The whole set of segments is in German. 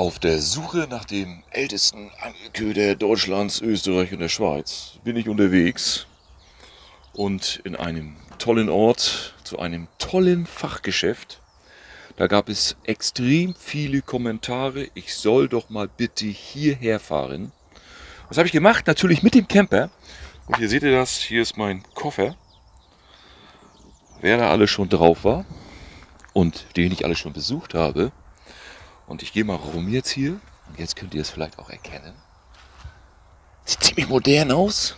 Auf der Suche nach dem ältesten Angelköder Deutschlands, Österreich und der Schweiz bin ich unterwegs und in einem tollen Ort zu einem tollen Fachgeschäft. Da gab es extrem viele Kommentare, ich soll doch mal bitte hierher fahren. Was habe ich gemacht? Natürlich mit dem Camper. Und hier seht ihr das, hier ist mein Koffer. Wer da alles schon drauf war und den ich alles schon besucht habe. Und ich gehe mal rum jetzt hier. Und jetzt könnt ihr es vielleicht auch erkennen. Sieht ziemlich modern aus.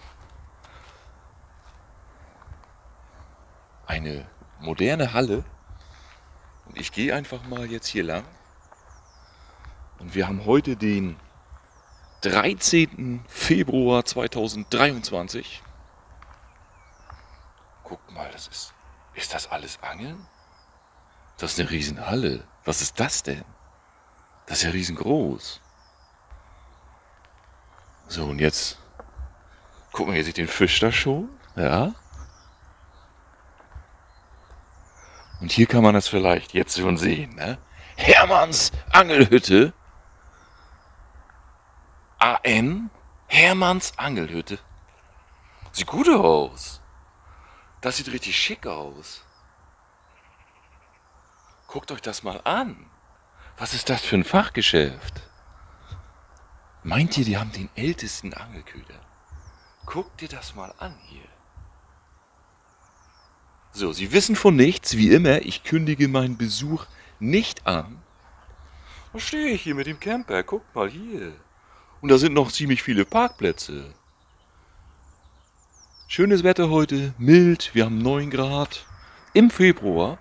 Eine moderne Halle. Und ich gehe einfach mal jetzt hier lang. Und wir haben heute den 13. Februar 2023. Guckt mal, das ist. Ist das alles Angeln? Das ist eine Riesenhalle. Was ist das denn? Das ist ja riesengroß. So, und jetzt gucken wir jetzt den Fisch da schon. Ja. Und hier kann man das vielleicht jetzt schon sehen, ne? Hermanns Angelhütte. AN. Hermanns Angelhütte. Sieht gut aus. Das sieht richtig schick aus. Guckt euch das mal an. Was ist das für ein Fachgeschäft? Meint ihr, die haben den ältesten Angelköder? Guckt dir das mal an hier. So, Sie wissen von nichts, wie immer. Ich kündige meinen Besuch nicht an. Da stehe ich hier mit dem Camper. Guckt mal hier. Und da sind noch ziemlich viele Parkplätze. Schönes Wetter heute, mild. Wir haben 9 Grad im Februar.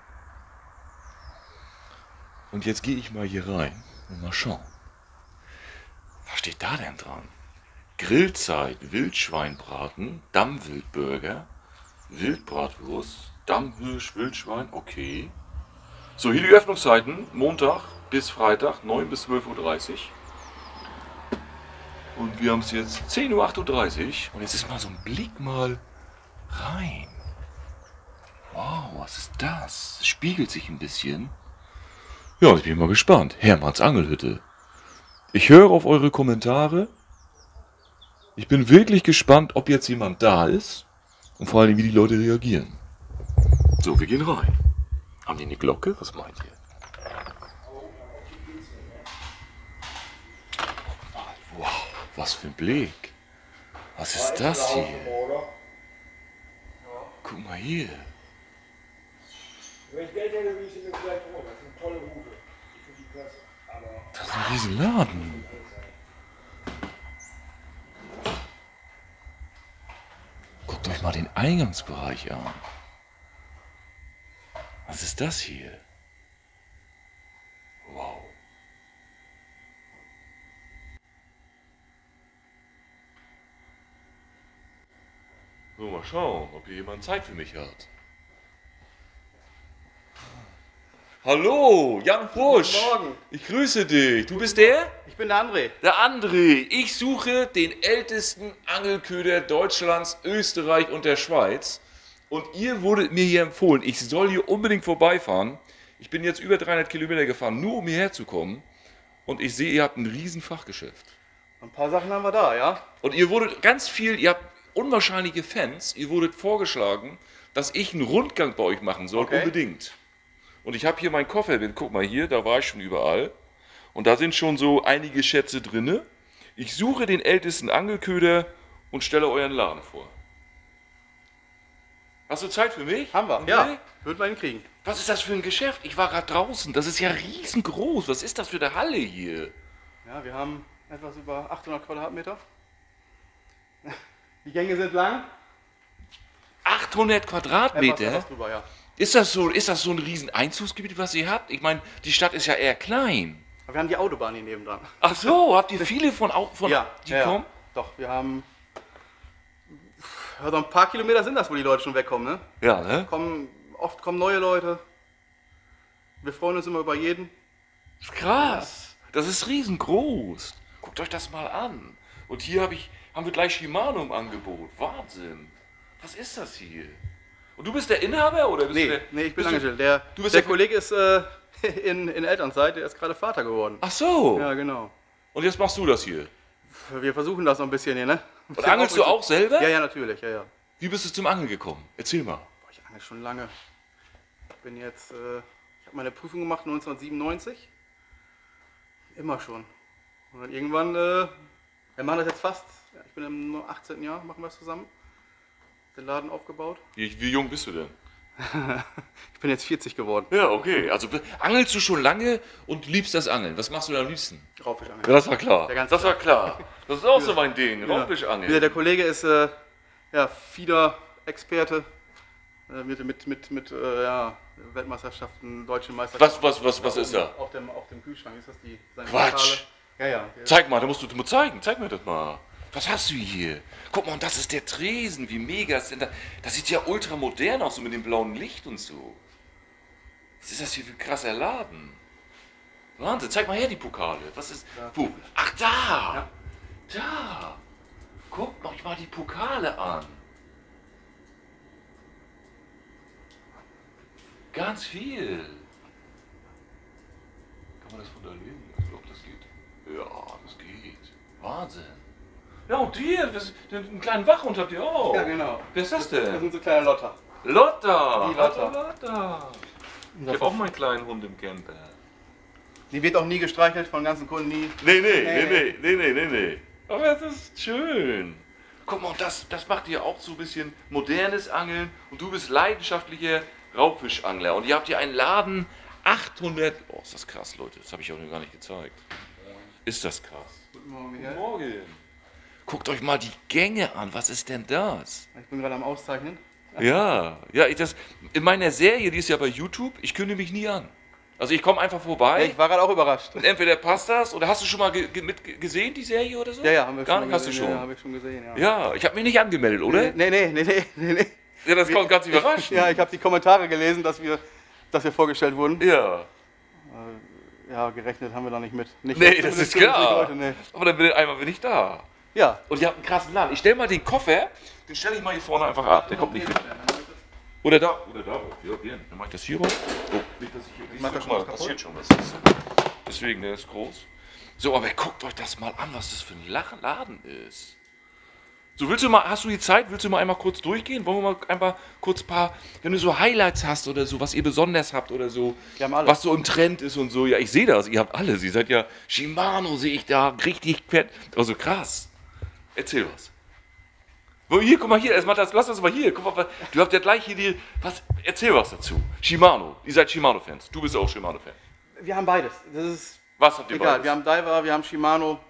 Und jetzt gehe ich mal hier rein und mal schauen. Was steht da denn dran? Grillzeit, Wildschweinbraten, Dammwildburger, Wildbratwurst, Dammhirsch, Wildschwein, okay. So, hier die Öffnungszeiten, Montag bis Freitag, 9 bis 12:30 Uhr. Und wir haben es jetzt 10:38 Uhr. Und jetzt ist mal so ein Blick mal rein. Wow, was ist das? Es spiegelt sich ein bisschen. Ja, ich bin mal gespannt. Hermanns Angelhütte. Ich höre auf eure Kommentare. Ich bin wirklich gespannt, ob jetzt jemand da ist. Und vor allem, wie die Leute reagieren. So, wir gehen rein. Haben die eine Glocke? Was meint ihr? Wow, was für ein Blick. Was ist das hier? Guck mal hier. Wenn ich Geld hätte, würde ich sie mir gleich holen. Das ist eine tolle Route. Ich finde die klasse. Aber Das ist ein riesen Laden. Guckt euch mal den Eingangsbereich an. Was ist das hier? Wow. So, mal schauen, ob hier jemand Zeit für mich hat. Hallo, Jan Busch. Guten Morgen. Ich grüße dich. Du bist der? ich bin der André. Der André. Ich suche den ältesten Angelköder Deutschlands, Österreich und der Schweiz. Und ihr wurdet mir hier empfohlen, ich soll hier unbedingt vorbeifahren. Ich bin jetzt über 300 Kilometer gefahren, nur um hierher zu kommen. Und ich sehe, ihr habt ein riesen Fachgeschäft. Ein paar Sachen haben wir da, ja? Und ihr wurdet ganz viel, ihr habt unwahrscheinliche Fans. Ihr wurdet vorgeschlagen, dass ich einen Rundgang bei euch machen soll, Okay. unbedingt. Und ich habe hier meinen Koffer, guck mal hier, da war ich schon überall. Und da sind schon so einige Schätze drinne. Ich suche den ältesten Angelköder und stelle euren Laden vor. Hast du Zeit für mich? Haben wir, André? ja. Würden wir hinkriegen. Was ist das für ein Geschäft? Ich war gerade draußen. Das ist ja riesengroß. Was ist das für eine Halle hier? Ja, wir haben etwas über 800 Quadratmeter. Die Gänge sind lang. 800 Quadratmeter? Etwas drüber, ja. Ist das so ein riesen Einzugsgebiet, was ihr habt? Ich meine, die Stadt ist ja eher klein. Aber wir haben die Autobahn hier nebendran. Ach so, habt ihr viele die ja, kommen? Doch, wir haben... Also ein paar Kilometer sind das, wo die Leute schon wegkommen, ne? Ja, ne? Oft kommen neue Leute. Wir freuen uns immer über jeden. Krass. Das ist riesengroß. Guckt euch das mal an. Und hier haben wir gleich Shimano im Angebot. Wahnsinn. Was ist das hier? Und du bist der Inhaber oder bist du der? Nee, ich bin bist du- angestellt. du bist Der der- Kollege ist in Elternzeit, der ist gerade Vater geworden. Ach so. Ja, genau. Und jetzt machst du das hier. Wir versuchen das noch ein bisschen hier, ne? Und angelst du auch selber? Ja, ja, natürlich, ja, ja. Wie bist du zum Angeln gekommen? Erzähl mal. Boah, ich angel schon lange. Ich bin jetzt, ich habe meine Prüfung gemacht 1997. Immer schon. Und dann irgendwann, wir machen das jetzt fast, ja, ich bin im 18. Jahr, machen wir es zusammen. Den Laden aufgebaut. Wie jung bist du denn? Ich bin jetzt 40 geworden. Ja, okay. Also angelst du schon lange und liebst das Angeln. Was machst du denn am liebsten? Raubfischangeln. Ja, das war klar. Das war klar. Das ist auch so mein Ding. Raubfischangeln. Ja, der Kollege ist ja, Fieder-Experte mit ja, Weltmeisterschaften, deutschen Meisterschaften. Was ist da? Auf dem Kühlschrank ist das seine Quatsch. Pokale. Ja, ja. Zeig mal, da musst du mal zeigen. Zeig mir das mal. Was hast du hier? Guck mal, und das ist der Tresen. Wie mega ist denn da? Das sieht ja ultra modern aus, so mit dem blauen Licht und so. Was ist das hier für ein krasser Laden? Wahnsinn, zeig mal her die Pokale. Was ist. Wo? Ach, da! Ja. Da! Guckt euch mal die Pokale an. Ganz viel. Kann man das von da lesen? Ich glaube, das geht. Ja, das geht. Wahnsinn. Ja, und hier, einen kleinen Wachhund habt ihr auch. Ja, genau. Wer ist das Das denn? sind so kleine Lotter. Lotta! Die Lotta. Lotta! Ich habe auch meinen kleinen Hund im Camper. Die wird auch nie gestreichelt von ganzen Kunden, nie. Nee. Aber das ist schön. Guck mal, das macht ihr auch so ein bisschen modernes Angeln und du bist leidenschaftlicher Raubfischangler und ihr habt hier einen Laden 800. Oh, ist das krass, Leute. Das habe ich auch noch gar nicht gezeigt. Ist das krass. Guten Morgen, Guten Michael. Morgen. Guckt euch mal die Gänge an. Was ist denn das? Ich bin gerade am Auszeichnen. Ja, in meiner Serie, die ist ja bei YouTube, ich kündige mich nie an. Also ich komme einfach vorbei. Ich war gerade auch überrascht. Und entweder passt das oder hast du schon mal gesehen, die Serie oder so? Ja, ja, haben wir Gar schon nicht, hast du gesehen. schon. Ja, habe ich schon gesehen, ja. Ja, ich habe mich nicht angemeldet, oder? Nee. Ja, das kommt ganz überraschend. Ja, ich habe die Kommentare gelesen, dass wir vorgestellt wurden. Ja. Ja, gerechnet haben wir da nicht mit. Nicht Nee, das ist klar. Leute, nee. Aber dann bin ich da. Ja. Und ihr habt einen krassen Laden. Ich stell mal den Koffer, den stelle ich mal hier vorne einfach ab. Der kommt nicht mit. Oder da. Ja, gerne. Dann mach ich das hier raus. Oh, nicht, dass ich hier. Mach das Guck mal, schon was passiert schon was. Deswegen, der ist groß. So, aber guckt euch das mal an, was das für ein Laden ist. So, hast du die Zeit? Willst du mal einmal kurz durchgehen? Wollen wir mal einfach kurz ein paar, wenn du so Highlights hast oder so, was ihr besonders habt oder so, Wir haben alles. was so im Trend ist und so. Ja, ich sehe das, ihr habt alles. Ihr seid ja Shimano, sehe ich da, richtig fett. Also krass. Erzähl was. Hier, guck mal hier, lass das mal hier. Guck mal, du habt ja gleich hier erzähl was dazu. Shimano, ihr seid Shimano-Fans. Du bist auch Shimano-Fan. Wir haben beides. Das ist Was habt ihr egal. beides? Wir haben Diver, wir haben Shimano.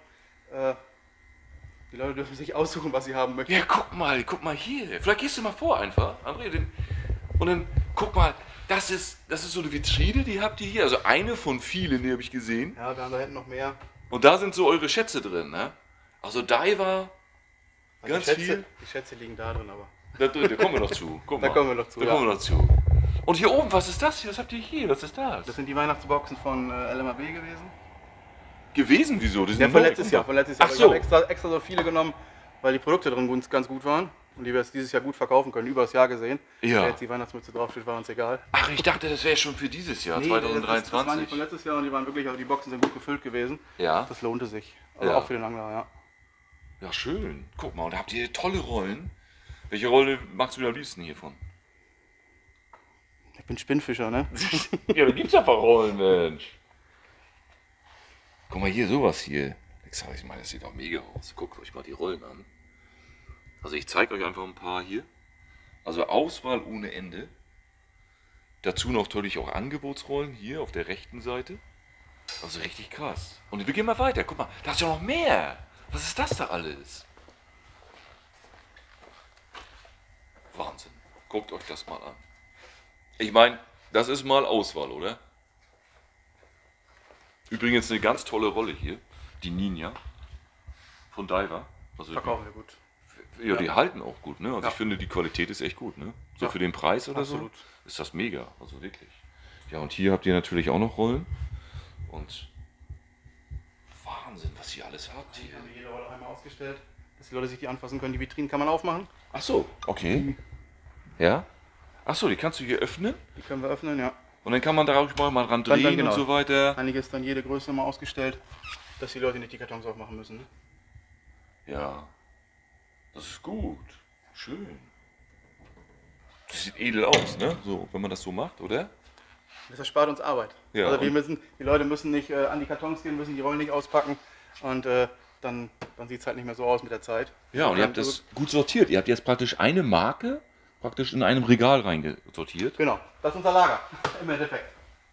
Die Leute dürfen sich aussuchen, was sie haben möchten. Ja, guck mal hier. Vielleicht gehst du mal vor einfach, André. Und dann guck mal, das ist so eine Vitrine, die habt ihr hier. Also eine von vielen, die habe ich gesehen. Ja, wir haben da hinten noch mehr. Und da sind so eure Schätze drin, ne? Also Diver, ganz viel. Die Schätze liegen da drin, aber. Da kommen wir noch zu. Guck Da mal. kommen wir noch zu, Da ja. kommen wir noch zu. Und hier oben, was ist das hier? Was habt ihr hier? Was ist das? Das sind die Weihnachtsboxen von LMAB gewesen. Gewesen? Wieso? Die sind Ja, von neu. letztes Jahr. Ach Aber so. Ich habe extra so viele genommen, weil die Produkte drin ganz gut waren. Und die wir jetzt dieses Jahr gut verkaufen können, über das Jahr gesehen. Ja. Wer jetzt die Weihnachtsmütze draufsteht, war uns egal. Ach, ich dachte, das wäre schon für dieses Jahr, Das waren die 2023. von letztes Jahr und die waren wirklich, also die Boxen sind gut gefüllt gewesen. Ja. Das lohnte sich. Also Ja. auch für den Angler, ja. Ja, schön. Guck mal, und da habt ihr tolle Rollen. Welche Rolle magst du am liebsten hiervon? Ich bin Spinnfischer, ne? Ja, da gibt's ja ein paar Rollen, Mensch. Guck mal hier, sowas hier. Ich meine, das sieht auch mega aus. Guckt euch mal die Rollen an. Also ich zeige euch einfach ein paar hier. Also Auswahl ohne Ende. Dazu noch natürlich auch Angebotsrollen hier auf der rechten Seite. Also richtig krass. Und wir gehen mal weiter. Guck mal, da ist ja noch mehr. Was ist das da alles? Wahnsinn. Guckt euch das mal an. Ich meine, das ist mal Auswahl, oder? Übrigens eine ganz tolle Rolle hier. Die Ninja von Diver. Also Verkaufen wir gut. ja, die halten auch gut, ne? Also Ja. ich finde, die Qualität ist echt gut, ne? So Ja, für den Preis oder absolut. so ist das mega, also wirklich. Ja, und hier habt ihr natürlich auch noch Rollen. Und Wahnsinn, was ihr alles habt hier. Die haben wir jede Rolle einmal ausgestellt, dass die Leute sich die anfassen können. Die Vitrinen kann man aufmachen. Ach so, okay. Ja? Ach so, die kannst du hier öffnen. Die können wir öffnen, ja. Und dann kann man da auch mal ran drehen genau. und so weiter. Einiges dann jede Größe mal ausgestellt, dass die Leute nicht die Kartons aufmachen müssen. Ne? Ja, das ist gut. Schön. Das sieht edel aus, ne? So, wenn man das so macht, oder? Das erspart uns Arbeit. Ja, also die Leute müssen nicht an die Kartons gehen, müssen die Rollen nicht auspacken und dann sieht es halt nicht mehr so aus mit der Zeit. Ja, und ihr habt das gut sortiert. Ihr habt jetzt praktisch eine Marke praktisch in einem Regal reingesortiert. Genau, das ist unser Lager im Endeffekt.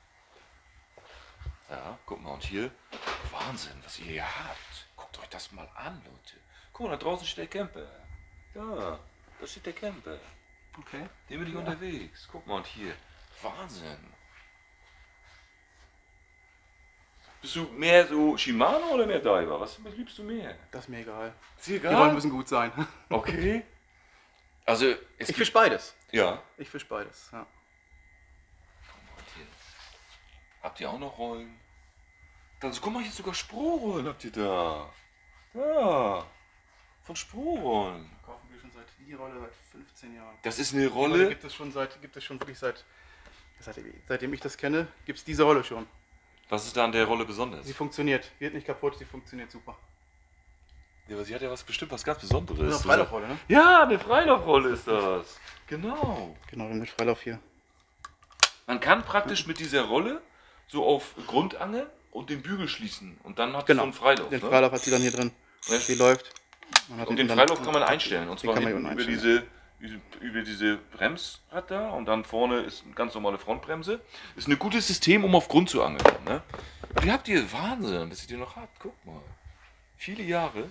Ja, guck mal, und hier, Wahnsinn, was ihr hier habt. Guckt euch das mal an, Leute. Guck mal, da draußen steht der Camper. Ja, da steht der Camper. Okay. Den bin ich unterwegs. Guck mal, und hier, Wahnsinn. Bist du mehr so Shimano oder mehr Diver? Was liebst du mehr? Das ist mir egal. Ist dir Die Rollen müssen gut sein. Okay. Also, Ich fisch beides. Ja. Ich fisch beides, ja. Habt ihr auch noch Rollen? Also, guck mal, hier sogar Sprohrollen habt ihr da. Ja. Von Sprohrollen. Kaufen wir schon die Rolle seit 15 Jahren. Das ist eine Die Rolle. gibt es schon wirklich seitdem ich das kenne, gibt es diese Rolle schon. Was ist da an der Rolle besonders? Sie funktioniert, wird nicht kaputt, sie funktioniert super. Ja, aber sie hat ja bestimmt was ganz Besonderes. Das ist eine Freilaufrolle, ne? Ja, eine Freilaufrolle ist das. Genau. Genau, mit Freilauf hier. Man kann praktisch mit dieser Rolle so auf Grundangel und den Bügel schließen. Und dann hat Genau. so einen Freilauf. Den Ne? Freilauf hat sie dann hier drin. Ja. Die läuft. Und den Freilauf kann man einstellen. Und zwar kann man hinten einstellen. über diese Bremsrad da. Und dann vorne ist eine ganz normale Frontbremse. Ist ein gutes System, um auf Grund zu angeln. Ne? Wie habt ihr Wahnsinn, dass ihr die noch habt. Guck mal. Viele Jahre.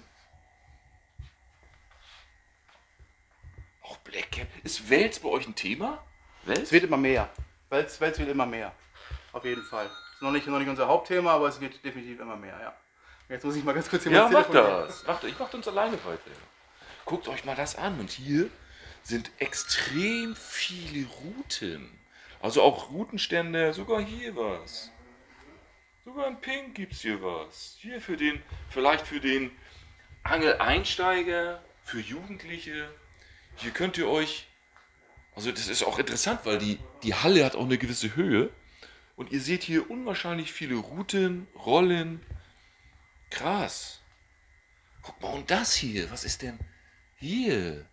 Auch Black Cap. Ist Wels bei euch ein Thema? Wels? Es wird immer mehr. Wels wird immer mehr. Auf jeden Fall. Ist noch nicht unser Hauptthema, aber es wird definitiv immer mehr, ja. Jetzt muss ich mal ganz kurz hier Ja, mal mach das. Ich mach uns alleine weiter. Guckt euch mal das an. Und hier sind extrem viele Routen. Also auch Routenständer, sogar hier was. Sogar in Pink gibt's hier was. Hier vielleicht für den Angeleinsteiger, für Jugendliche. Hier könnt ihr euch, also das ist auch interessant, weil die Halle hat auch eine gewisse Höhe. Und ihr seht hier unwahrscheinlich viele Routen, Rollen. Krass. Guck mal, und das hier, was ist denn hier?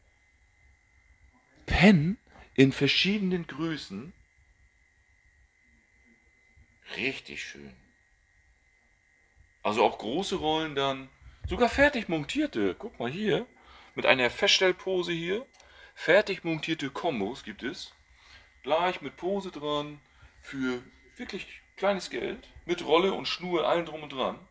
Pen in verschiedenen Größen. Richtig schön. Also auch große Rollen dann, sogar fertig montierte. Guck mal hier, mit einer Feststellpose hier. Fertig montierte Kombos gibt es. Gleich mit Pose dran, für wirklich kleines Geld. Mit Rolle und Schnur, allen drum und dran.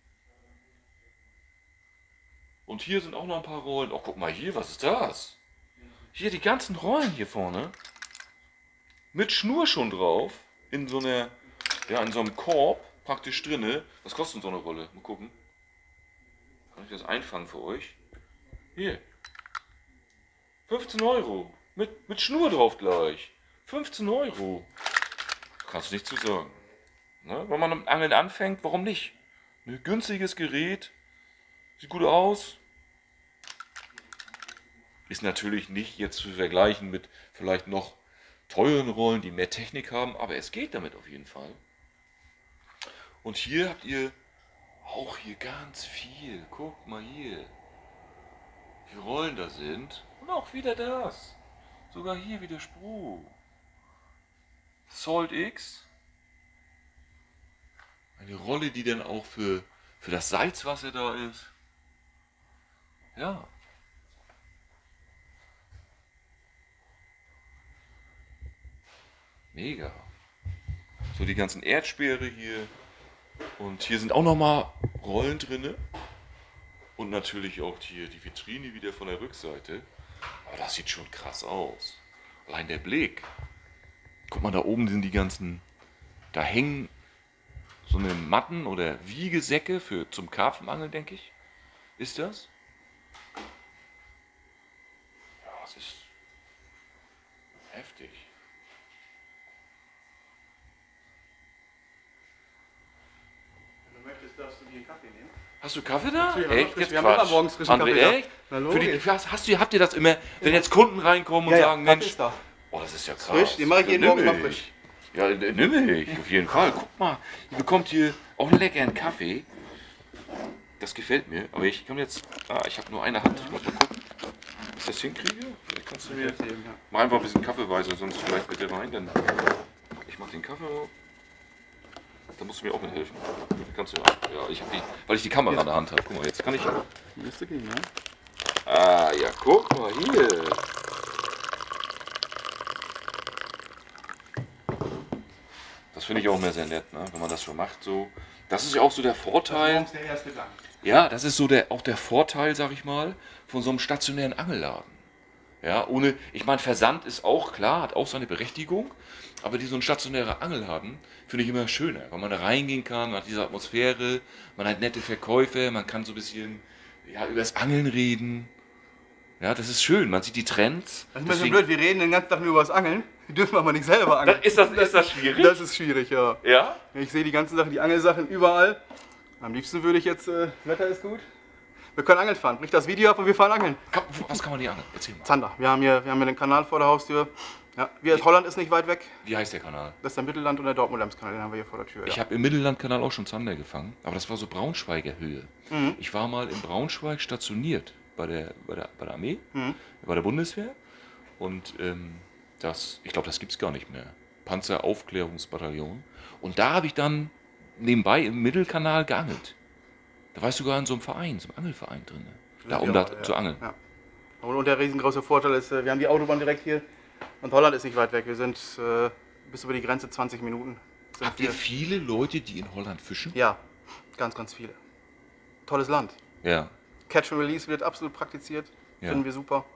Und hier sind auch noch ein paar Rollen. Oh, guck mal hier, was ist das? Hier die ganzen Rollen hier vorne. Mit Schnur schon drauf. In so einem Korb praktisch drinne. Was kostet denn so eine Rolle? Mal gucken. Kann ich das einfangen für euch? Hier. 15 Euro. Mit Schnur drauf gleich. 15 Euro. Kannst du nicht zu sagen. Ne? Wenn man mit Angeln anfängt, warum nicht? Ein günstiges Gerät. Sieht gut aus. Ist natürlich nicht jetzt zu vergleichen mit vielleicht noch teuren Rollen, die mehr Technik haben, aber es geht damit auf jeden Fall. Und hier habt ihr auch hier ganz viel. Guckt mal hier. Wie Rollen da sind. Und auch wieder das. Sogar hier wieder Spruch. Salt X. Eine Rolle, die dann auch für das Salzwasser da ist. Ja. Mega. So die ganzen Erdspeere hier. Und hier sind auch nochmal Rollen drinne. Und natürlich auch hier die Vitrine wieder von der Rückseite. Aber das sieht schon krass aus. Allein der Blick. Guck mal, da oben sind die ganzen... Da hängen so eine Matten oder Wiegesäcke zum Karpfenangeln, denke ich. Ist das? Ja, es ist heftig. Wenn du möchtest, darfst du dir einen Kaffee nehmen. Hast du Kaffee da? Natürlich, Echt? Jetzt wir haben immer morgens frischen André, Kaffee da. echt? Na, Für die, logisch. habt ihr das immer, wenn jetzt Kunden reinkommen und sagen, Kaffee Mensch, ist da. oh, das ist ja krass. Frisch, den mache ich jeden Nimm Morgen immer ich. frisch. Ja, nimm ich, auf jeden Fall. Guck mal, ihr bekommt hier auch einen leckeren Kaffee. Das gefällt mir, aber ich kann jetzt... ich habe nur eine Hand. Ich muss mal gucken, ob ich das hinkriege. Vielleicht kannst du mir mal einfach ein bisschen Kaffeeweise, sonst vielleicht bitte rein. Dann ich mach den Kaffee. Da musst du mir auch mithelfen. Kannst du ja, ich hab weil ich die Kamera in der Hand habe. Guck mal, jetzt kann ich... Müsste gehen, ne? Ja, guck mal hier. Das finde ich auch mehr sehr nett, ne? Wenn man das so macht. So. Das ist ja auch so der Vorteil. Das ist der erste Gang. Ja, das ist so auch der Vorteil, sag ich mal, von so einem stationären Angelladen. Ja, ohne, ich meine, Versand ist auch klar, hat auch seine Berechtigung, aber so ein stationärer Angelladen finde ich immer schöner, weil man da reingehen kann, man hat diese Atmosphäre, man hat nette Verkäufe, man kann so ein bisschen über das Angeln reden. Ja, das ist schön, man sieht die Trends. Das ist ein bisschen blöd, wir reden den ganzen Tag nur über das Angeln. Wir dürfen aber nicht selber angeln. Ist das schwierig? Das ist schwierig, ja. Ja? Ich sehe die ganzen Sachen, die Angelsachen überall. Am liebsten würde ich jetzt, Wetter ist gut. Wir können angeln fahren. Brich das Video ab und wir fahren angeln. Was kann man hier angeln? Erzähl mal. Zander. Wir haben hier den Kanal vor der Haustür. Ja, Holland ist nicht weit weg. Wie heißt der Kanal? Das ist der Mittelland- und der Dortmund-Ems-Kanal, den haben wir hier vor der Tür. Ja. Ich habe im Mittellandkanal auch schon Zander gefangen, aber das war so Braunschweiger Höhe. Mhm. Ich war mal in Braunschweig stationiert bei der Armee, bei der Bundeswehr. Und ich glaube, das gibt es gar nicht mehr. Panzeraufklärungsbataillon. Und da habe ich dann nebenbei im Mittelkanal geangelt. Da war ich sogar in so einem Verein, so einem Angelverein drin. Da, um da zu angeln. Ja. Und der riesengroße Vorteil ist, wir haben die Autobahn direkt hier. Und Holland ist nicht weit weg. Wir sind bis über die Grenze 20 Minuten. Habt ihr viele Leute, die in Holland fischen? Ja, ganz, ganz viele. Tolles Land. Ja. Catch and Release wird absolut praktiziert. Ja. Finden wir super.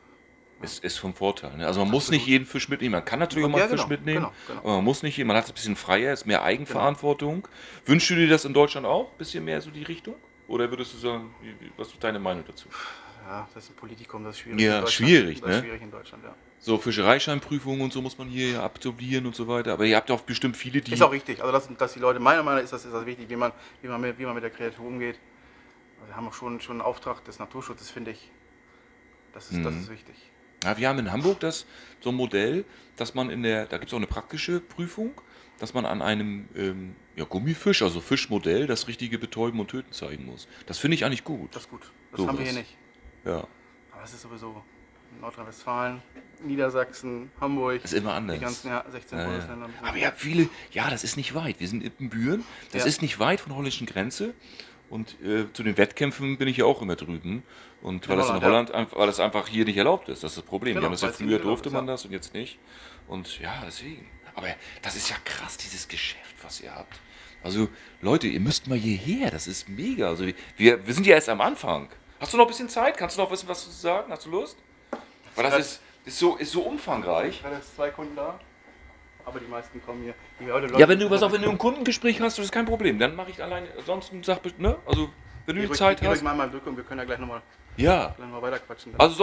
Ist vom Vorteil. Ne? Also man muss nicht jeden Fisch mitnehmen. Man kann natürlich auch mal Fisch mitnehmen, genau. aber man muss nicht jeden. Man hat es ein bisschen freier, ist mehr Eigenverantwortung. Wünschst du dir das in Deutschland auch? Ein bisschen mehr so die Richtung? Oder würdest du sagen, was ist deine Meinung dazu? Ja, das ist ein Politikum, das ist schwierig. Ja, schwierig, Das ist ne? schwierig in Deutschland, ja. So Fischereischeinprüfungen und so muss man hier ja absolvieren und so weiter. Aber ihr habt auch bestimmt viele, die... Ist auch richtig. Also dass die Leute, meiner Meinung nach ist das wichtig, wie man mit der Kreatur umgeht. Also wir haben auch schon einen Auftrag des Naturschutzes, finde ich. Das ist wichtig. Ja, wir haben in Hamburg so ein Modell, dass man da gibt es auch eine praktische Prüfung, dass man an einem Gummifisch, also Fischmodell, das richtige Betäuben und Töten zeigen muss. Das finde ich eigentlich gut. Das ist gut. Das haben wir hier nicht. Ja. Aber das ist sowieso Nordrhein-Westfalen, Niedersachsen, Hamburg. Das ist immer anders. Die ganzen 16 Bundesländer. Aber ihr habt viele, das ist nicht weit. Wir sind in Ippenbüren, das ist nicht weit von der holländischen Grenze. Und zu den Wettkämpfen bin ich ja auch immer drüben. Und weil das in Holland, weil das einfach hier nicht erlaubt ist, das ist das Problem. Genau, Wir haben das ja früher durfte man das und jetzt nicht. Und ja, deswegen. Aber das ist ja krass, dieses Geschäft, was ihr habt. Also Leute, ihr müsst mal hierher, das ist mega. Also wir sind ja erst am Anfang. Hast du noch ein bisschen Zeit? Kannst du noch wissen, was zu sagen? Hast du Lust? Weil das ist so umfangreich. Ich hatte 2 Kunden da, aber die meisten kommen hier. Wenn du ein Kundengespräch hast, das ist kein Problem. Dann mache ich alleine. Ansonsten sag, ne? Also wenn du die Zeit hast. Ich mal mal drücken, wir können ja gleich nochmal weiter quatschen. Also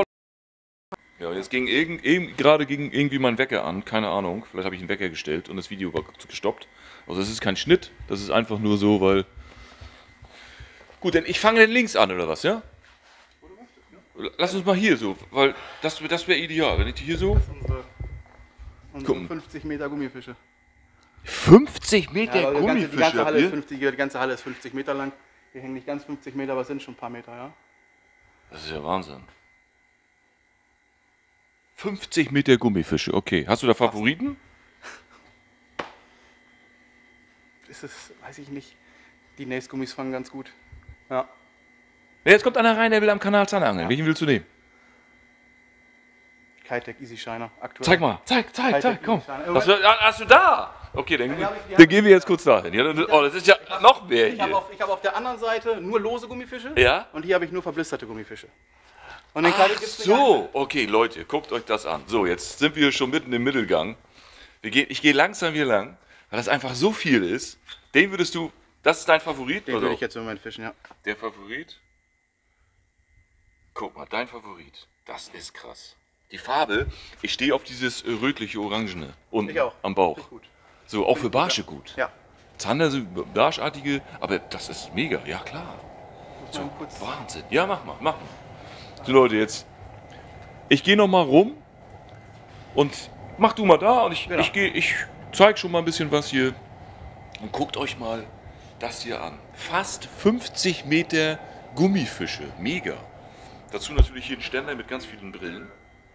jetzt ging irgendwie mein Wecker an, keine Ahnung. Vielleicht habe ich einen Wecker gestellt und das Video war gestoppt. Also das ist kein Schnitt, das ist einfach nur so, weil. Gut, denn ich fange dann links an oder was, ja? Lass uns mal hier so, weil das wäre ideal, wenn ich hier so. Unsere 50 Meter Gummifische. 50 Meter Gummifische? Die ganze Halle ist 50 Meter lang. Wir hängen nicht ganz 50 Meter, aber es sind schon ein paar Meter, ja. Das ist ja Wahnsinn. 50 Meter Gummifische, okay. Hast du da Favoriten? Weiß ich nicht. Die Nächstgummis fangen ganz gut. Ja. Jetzt kommt einer rein, der will am Kanal Zander angeln. Welchen willst du nehmen? Kitec Easy Shiner, aktuell. Zeig mal, zeig, komm. Hast du da? Okay, dann gehen wir jetzt kurz dahin. Ja, das ist ja noch mehr hier. Ich habe auf der anderen Seite nur lose Gummifische. Ja? Und hier habe ich nur verblisterte Gummifische. Und den Kitec gibt's nicht so, okay, Leute, guckt euch das an. So, jetzt sind wir schon mitten im Mittelgang. Ich gehe langsam hier lang, weil das einfach so viel ist. Den würdest du, das ist dein Favorit? Den würde ich jetzt mit meinen Fischen, ja. Der Favorit? Guck mal, dein Favorit. Das ist krass. Die Farbe, ich stehe auf dieses rötliche Orangene unten am Bauch. Gut. So, auch für Barsche gut. Ja. Zander sind barschartige, aber das ist mega, ja klar. So, Wahnsinn. Ja, mach mal. So Leute, jetzt, ich gehe noch mal rum und mach du mal da und ich zeige schon mal ein bisschen was hier. Und guckt euch mal das hier an. Fast 50 Meter Gummifische. Mega. Dazu natürlich hier ein Ständer mit ganz vielen Brillen.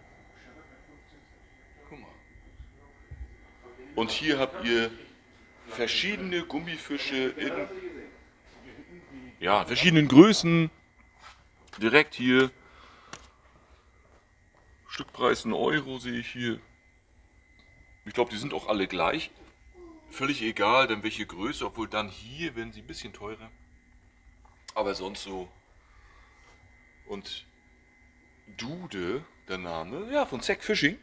Guck mal. Und hier habt ihr verschiedene Gummifische in verschiedenen Größen. Direkt hier. Stückpreis 1 Euro sehe ich hier. Ich glaube, die sind auch alle gleich. Völlig egal, dann welche Größe, obwohl dann hier werden sie ein bisschen teurer. Aber sonst so. Und Dude, der Name, ja, von Zack Fishing.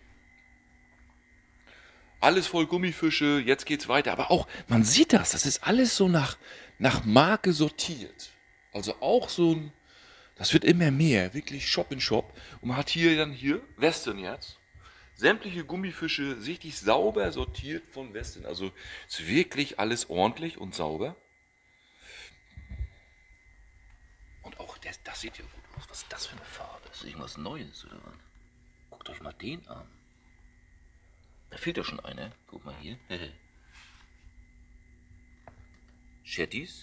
Alles voll Gummifische, jetzt geht's weiter. Aber auch, man sieht das ist alles so nach Marke sortiert. Also auch so ein, das wird immer mehr, wirklich Shop in Shop. Und man hat hier Western jetzt. Sämtliche Gummifische richtig sauber sortiert von Western. Also ist wirklich alles ordentlich und sauber. Und auch das sieht ja gut aus. Was ist das für eine Farbe? Ist das irgendwas Neues oder was? Guckt euch mal den an. Da fehlt ja schon einer. Guck mal hier. Shetties.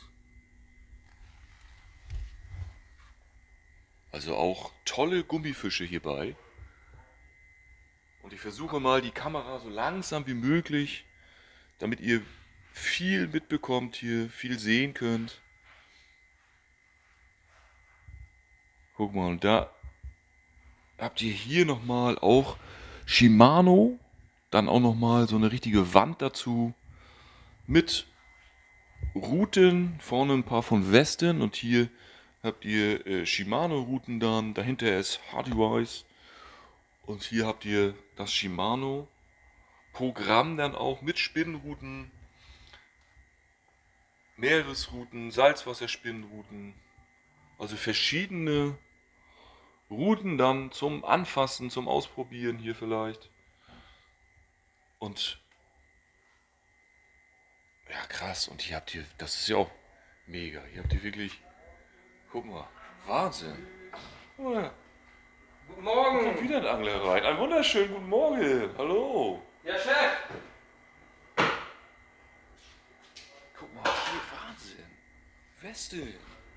Also auch tolle Gummifische hierbei. Und ich versuche mal die Kamera so langsam wie möglich, damit ihr viel mitbekommt hier, viel sehen könnt. Guck mal, und da habt ihr hier nochmal auch Shimano, dann auch nochmal so eine richtige Wand dazu mit Ruten, vorne ein paar von Western und hier habt ihr Shimano-Ruten dann, dahinter ist Hardywise. Und hier habt ihr das Shimano-Programm dann auch mit Spinnenruten, Meeresruten, Salzwasserspinnenruten. Also verschiedene Routen dann zum Anfassen, zum Ausprobieren hier vielleicht. Und ja, krass. Und hier habt ihr, das ist ja auch mega. Hier habt ihr wirklich, guck mal, Wahnsinn. Oh ja. Guten Morgen! Kommt wieder ein Angler rein. Einen wunderschönen guten Morgen. Hallo. Ja, Chef! Guck mal, hier Wahnsinn. Westel.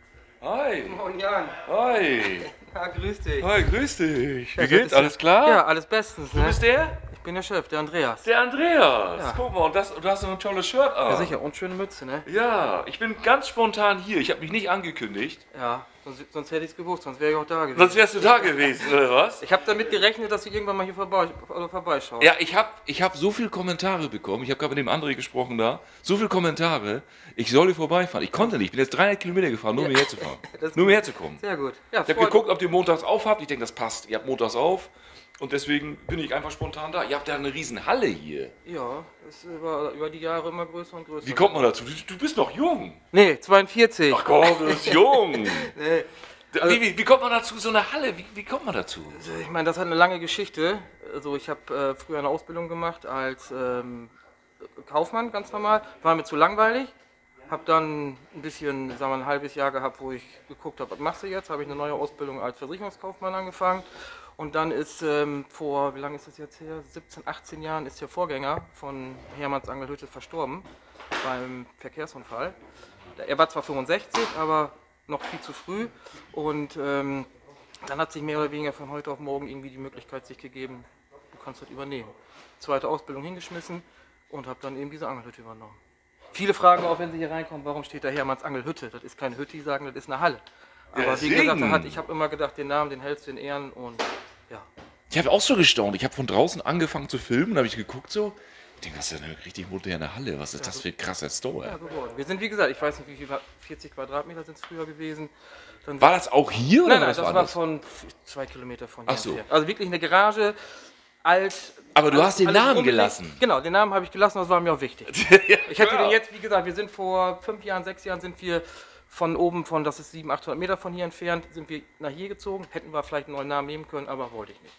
Hi. Moin Jan! Hi. Ja, grüß dich! Hi, grüß dich. Wie Ja, geht's? Alles klar? Ja, alles bestens, ne? Du bist der? Ich bin der Chef, der Andreas. Der Andreas. Ja. Guck mal, und du hast so ein tolles Shirt an. Ja, sicher, und schöne Mütze, ne? Ja, ich bin ganz spontan hier. Ich habe mich nicht angekündigt. Ja, sonst hätte ich es gewusst, sonst wäre ich auch da gewesen. Sonst wärst du da gewesen, oder was? Ich habe damit gerechnet, dass du irgendwann mal hier vorbeischaust. Ja, ich hab so viele Kommentare bekommen. Ich habe gerade mit dem André gesprochen da. So viele Kommentare. Ich soll hier vorbeifahren. Ich konnte nicht. Ich bin jetzt 300 Kilometer gefahren, nur um hierher zu fahren. Nur um hierher zu kommen. Sehr gut. Ja, Ich habe geguckt, ob ihr montags auf habt. Ich denke, das passt. Ihr habt montags auf. Und deswegen bin ich einfach spontan da. Ihr habt ja eine riesen Halle hier. Ja, es war über die Jahre immer größer und größer. Wie kommt man dazu? Du bist noch jung. Nee, 42. Ach komm, du bist jung. Nee. Wie kommt man dazu, so eine Halle? Wie kommt man dazu? Ich meine, das hat eine lange Geschichte. Also ich habe früher eine Ausbildung gemacht als Kaufmann, ganz normal. War mir zu langweilig. Habe dann ein bisschen, sagen wir, ein halbes Jahr gehabt, wo ich geguckt habe, was machst du jetzt? Habe ich eine neue Ausbildung als Versicherungskaufmann angefangen. Und dann ist vor, wie lange ist das jetzt her? 17, 18 Jahren ist der Vorgänger von Hermanns Angelhütte verstorben beim Verkehrsunfall. Er war zwar 65, aber noch viel zu früh. Und dann hat sich mehr oder weniger von heute auf morgen irgendwie die Möglichkeit sich gegeben, du kannst das übernehmen. Zweite Ausbildung hingeschmissen und habe dann eben diese Angelhütte übernommen. Viele fragen auch, wenn sie hier reinkommen, warum steht da Hermanns Angelhütte? Das ist keine Hütte, die sagen, das ist eine Halle. Aber Ja, wie gesagt, ich habe immer gedacht, den Namen, den hältst du in Ehren und ja. Ich habe auch so gestaunt. Ich habe von draußen angefangen zu filmen, da habe ich geguckt so. Ich denke, das ist ja eine richtig moderne Halle. Was ist das für ein krasser Store? Ja, geworden. Wir sind, wie gesagt, ich weiß nicht, wie viel, 40 Quadratmeter sind es früher gewesen. Dann War das auch hier? Oder nein, was das war das? von 2 Kilometer von hier Ach so. entfernt. Also wirklich eine Garage, alt. Aber du hast den alles Namen rumgelegt. gelassen. Genau, den Namen habe ich gelassen, das war mir auch wichtig. Ich hätte den jetzt, wie gesagt, wir sind vor 5 Jahren, 6 Jahren sind wir von oben, das ist 700, 800 Meter von hier entfernt, sind wir nach hier gezogen. Hätten wir vielleicht einen neuen Namen nehmen können, aber wollte ich nicht.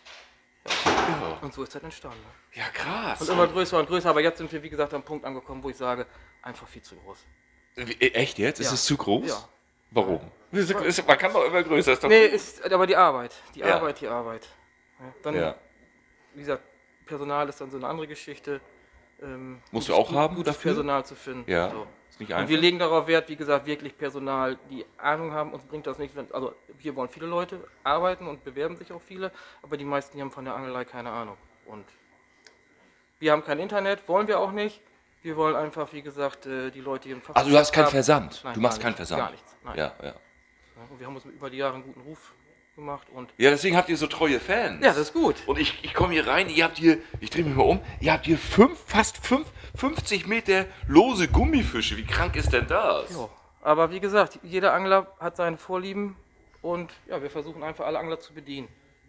Ja. Und so ist das entstanden. Ja, krass. Und immer größer und größer, aber jetzt sind wir, wie gesagt, am Punkt angekommen, wo ich sage, einfach viel zu groß. Echt jetzt? Ist Ja. es zu groß? Ja. Warum? Man kann doch immer größer. Ist doch Nee, gut. ist aber die Arbeit. Die Ja. Arbeit. Ja, dann, Ja. wie gesagt, Personal ist dann so eine andere Geschichte. Musst du auch haben gutes dafür? Personal zu finden. Ja, So. ist nicht Und wir einfach. legen darauf Wert, wie gesagt, wirklich Personal, die Ahnung haben. Uns bringt das nicht, also hier wollen viele Leute arbeiten und bewerben sich auch viele, aber die meisten die haben von der Angelei keine Ahnung. Und wir haben kein Internet, wollen wir auch nicht. Wir wollen einfach, wie gesagt, die Leute hier im Fach. Also du hast keinen haben. Versand. Nein, Du machst gar keinen nichts, Versand. Gar nichts. Nein. Ja, ja. Ja, und wir haben uns über die Jahre einen guten Ruf gemacht und Ja, deswegen habt ihr so treue Fans. ja, das ist gut. Und ich komme hier rein, ihr habt hier, ich drehe mich mal um, ihr habt hier fast 50 Meter lose Gummifische. Wie krank ist denn das? Ja. Aber wie gesagt, jeder Angler hat seine Vorlieben und ja, wir versuchen einfach alle Angler zu bedienen.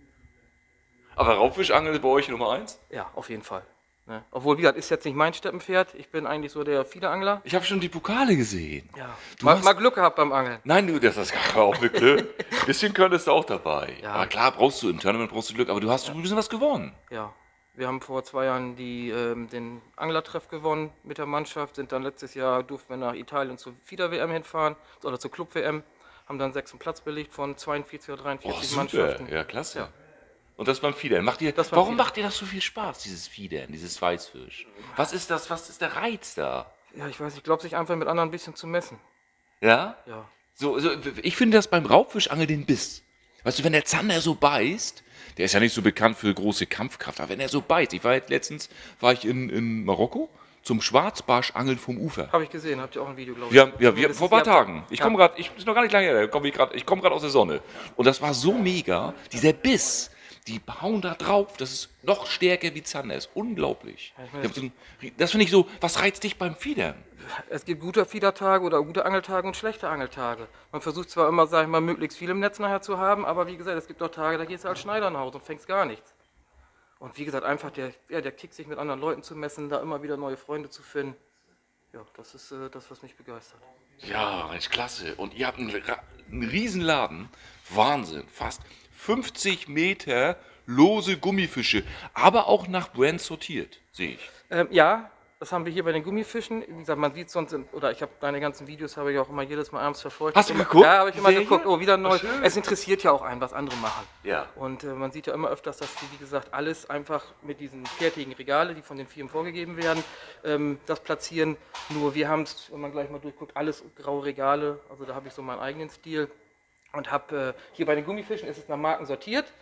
Aber Raubfischangeln ist bei euch Nummer 1? Ja, auf jeden Fall. Ne? Obwohl, wie gesagt, ist jetzt nicht mein Steppenpferd. Ich bin eigentlich so der Fiederangler. Ich habe schon die Pokale gesehen. Ja. Du Mal, hast- mal Glück gehabt beim Angeln. Nein, du, das ist auch mit Glück. Ein bisschen könntest du auch dabei. Ja. Aber klar, brauchst du im Tournament brauchst du Glück, aber du hast ein bisschen was gewonnen. Ja. Wir haben vor 2 Jahren den Anglertreff gewonnen mit der Mannschaft, sind dann letztes Jahr, durften wir nach Italien zur FIDA-WM hinfahren, oder zur Club-WM, haben dann 6. Platz belegt von 42 oder 43 Mannschaften. Ja, klasse. Ja. Und das beim Fiedern. Das beim Warum Fiedern. macht dir das so viel Spaß, dieses Fiedern, dieses Weißfisch? Was ist das, was ist der Reiz da? Ja, ich weiß, ich glaube, sich einfach mit anderen ein bisschen zu messen. Ja? Ja. So, ich finde das beim Raubfischangeln den Biss. Weißt du, wenn der Zander so beißt, der ist ja nicht so bekannt für große Kampfkraft, aber wenn er so beißt, letztens war ich in Marokko zum Schwarzbarschangeln vom Ufer. Habe ich gesehen, habt ihr auch ein Video, glaube ich. Wir vor ein paar Tagen. Ich komme gerade, ist noch gar nicht lange her, ich komme gerade aus der Sonne. Und das war so mega, dieser Biss, die hauen da drauf, das ist noch stärker wie Zander, ist unglaublich. Ja, ich meine, Das finde ich so, was reizt dich beim Fiedern? Es gibt gute Fiedertage oder gute Angeltage und schlechte Angeltage. Man versucht zwar immer, sag ich mal, möglichst viel im Netz nachher zu haben, aber wie gesagt, es gibt auch Tage, da gehst du als Schneider nach Hause und fängst gar nichts. Und wie gesagt, einfach der Kick, sich mit anderen Leuten zu messen, da immer wieder neue Freunde zu finden. Ja, das ist das, was mich begeistert. Ja, ist klasse. Und ihr habt einen Riesenladen. Wahnsinn. Fast 50 Meter lose Gummifische. Aber auch nach Brand sortiert, sehe ich. Ja, das haben wir hier bei den Gummifischen. Wie gesagt, man sieht sonst, oder ich habe deine ganzen Videos, habe ich auch immer jedes Mal abends verfolgt. Hast du Immer- geguckt? Ja, habe ich immer Serie? geguckt. Oh, wieder neu. schön. Es interessiert ja auch einen, was andere machen. Ja. Und man sieht ja immer öfters, dass die, wie gesagt, alles einfach mit diesen fertigen Regale, die von den Firmen vorgegeben werden, das platzieren. Nur wir haben es, wenn man gleich mal durchguckt, alles graue Regale. Also da habe ich so meinen eigenen Stil. Und habe hier bei den Gummifischen ist es nach Marken sortiert.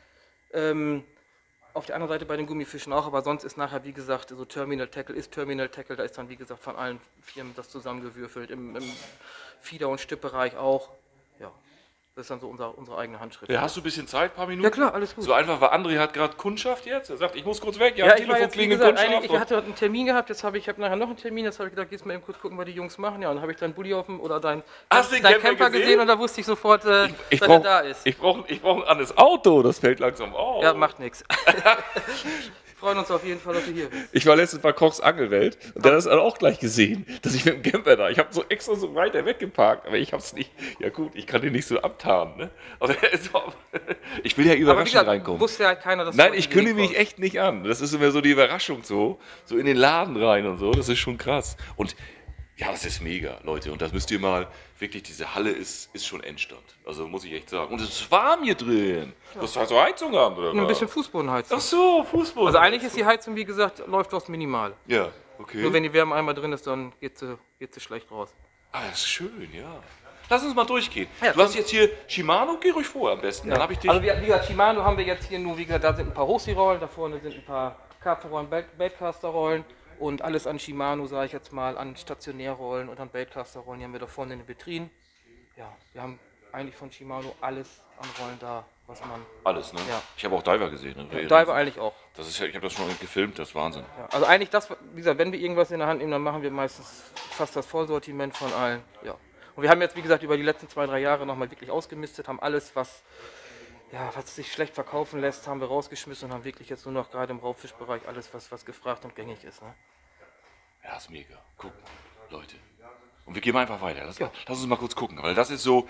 Auf der anderen Seite bei den Gummifischen auch, aber sonst ist nachher, wie gesagt, so Terminal Tackle ist Terminal Tackle, da ist dann, wie gesagt, von allen Firmen das zusammengewürfelt, im Fieder- und Stippbereich auch. Ja, das ist dann so unsere eigene Handschrift. Ja, hast du ein bisschen Zeit, ein paar Minuten? Ja, klar, alles gut. So einfach, weil André hat gerade Kundschaft jetzt. Er sagt, ich muss kurz weg. Ja, Ja, am ich war Telefon jetzt, wie klingelt gesagt, Kundschaft. ich hatte heute einen Termin gehabt, jetzt habe ich nachher noch einen Termin, jetzt habe ich gedacht, gehst mal eben kurz gucken, was die Jungs machen. Ja, und dann habe ich deinen Bulli auf dem, oder dein Hast du den Camper Camper gesehen? gesehen? Und da wusste ich sofort, dass ich er brauch- da ist. Ich brauche ein anderes Auto, das fällt langsam auf. Ja, macht nichts. Wir freuen uns auf jeden Fall, dass du hier bist. Ich war letztens bei Kochs Angelwelt und dann hast du auch gleich gesehen, dass ich mit dem Camper da, ich habe so extra so weiter weggeparkt, aber ich habe es nicht, ja gut, ich kann den nicht so abtarnen, ne? Aber ich will ja Aber wie überraschend gesagt, reinkommen. wusste ja keiner, dass du Nein, heute ich hier kündige mich hinkommst. echt nicht an. Das ist immer so die Überraschung so in den Laden rein und so, das ist schon krass. Und ja, das ist mega, Leute. Und das müsst ihr mal, wirklich, diese Halle ist schon Endstand. Also muss ich echt sagen. Und es ist warm hier drin. Du hast also Heizung an, oder Ein was? bisschen Fußbodenheizung. Ach so, Fußball. Also eigentlich ist die Heizung, wie gesagt, läuft aufs Minimal. Ja, okay. Nur wenn die Wärme einmal drin ist, dann geht sie schlecht raus. Ah, das ist schön, ja. Lass uns mal durchgehen. Ja, Du hast jetzt hier Shimano, geh ruhig vor am besten. Dann habe ich dich. Also wie gesagt, Shimano haben wir jetzt hier nur, wie gesagt, da sind ein paar Hochseerollen, da vorne sind ein paar Karpfenrollen, Baitcaster-Rollen und alles an Shimano, sage ich jetzt mal, an Stationärrollen und an Baitcaster-Rollen, die haben wir da vorne in den Vitrinen. Ja, wir haben eigentlich von Shimano alles an Rollen da, was man... Alles, ne? Ja. Ich habe auch Diver gesehen. Ne? Diver eigentlich auch. Das ist ja, ich habe das schon gefilmt, das ist Wahnsinn. Ja, also eigentlich das, wie gesagt, wenn wir irgendwas in der Hand nehmen, dann machen wir meistens fast das Vollsortiment von allen. Ja. Und wir haben jetzt, wie gesagt, über die letzten 2-3 Jahre nochmal wirklich ausgemistet, haben alles, was sich schlecht verkaufen lässt, haben wir rausgeschmissen und haben wirklich jetzt nur noch gerade im Raubfischbereich alles, was gefragt und gängig ist. Ne? Ja, ist mega. Guck mal, Leute. Und wir gehen einfach weiter. Lass uns mal kurz gucken, weil das ist so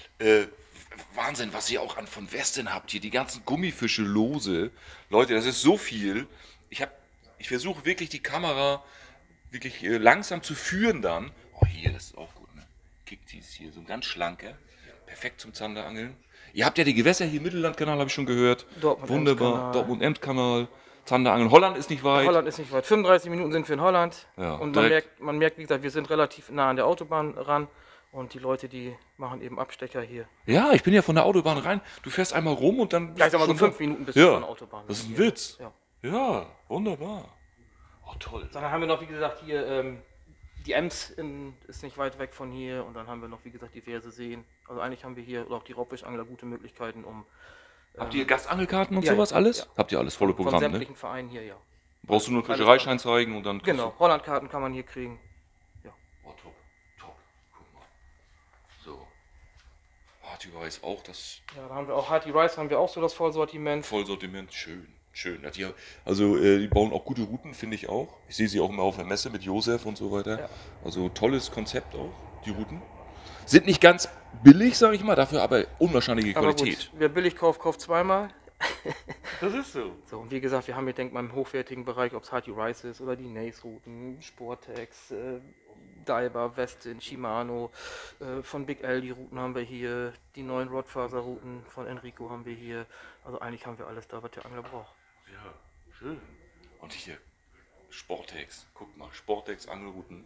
Wahnsinn, was ihr auch von Westen habt hier. Die ganzen Gummifische lose. Leute, das ist so viel. Ich versuche wirklich die Kamera wirklich langsam zu führen dann. Oh, hier, das ist auch gut. Ne? Kicktees hier, so ein ganz schlanker. Perfekt zum Zanderangeln. Ihr habt ja die Gewässer hier, Mittellandkanal habe ich schon gehört. Dortmund-Ems-Kanal. Wunderbar. Dortmund-Ems-Kanal. Zanderangeln. Holland ist nicht weit. Holland ist nicht weit. 35 Minuten sind wir in Holland. Ja, Und direkt. man merkt, wie gesagt, wir sind relativ nah an der Autobahn ran. Und die Leute, die machen eben Abstecher hier. Ja, ich bin ja von der Autobahn rein. Du fährst einmal rum und dann... Ja, ich sag mal so 5 Minuten bis Ja, von der Autobahn. das ist ein hier. Witz. Ja. Ja, wunderbar. Oh, toll. Dann haben wir noch, wie gesagt, hier die Ems ist nicht weit weg von hier. Und dann haben wir noch, wie gesagt, diverse Seen. Also eigentlich haben wir hier, oder auch die Raubfischangler, gute Möglichkeiten, um... Habt ihr Gastangelkarten und ja, sowas alles? ja. Habt ihr alles volle von Programm, ne? sämtlichen Vereinen hier, ja. Brauchst du nur einen Fischereischein zeigen und dann... kriegst Genau, Hollandkarten kann man hier kriegen. du- Oh, top, top. Guck mal. So. Hardy Rice auch das Ja, da haben wir auch Hardy Rice, haben wir auch so das Vollsortiment. Vollsortiment. Schön, schön. Ja, die bauen auch gute Routen, finde ich auch. Ich sehe sie auch immer auf der Messe mit Josef und so weiter. Ja. Also tolles Konzept auch, die Routen. Sind nicht ganz billig, sage ich mal, dafür aber unwahrscheinliche Aber Qualität. gut, wer billig kauft, kauft zweimal. Das ist so. So, und wie gesagt, wir haben hier, denkt man, im hochwertigen Bereich, ob es Hardy Rice ist oder die Nace-Routen, Sportex, Diver, Westin, Shimano, von Big L, die Routen haben wir hier, die neuen Rodfaser-Routen von Enrico haben wir hier. Also eigentlich haben wir alles da, was der Angler braucht. Ja, schön. Und hier, Sportex. Guck mal, Sportex Angelrouten.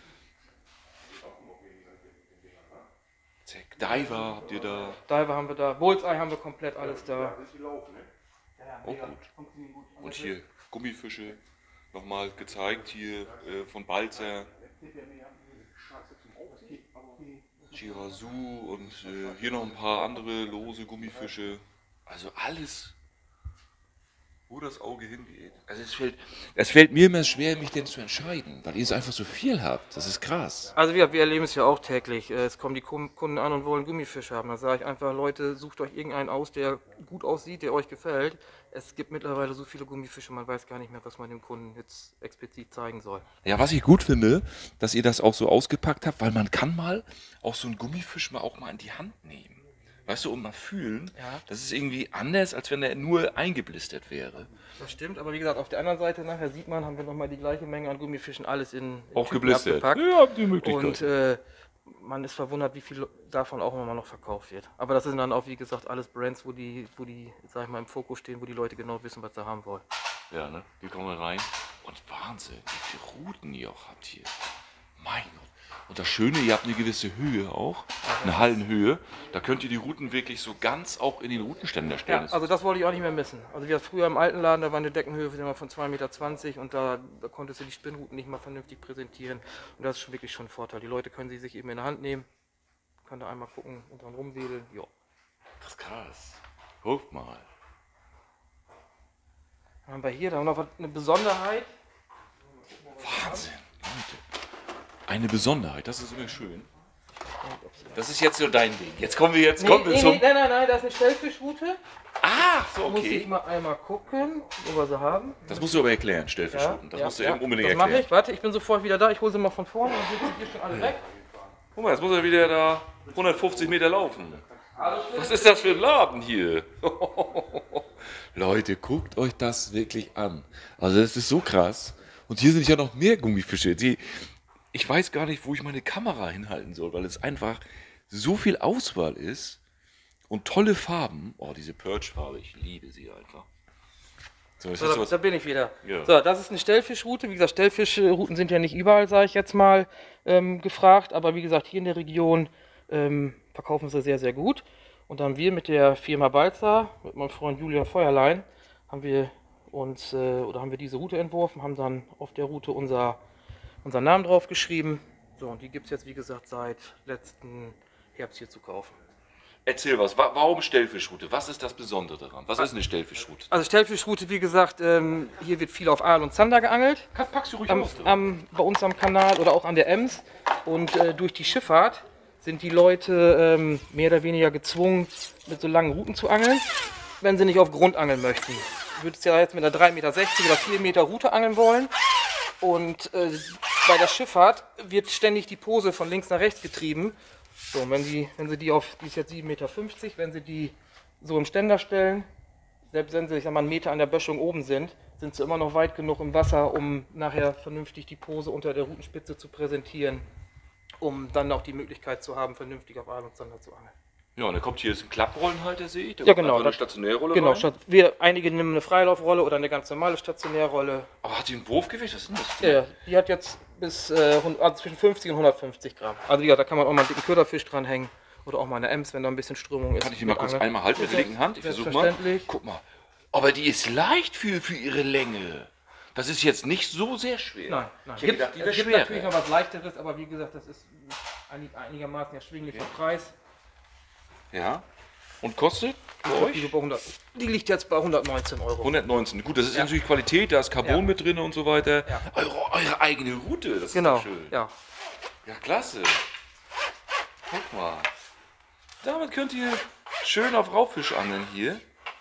Zack, Diver habt ihr da. Diver haben wir da, Bullseye haben wir komplett alles da. Auch gut. Und hier Gummifische nochmal gezeigt, hier von Balzer, Shirazu und hier noch ein paar andere lose Gummifische. Also alles, wo das Auge hingeht. Also es fällt mir immer schwer, mich denn zu entscheiden, weil ihr es einfach so viel habt. Das ist krass. Also wir erleben es ja auch täglich. Es kommen die Kunden an und wollen Gummifisch haben. Da sage ich einfach, Leute, sucht euch irgendeinen aus, der gut aussieht, der euch gefällt. Es gibt mittlerweile so viele Gummifische, man weiß gar nicht mehr, was man dem Kunden jetzt explizit zeigen soll. Ja, was ich gut finde, dass ihr das auch so ausgepackt habt, weil man kann mal auch so einen Gummifisch auch mal in die Hand nehmen. Weißt du, und mal fühlen, Ja. das ist irgendwie anders, als wenn der nur eingeblistert wäre. Das stimmt, aber wie gesagt, auf der anderen Seite nachher sieht man, haben wir nochmal die gleiche Menge an Gummifischen, alles in Auch Tüten geblistert. abgepackt. Ja, habt ihr Möglichkeit. Und man ist verwundert, wie viel davon auch immer noch verkauft wird. Aber das sind dann auch, wie gesagt, alles Brands, wo die, sag ich mal, im Fokus stehen, wo die Leute genau wissen, was sie haben wollen. Ja, ne? Die kommen rein. Und Wahnsinn, wie viele Routen ihr auch habt hier. Mein Gott. Und das Schöne, ihr habt eine gewisse Höhe auch, eine Hallenhöhe. Da könnt ihr die Routen wirklich so ganz auch in den Routenständer stellen. Ja, also das wollte ich auch nicht mehr missen. Also wir früher im alten Laden, da war eine Deckenhöhe von 2,20 Meter und da konntest du die Spinnrouten nicht mal vernünftig präsentieren. Und das ist wirklich schon ein Vorteil. Die Leute können sie sich eben in der Hand nehmen, können da einmal gucken und dann rumwedeln. Ja. Das ist krass. Guck mal. Dann haben wir hier, da haben wir noch eine Besonderheit. Wahnsinn. Leute. Eine Besonderheit, das ist immer schön. Das ist jetzt so dein Ding. Jetzt kommen wir zum... Nein, da ist eine Stellfischrute. Ah, so, Muss ich okay. mal einmal gucken, wo wir sie haben. Das musst du aber erklären, Stellfischrouten. Das musst du eben unbedingt das mache erklären. ich. Warte, ich bin sofort wieder da. Ich hole sie mal von vorne und sind hier schon alle weg. Guck mal, jetzt muss er wieder da 150 Meter laufen. Was ist das für ein Laden hier? Leute, guckt euch das wirklich an. Also das ist so krass. Und hier sind ja noch mehr Gummifische. Ich weiß gar nicht, wo ich meine Kamera hinhalten soll, weil es einfach so viel Auswahl ist und tolle Farben. Oh, diese Perch-Farbe, ich liebe sie einfach. So, ist das So, was? da bin ich wieder. Ja. So, das ist eine Stellfischroute. Wie gesagt, Stellfischrouten sind ja nicht überall, sage ich jetzt mal, gefragt. Aber wie gesagt, hier in der Region verkaufen sie sehr, sehr gut. Und dann haben wir mit der Firma Balzer, mit meinem Freund Julian Feuerlein, haben wir diese Route entworfen, haben dann auf der Route unseren Namen drauf geschrieben. So, und die gibt es jetzt, wie gesagt, seit letzten Herbst hier zu kaufen. Erzähl was. Warum Stellfischroute? Was ist das Besondere daran? Was ist eine Stellfischroute? Also Stellfischroute, wie gesagt, hier wird viel auf Aal und Zander geangelt. Packst du ruhig aus. Bei uns am Kanal oder auch an der Ems. Und durch die Schifffahrt sind die Leute mehr oder weniger gezwungen, mit so langen Routen zu angeln, wenn sie nicht auf Grund angeln möchten. Du würdest ja jetzt mit einer 3,60 Meter oder 4 Meter Route angeln wollen. Und bei der Schifffahrt wird ständig die Pose von links nach rechts getrieben. So, und wenn sie die ist jetzt 7,50 Meter, wenn sie die so im Ständer stellen, selbst wenn sie, ich sag mal, einen Meter an der Böschung oben sind sie immer noch weit genug im Wasser, um nachher vernünftig die Pose unter der Routenspitze zu präsentieren, um dann auch die Möglichkeit zu haben, vernünftig auf Aal und Zander zu angeln. Ja, und dann kommt hier jetzt ein Klapprollenhalter, sehe ich. Da Ja, kommt genau, einfach eine das- Stationärrolle Genau, rein. einige nehmen eine Freilaufrolle oder eine ganz normale Stationärrolle. Aber hat die ein Wurfgewicht? Was ist denn das? Ja, ja, die hat jetzt bis also zwischen 50 und 150 Gramm. Also ja, da kann man auch mal einen dicken Köderfisch dranhängen oder auch mal eine Ems, wenn da ein bisschen Strömung ist. Kann ich die mal mit kurz Angeln. einmal halten mit der linken Hand? Ich versuche mal. Selbstverständlich. Guck mal. Aber die ist leicht für ihre Länge. Das ist jetzt nicht so sehr schwer. Nein, nein. Ich hätte gedacht, die wäre Es gibt schwer. natürlich noch was Leichteres, aber wie gesagt, das ist einigermaßen erschwinglicher Preis. Ja. Und kostet bei Die, euch? so bei 100, die liegt jetzt bei 119 Euro. 119. Gut, das ist Ja. natürlich Qualität, da ist Carbon Ja. mit drin und so weiter. Ja. Eure eigene Route, das Genau, ist doch schön. ja. Ja, klasse. Guck mal. Damit könnt ihr schön auf Raubfisch angeln hier.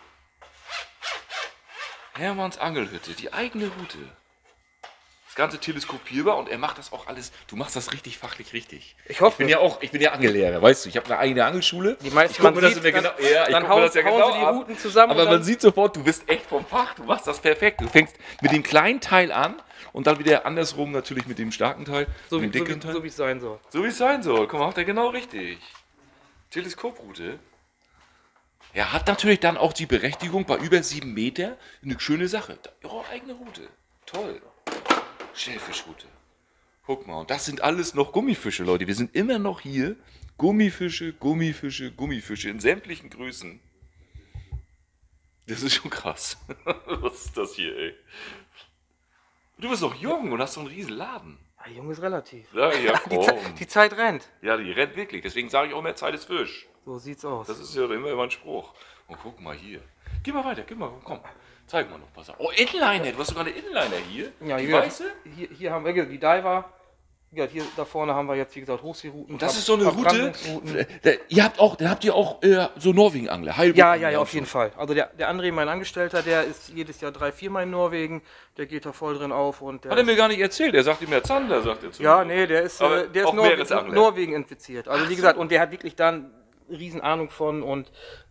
Hermanns Angelhütte, die eigene Route. Das Ganze teleskopierbar und er macht das auch alles. Du machst das richtig fachlich richtig. Ich hoffe. Ich bin ja Angellehrer, weißt du. Ich habe eine eigene Angelschule. Die meisten, ich guck man mir das sieht, immer dann, genau. Ja, ich dann guck mir das ja hauen genau sie die an. Routen zusammen. Aber und man dann, sieht sofort, du bist echt vom Fach. Du machst das perfekt. Du fängst mit dem kleinen Teil an und dann wieder andersrum natürlich mit dem starken Teil, so mit wie dem dicken Teil. es sein soll. So wie es sein soll. Guck mal, macht er genau richtig. Teleskoproute. Er hat natürlich dann auch die Berechtigung bei über 7 Meter. Eine schöne Sache. Eure eigene Route. Toll. Schellfischroute. Guck mal, und das sind alles noch Gummifische, Leute. Wir sind immer noch hier. Gummifische, Gummifische, Gummifische in sämtlichen Größen. Das ist schon krass. Was ist das hier, ey? Du bist doch jung und hast so einen riesen Laden. Ja, jung ist relativ. Ja, ja, komm. Die Zeit rennt. Ja, die rennt wirklich. Deswegen sage ich auch mehr Zeit ist Fisch. So sieht's aus. Das ist ja immer ein Spruch. Und guck mal hier. Geh mal weiter, komm. Zeig mal noch was. Oh, Inliner. Du hast sogar eine Inliner hier. Ja, die hier, weiße? hier haben wir die Diver. Ja, hier da vorne haben wir jetzt, wie gesagt, Hochseerouten. Und das ist so eine Route. Verbrandungsrouten. Da habt ihr auch so Norwegen-Angler. Ja, auf jeden Fall. Also der André, mein Angestellter, der ist jedes Jahr 3-4 Mal in Norwegen. Der geht da voll drin auf. Und der Hat er mir gar nicht erzählt. Er sagt ihm ja Zander, sagt er zu ja, mir. nee, der ist Aber auch Meeresangler. Norwegen infiziert. Also wie gesagt, und der hat wirklich da eine riesen Ahnung von und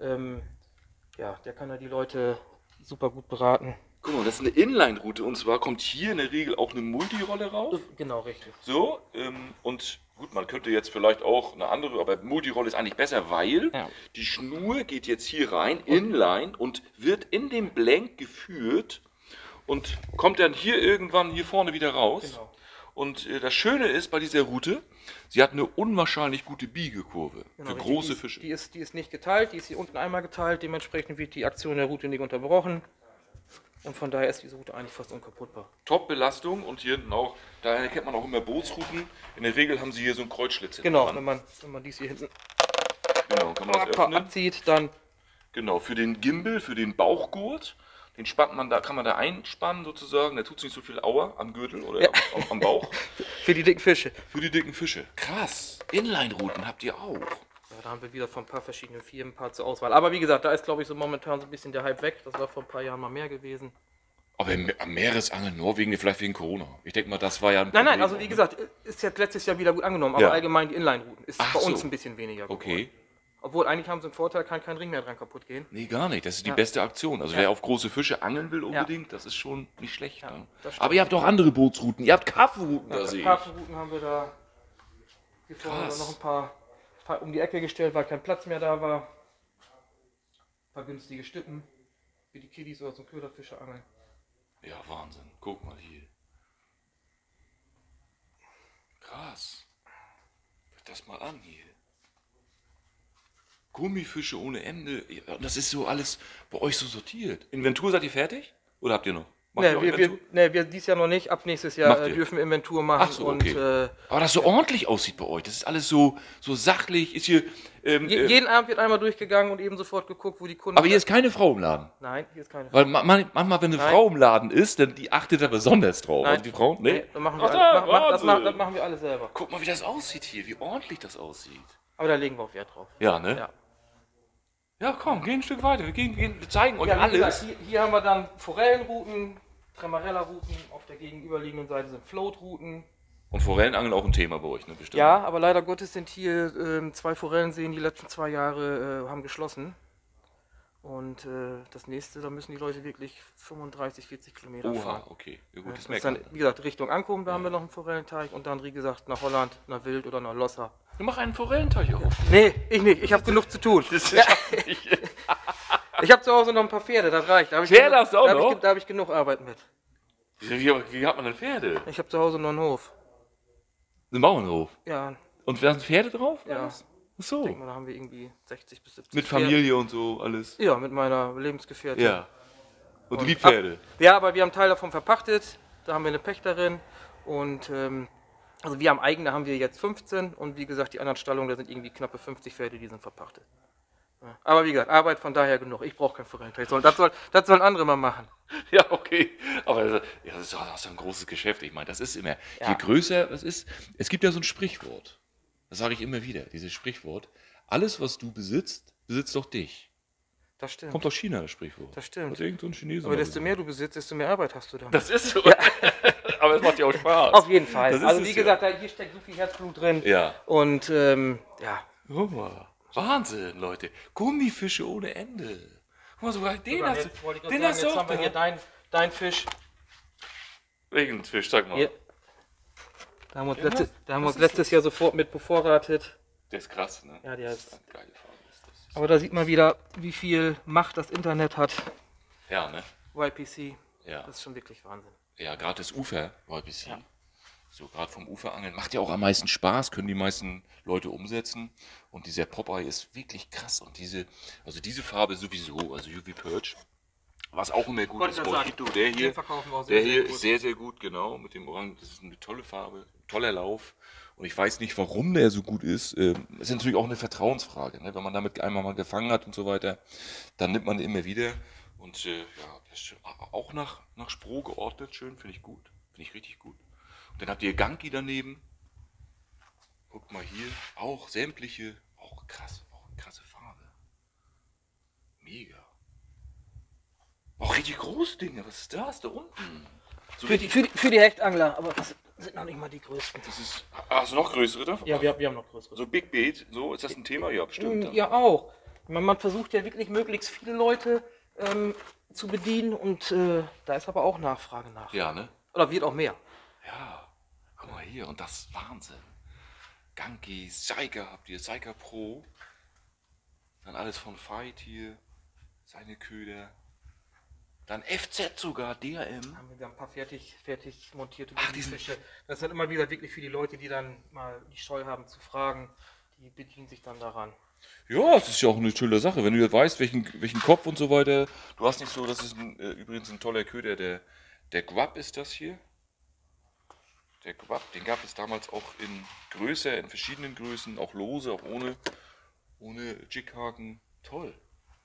ja, der kann da die Leute super gut beraten. Guck mal, das ist eine Inline-Route. Und zwar kommt hier in der Regel auch eine Multirolle raus. Genau, richtig. So, und gut, man könnte jetzt vielleicht auch eine andere, aber Multirolle ist eigentlich besser, weil Ja. die Schnur geht jetzt hier rein, inline, und wird in den Blank geführt und kommt dann hier irgendwann hier vorne wieder raus. Genau. Und das Schöne ist bei dieser Route, sie hat eine unwahrscheinlich gute Biegekurve Genau, für richtig. große Fische. Die ist nicht geteilt, die ist hier unten einmal geteilt, dementsprechend wird die Aktion der Route nicht unterbrochen. Und von daher ist diese Route eigentlich fast unkaputtbar. Top-Belastung und hier hinten auch, da erkennt man auch immer Bootsrouten. In der Regel haben sie hier so einen Kreuzschlitz. hinten Genau, dran. wenn man dies hier hinten Genau, kann man das öffnen. abzieht, dann Genau, für den Gimbal, für den Bauchgurt, den spannt man da, kann man da einspannen sozusagen, da tut es nicht so viel Aua am Gürtel oder am Bauch. für die dicken Fische. Für die dicken Fische. Krass. Inline-Routen habt ihr auch. Ja, da haben wir wieder von ein paar verschiedenen Firmen ein paar zur Auswahl. Aber wie gesagt, da ist glaube ich so momentan so ein bisschen der Hype weg. Das war vor ein paar Jahren mal mehr gewesen. Aber am Meeresangeln Norwegen, vielleicht wegen Corona. Ich denke mal, das war ja ein Nein, Problem also auch, wie ne? gesagt, ist jetzt letztes Jahr wieder gut angenommen. Aber Ja. allgemein die Inline-Routen ist Ach bei uns so. ein bisschen weniger geworden. Okay. Obwohl eigentlich haben sie einen Vorteil, kann kein Ring mehr dran kaputt gehen. Nee, gar nicht. Das ist die Ja. beste Aktion. Also Ja. wer auf große Fische angeln will unbedingt, das ist schon nicht schlecht. Ja, ne? das stimmt. Aber ihr habt auch andere Bootsrouten. Ihr habt Karpfenrouten, da sehe ich. Karpfenrouten haben wir da. Hier vorne haben wir Krass. noch ein paar um die Ecke gestellt, weil kein Platz mehr da war. Ein paar günstige Stippen, wie die Kiddies oder zum Köderfische angeln. Ja, Wahnsinn. Guck mal hier. Krass. Guck das mal an hier. Gummifische ohne Ende. Ja, das ist so alles bei euch so sortiert. Inventur, seid ihr fertig? Oder habt ihr noch? Macht ihr auch Inventur? Wir dieses Jahr noch nicht. Ab nächstes Jahr Macht ihr? dürfen wir Inventur machen. Ach so, okay. Und Aber das so ordentlich aussieht bei euch. Das ist alles so sachlich. Ist hier. jeden Abend wird einmal durchgegangen und eben sofort geguckt, wo die Kunden. Aber hier ist keine Frau im Laden. Nein, hier ist keine. Weil manchmal, wenn eine Nein. Frau im Laden ist, dann die achtet da besonders drauf. Nein. Also die Frauen, nee. Dann machen Ach, wir da, alles, Wahnsinn. das machen wir alles selber. Guck mal, wie das aussieht hier. Wie ordentlich das aussieht. Aber da legen wir auch Wert drauf. Ja, ne? Ja. Ja, komm, geh ein Stück weiter. Wir zeigen euch Ja, wie alles. gesagt, hier haben wir dann Forellenrouten, Tremarella-Routen, auf der gegenüberliegenden Seite sind Floatrouten. Und Forellenangeln auch ein Thema bei euch, ne? Bestimmt. Ja, aber leider Gottes sind hier 2 Forellenseen die letzten 2 Jahre haben geschlossen. Und das nächste, da müssen die Leute wirklich 35, 40 Kilometer Oha, fahren. okay. Ja Ja, gut, das das ist merkt dann, man. wie gesagt, Richtung Ankommen, da haben wir noch einen Forellenteich und dann, wie gesagt, nach Holland, nach Wild oder nach Losser. Du mach einen Forellenteich auf. Nee, ich nicht, ich habe genug zu tun. Das Ja, schafft nicht. ich habe zu Hause noch ein paar Pferde, das reicht. Da hab ich Pferde genug, hast du auch da hab noch? Ich, da habe ich genug Arbeit mit. Wie hat man denn Pferde? Ich habe zu Hause noch einen Hof. Ein Bauernhof. Ja, Und da sind Pferde drauf? ja. Alles? Ach so. Denk mal, da haben wir irgendwie 60 bis 70 Mit Pferde. Familie und so, alles. Ja, mit meiner Lebensgefährtin. Ja. Und du Und liebst Pferde? Ja, aber wir haben einen Teil davon verpachtet. Da haben wir eine Pächterin. Und also wir am eigenen haben wir jetzt 15. Und wie gesagt, die anderen Stallungen, da sind irgendwie knappe 50 Pferde, die sind verpachtet. Ja. Aber wie gesagt, Arbeit von daher genug. Ich brauche kein Forellenteich. Das sollen andere mal machen. Ja, okay. Aber ja, das ist doch so ein großes Geschäft. Ich meine, das ist immer, Ja. je größer es ist, es gibt ja so ein Sprichwort. Das sage ich immer wieder, dieses Sprichwort. Alles, was du besitzt, besitzt doch dich. Das stimmt. Kommt aus China, das Sprichwort. Das stimmt. Hat irgend so ein Chinesen Aber mal desto gesagt. mehr du besitzt, desto mehr Arbeit hast du dann. Das ist so. Aber es macht ja auch Spaß. Auf jeden Fall. Das ist Also es wie ja. gesagt, hier steckt so viel Herzblut drin. Ja. Und ja. Guck mal. Wahnsinn, Leute. Gummifische ohne Ende. Guck mal, sogar den hast Jetzt wollte ich du. gerade Den sagen, hast du jetzt auch haben wir hier da. dein Fisch. Welchen Fisch, sag mal. Hier. Da haben wir uns, Ja, letztes, letztes Jahr sofort mit bevorratet. Der ist krass, ne? Ja, der Das ist. eine geile Farbe. Ist das. Aber da sieht man wieder, wie viel Macht das Internet hat. Ja, ne? YPC. Ja. Das ist schon wirklich Wahnsinn. Ja, gerade das Ufer, YPC. Ja. So, gerade vom Uferangeln. Macht ja auch am meisten Spaß, können die meisten Leute umsetzen. Und dieser Popeye ist wirklich krass. Und diese Farbe sowieso, also UV Perch. Was auch immer gut Wollte ist, ich gerade Mojito, der Den hier, verkaufen wir auch der sehr, hier sehr ist gut. sehr, sehr gut, genau, mit dem Orange. Das ist eine tolle Farbe, toller Lauf. Und ich weiß nicht, warum der so gut ist. Es ist natürlich auch eine Vertrauensfrage. Ne? Wenn man damit einmal mal gefangen hat und so weiter, dann nimmt man ihn immer wieder. Und ja, das ist auch nach Spro geordnet, schön, finde ich gut. Finde ich richtig gut. Und dann habt ihr Ganki daneben. Guckt mal hier, auch sämtliche, auch krass, auch eine krasse Farbe. Mega. Auch richtig große Dinge, was ist das da unten? So Für die Hechtangler, aber das sind noch nicht mal die größten. das ist, also noch größere davon? Ja, wir haben noch größere. So Big Bait, so, ist das ein Thema? Ja, bestimmt. Ja, auch. Man versucht ja wirklich möglichst viele Leute zu bedienen und da ist aber auch Nachfrage nach. Ja, ne? Oder wird auch mehr. Ja. Guck mal hier, und das ist Wahnsinn. Ganki, Saiga habt ihr, Saiga Pro. Dann alles von Fight hier, seine Köder. Dann FZ sogar, DRM. Haben wir ein paar fertig montierte Ach, die sind- Fische. Das sind immer wieder wirklich für die Leute, die dann mal die Scheu haben zu fragen. Die bedienen sich dann daran. Ja, es ist ja auch eine tolle Sache, wenn du weißt, welchen Kopf und so weiter. Du hast nicht so, das ist übrigens ein toller Köder, der Grub ist das hier. Der Grub, den gab es damals auch in größer, in verschiedenen Größen, auch lose, auch ohne Jighaken. Toll.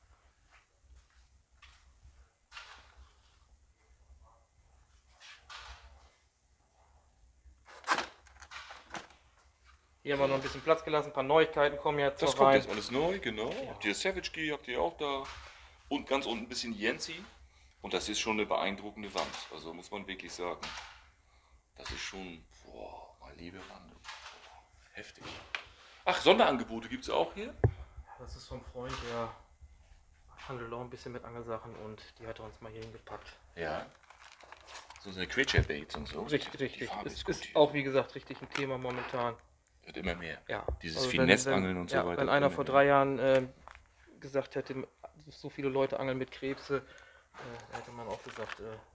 Hier haben wir noch ein bisschen Platz gelassen, ein paar Neuigkeiten kommen jetzt Das noch kommt rein. jetzt alles neu, genau. Habt ihr Savage Key, habt ihr auch da. Und ganz unten ein bisschen Yancy. Und das ist schon eine beeindruckende Wand. Also muss man wirklich sagen. Das ist schon, boah, mein lieber Mann. Heftig. Ach, Sonderangebote gibt es auch hier? Das ist vom Freund, der handelt auch ein bisschen mit Angelsachen und die hat er uns mal hier hingepackt. Ja. So eine Creature Baits und so. Richtig, Die richtig. Farbe Es ist gut ist hier. auch, wie gesagt, richtig ein Thema momentan. Wird immer mehr. Ja. Dieses Also Finessangeln und so ja, weiter. Wenn einer immer vor mehr. 3 Jahren gesagt hätte, so viele Leute angeln mit Krebse, hätte man auch gesagt,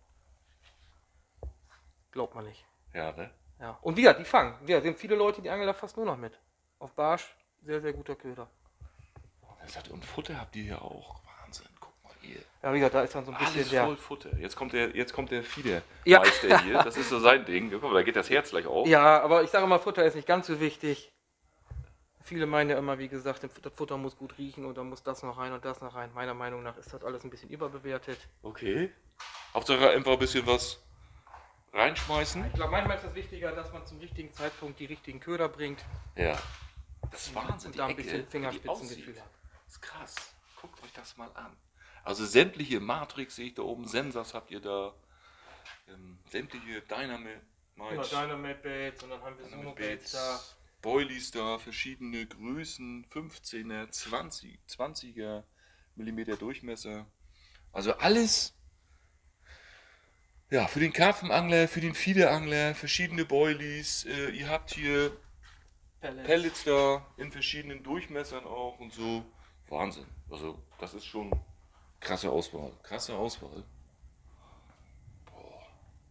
glaubt man nicht. Ja, ne? Ja. Und wie gesagt, die fangen. Ja, sind viele Leute, die angeln da fast nur noch mit. Auf Barsch, sehr, sehr guter Köder. Er sagt, und Futter habt ihr hier auch. Wahnsinn, guck mal hier. Ja, wie gesagt, da ist dann so ein bisschen Alles der. voll Futter. Jetzt kommt der Ja. Fiedermeister hier. Das ist so sein Ding. Guck mal, da geht das Herz gleich auf. Ja, aber ich sage mal, Futter ist nicht ganz so wichtig. Viele meinen ja immer, wie gesagt, das Futter muss gut riechen und dann muss das noch rein und das noch rein. Meiner Meinung nach ist das alles ein bisschen überbewertet. Okay. Hauptsache einfach ein bisschen was reinschmeißen. Ich glaube, manchmal ist es wichtiger, dass man zum richtigen Zeitpunkt die richtigen Köder bringt Ja. Das ist Wahnsinn. und da ein die bisschen Ecke, Fingerspitzengefühl wie die hat. aussieht. Das ist krass. Guckt euch das mal an. Also sämtliche Matrix sehe ich da oben. Sensors habt ihr da. Sämtliche Dynamite. Genau, Dynamite Baits und dann haben wir Sumo Baits da. Boilies da, verschiedene Größen, 15er, 20er, mm Durchmesser. Also alles, ja, für den Karpfenangler, für den Fiederangler, verschiedene Boilies. Ihr habt hier Pellets da in verschiedenen Durchmessern auch und so. Wahnsinn. Also das ist schon krasse Auswahl. Krasse Auswahl. Boah.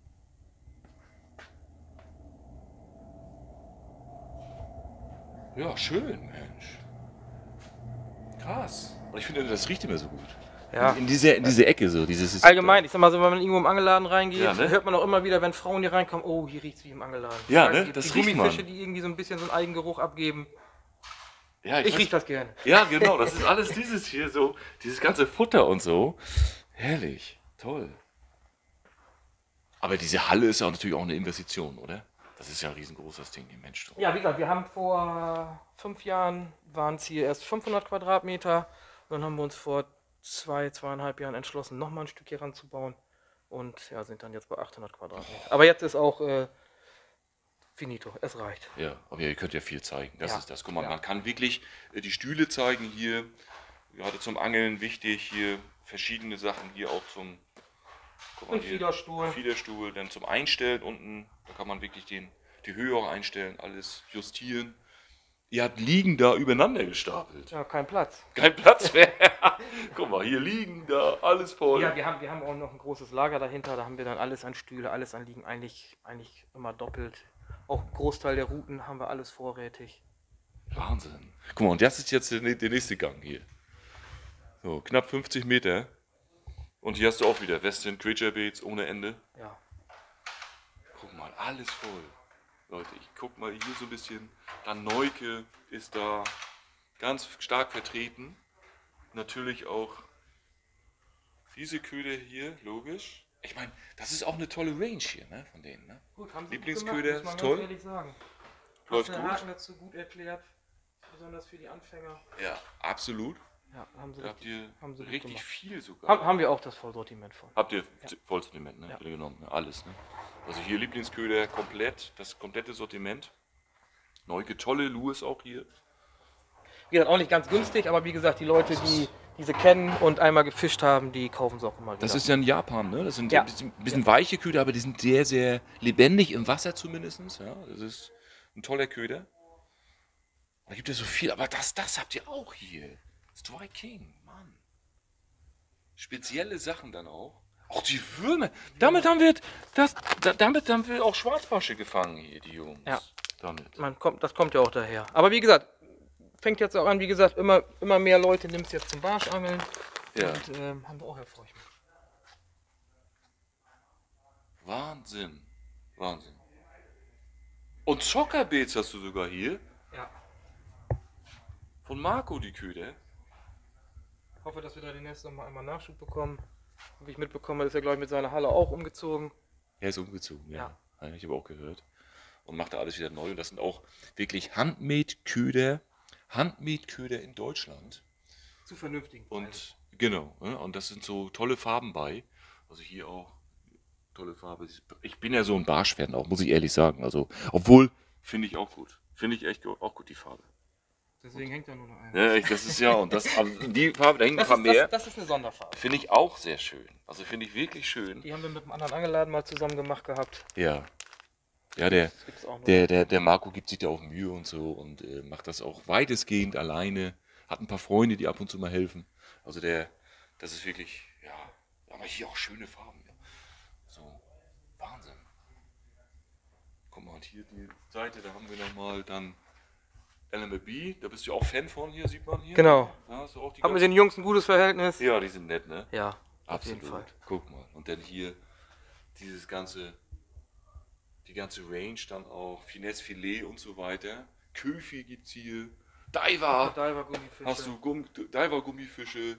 Ja, schön, Mensch. Krass. Und ich finde, das riecht immer so gut. Ja. In diese Ecke so. Dieses Allgemein, ich sag mal so, wenn man irgendwo im Angelladen reingeht, Ja, ne? hört man auch immer wieder, wenn Frauen hier reinkommen, oh, hier riecht's wie im Angelladen. Ja, Ich weiß ne? nicht, Das die riecht Gummifische, man. die irgendwie so ein bisschen so einen Eigengeruch abgeben. Ja, Ich riech das gerne. Ja, genau. Das ist alles dieses hier so. Dieses ganze Futter und so. Herrlich. Toll. Aber diese Halle ist ja natürlich auch eine Investition, oder? Das ist ja ein riesengroßes Ding, die Mensch. Ja, wie gesagt, wir haben vor 5 Jahren, waren es hier erst 500 Quadratmeter. Dann haben wir uns vor 2,5 Jahren entschlossen, nochmal ein Stück hier ranzubauen. Und ja, sind dann jetzt bei 800 Quadratmeter. Aber jetzt ist auch finito, es reicht. Ja, aber ihr könnt ja viel zeigen. Das Ja. ist das. Guck mal, Ja. man kann wirklich die Stühle zeigen hier. Gerade zum Angeln wichtig. Hier verschiedene Sachen hier auch zum guck mal Und hier, Fiederstuhl. Fiederstuhl. Dann zum Einstellen unten. Da kann man wirklich die Höhe auch einstellen, alles justieren. Ihr habt Liegen da übereinander gestapelt. Ja, kein Platz. Kein Platz mehr. Guck mal, hier liegen, da, alles voll. Ja, wir haben auch noch ein großes Lager dahinter. Da haben wir dann alles an Stühle, alles an Liegen, eigentlich immer doppelt. Auch Großteil der Routen haben wir alles vorrätig. Wahnsinn. Guck mal, und das ist jetzt der nächste Gang hier. So, knapp 50 Meter. Und hier hast du auch wieder Western Creature Baits ohne Ende. Ja. Guck mal, alles voll. Leute, ich guck mal hier so ein bisschen. Dann Neuke ist da ganz stark vertreten. Natürlich auch diese Köder hier, logisch. Ich meine, das ist auch eine tolle Range hier, ne, von denen, ne? Gut, haben Lieblingsköder, muss man ist toll. ganz ehrlich sagen. Läuft Hast du den gut. Haken dazu gut erklärt, besonders für die Anfänger. Ja, absolut. Ja, haben sie, Da habt ihr haben sie gut richtig gemacht. viel sogar. Haben wir auch das Vollsortiment von. Habt ihr Vollsortiment, ne? Ja. Genommen, ne? Alles, ne? Also hier Lieblingsköder komplett, das komplette Sortiment. Neuke tolle Lewis auch hier. Wie gesagt, auch nicht ganz günstig, aber wie gesagt, die Leute, die diese kennen und einmal gefischt haben, die kaufen es auch immer wieder. Das ist ja in Japan, ne? Das sind Ja. ein bisschen weiche Köder, aber die sind sehr, sehr lebendig im Wasser zumindest. Ja, das ist ein toller Köder. Da gibt es so viel, aber das habt ihr auch hier. Strike King, Mann. Spezielle Sachen dann auch. Auch die Würmer. Damit haben wir auch Schwarzbarsche gefangen hier, die Jungs. Ja. Damit. Das kommt ja auch daher. Aber wie gesagt, fängt jetzt auch an, wie gesagt, immer mehr Leute nimmt es jetzt zum Barschangeln. Ja. Und haben wir auch Erfolg mit. Wahnsinn. Wahnsinn. Und Zockerbeets hast du sogar hier. Ja. Von Marco die Köder. Ich hoffe, dass wir da demnächst noch mal einmal Nachschub bekommen. Wie ich mitbekomme, ist er, glaube ich, mit seiner Halle auch umgezogen. Er ist umgezogen, ja. Ja, ich habe auch gehört. Und macht da alles wieder neu. Und das sind auch wirklich Handmade-Köder. Handmade-Köder in Deutschland. Zu vernünftigen Preisen. Und genau. Ne? Und das sind so tolle Farben bei. Also hier auch tolle Farbe. Ich bin ja so ein Barsch-Fan auch, muss ich ehrlich sagen. Also, obwohl, finde ich auch gut. Finde ich echt auch gut, die Farbe. Deswegen hängt da nur noch einer. Ja, das ist ja, und das, also die Farbe, da hängen ein paar mehr. Das ist eine Sonderfarbe. Finde ich auch sehr schön. Also finde ich wirklich schön. Die haben wir mit einem anderen Angeladen mal zusammen gemacht gehabt. Ja. Ja, der Das gibt's auch noch. Der Marco gibt sich da auch Mühe und so und macht das auch weitestgehend alleine. Hat ein paar Freunde, die ab und zu mal helfen. Also das ist wirklich, ja, aber hier auch schöne Farben. Ja. So, Wahnsinn. Guck mal, und hier die Seite, da haben wir nochmal dann LMB, da bist du auch Fan von, hier sieht man hier. Genau. Ja, hast du auch die Haben wir ganzen- den Jungs ein gutes Verhältnis? Ja, die sind nett, ne? Ja, auf Absolut. jeden Fall. Guck mal. Und dann hier die ganze Range dann auch, Finesse Filet und so weiter. Köfi gibt's hier. Diver. Diver-Gummifische. Hast du Diver-Gummifische.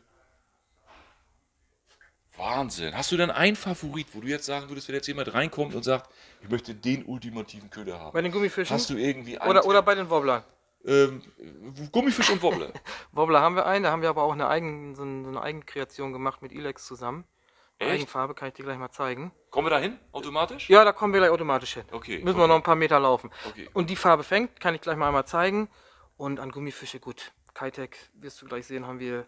Wahnsinn. Hast du denn einen Favorit, wo du jetzt sagen würdest, wenn jetzt jemand reinkommt und sagt, ich möchte den ultimativen Köder haben? Bei den Gummifischen? Hast du irgendwie einen? Oder bei den Wobblern? Gummifisch und Wobbler. Wobbler haben wir einen, da haben wir aber auch so eine Eigenkreation gemacht mit Ilex zusammen. Echt? Eigenfarbe, kann ich dir gleich mal zeigen. Kommen wir da hin? Automatisch? Ja, da kommen wir gleich automatisch hin. Okay. Müssen wir noch ein paar Meter laufen. Okay. Und die Farbe fängt, kann ich gleich mal einmal zeigen. Und an Gummifische, gut, Kitec, wirst du gleich sehen, haben wir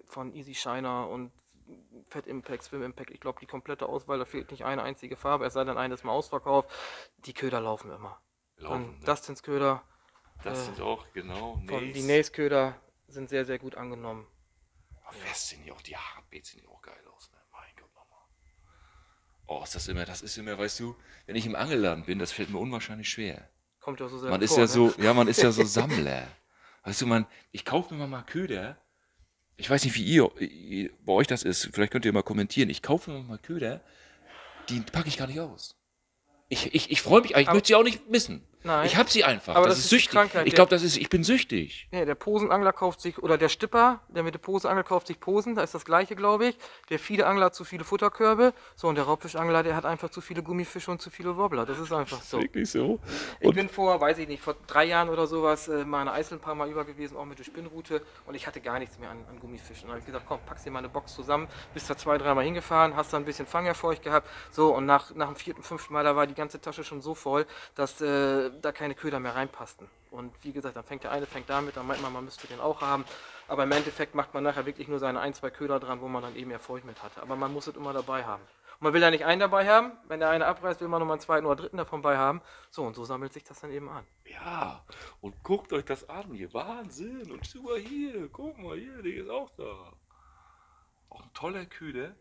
von Easy Shiner und Fat Impact, Swim Impact, ich glaube die komplette Auswahl, da fehlt nicht eine einzige Farbe, es sei denn eines mal ausverkauft. Die Köder laufen immer. Und Dustins Köder, Das sind auch, genau, die Nace-Köder sind sehr, sehr gut angenommen. West sind ja auch, die HB sehen ja auch geil aus, ne? Mein Gott, nochmal. Oh, das ist immer, weißt du, wenn ich im Angelladen bin, das fällt mir unwahrscheinlich schwer. Kommt ja so sehr Man ist vor, ja ne? so, ja, man ist ja so Sammler. Weißt du, ich kaufe mir mal Köder. Ich weiß nicht, wie bei euch das ist. Vielleicht könnt ihr mal kommentieren. Ich kaufe mir mal Köder, die packe ich gar nicht aus. Ich freue mich, ich möchte sie auch nicht missen. Nein. Ich habe sie einfach. Aber das das ist ist die süchtig. Krankheit, Ich glaube, ich bin süchtig. Nee, der Posenangler kauft sich, oder der Stipper, der mit der Posenangel kauft sich Posen, da ist das gleiche, glaube ich. Der Fiederangler hat zu viele Futterkörbe. So, und der Raubfischangler, der hat einfach zu viele Gummifische und zu viele Wobbler. Das ist einfach so. Wirklich so. Ich bin vor 3 Jahren oder sowas mal eine Eisel ein paar Mal über gewesen, auch mit der Spinnrute. Und ich hatte gar nichts mehr an Gummifischen. Und dann habe ich gesagt, komm, packst dir mal eine Box zusammen. Bist da 2, 3 Mal hingefahren, hast da ein bisschen Fangerfeucht gehabt. So, und nach dem 4., 5. Mal, da war die ganze Tasche schon so voll, dass da keine Köder mehr reinpassten. Und wie gesagt, dann fängt der eine damit, dann meint man müsste den auch haben. Aber im Endeffekt macht man nachher wirklich nur seine 1, 2 Köder dran, wo man dann eben Erfolg mit hatte. Aber man muss es immer dabei haben. Und man will ja nicht einen dabei haben. Wenn der eine abreißt, will man nochmal einen zweiten oder dritten davon bei haben. So, und so sammelt sich das dann eben an. Ja, und guckt euch das an hier. Wahnsinn. Und super hier. Guck mal hier, der ist auch da. Auch ein toller Köder.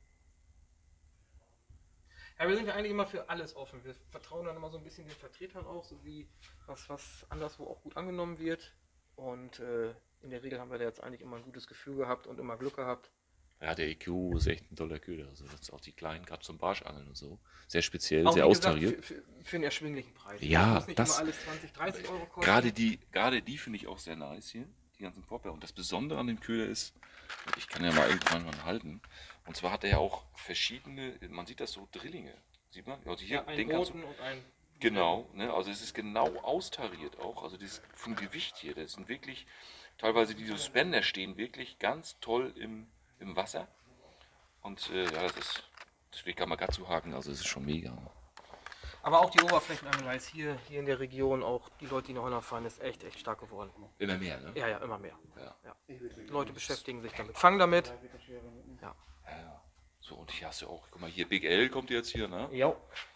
Ja, wir sind ja eigentlich immer für alles offen. Wir vertrauen dann immer so ein bisschen den Vertretern auch, so wie was anderswo auch gut angenommen wird. Und in der Regel haben wir da jetzt eigentlich immer ein gutes Gefühl gehabt und immer Glück gehabt. Ja, der EQ ist echt ein toller Köder. Also das ist auch die kleinen, gerade zum Barschangeln und so. Sehr speziell, auch sehr austariert. Für einen erschwinglichen Preis. Ja, das muss nicht immer alles 20, 30 Euro kosten. Gerade die finde ich auch sehr nice hier. Die ganzen Popper. Und das Besondere an dem Köder ist, ich kann ja mal irgendwann mal halten. Und zwar hat er ja auch verschiedene, man sieht das so, Drillinge. Sieht man? Also hier, ja, einen roten und einen. Genau, ne? Also es ist genau austariert auch. Also das vom Gewicht hier, das sind wirklich, teilweise diese Spender stehen wirklich ganz toll im Wasser. Und ja, das ist schwierig, kann man gerade zuhaken, also es ist schon mega. Aber auch die Oberflächenangelei ist hier in der Region, auch die Leute, die nach Holland fahren, ist echt stark geworden. Immer mehr, ne? Ja, immer mehr. Ja. Die Leute beschäftigen sich damit, fangen damit. Ja. So, und hier hast du auch, guck mal, hier Big L kommt jetzt hier, ne? Ja.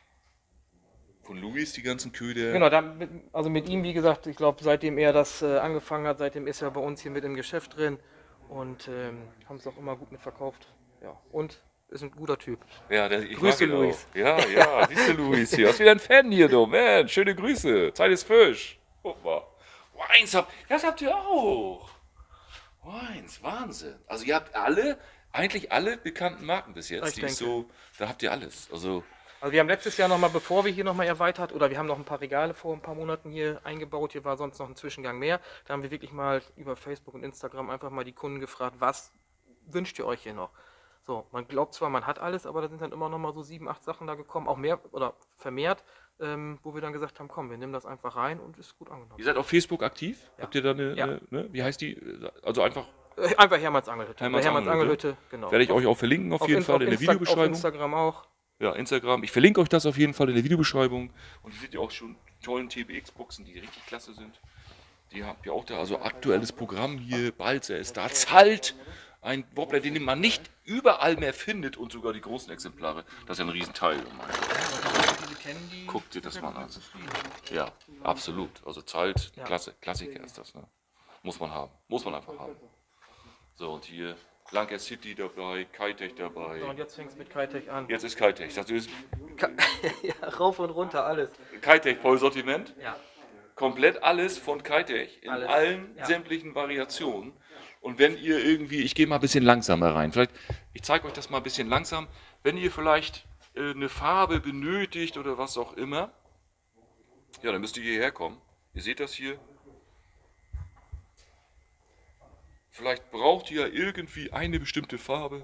Von Louis die ganzen Köder. Genau, also mit ihm, wie gesagt, ich glaube, seitdem er das angefangen hat, seitdem ist er bei uns hier mit im Geschäft drin und haben es auch immer gut mitverkauft. Ja, und ist ein guter Typ. Ja, Grüße, Luis. Ja, siehst du, Luis hier. Hast wieder ein Fan hier, du. Man, schöne Grüße. Zeit ist Fisch. Guck mal. Wines das habt ihr auch. Wines, Wahnsinn. Also ihr habt eigentlich alle bekannten Marken bis jetzt. Ich denke. Da habt ihr alles. Also wir haben letztes Jahr nochmal, bevor wir hier nochmal erweitert, oder wir haben noch ein paar Regale vor ein paar Monaten hier eingebaut, hier war sonst noch ein Zwischengang mehr. Da haben wir wirklich mal über Facebook und Instagram einfach mal die Kunden gefragt, was wünscht ihr euch hier noch? So, man glaubt zwar, man hat alles, aber da sind dann immer noch mal so 7, 8 Sachen da gekommen, auch mehr oder vermehrt, wo wir dann gesagt haben, komm, wir nehmen das einfach rein und ist gut angenommen. ihr seid auf Facebook aktiv? Ja. Habt ihr da eine, wie heißt die? Also einfach Hermanns Angelhütte. Hermanns Angelhütte, genau. Werde ich euch auch verlinken auf jeden Fall in der Videobeschreibung. Auf Instagram auch. Ja, Instagram. Ich verlinke euch das auf jeden Fall in der Videobeschreibung. Und ihr seht ja auch schon tollen TBX-Boxen, die richtig klasse sind. Die habt ihr auch da. Also aktuelles Programm hier, Balzer ist da. Zalt! Ein Wobbler, den man nicht überall mehr findet und sogar die großen Exemplare. Das ist ja ein Riesenteil. Guckt dir das mal an. Ja, absolut. Also Zalt, Klassiker ist das. Ne? Muss man haben. Muss man einfach haben. So, und hier Lanker City dabei, Kitech dabei. So, und jetzt fängt es mit Kitech an. Jetzt ist Kitech. Das ist ja, rauf und runter, alles. Kitech Vollsortiment. Ja. Komplett alles von Kitech in allen sämtlichen Variationen. Und wenn ihr irgendwie, ich gehe mal ein bisschen langsamer rein, vielleicht, ich zeige euch das mal ein bisschen langsam, wenn ihr vielleicht eine Farbe benötigt oder was auch immer, ja, dann müsst ihr hierher kommen. Ihr seht das hier. Vielleicht braucht ihr irgendwie eine bestimmte Farbe.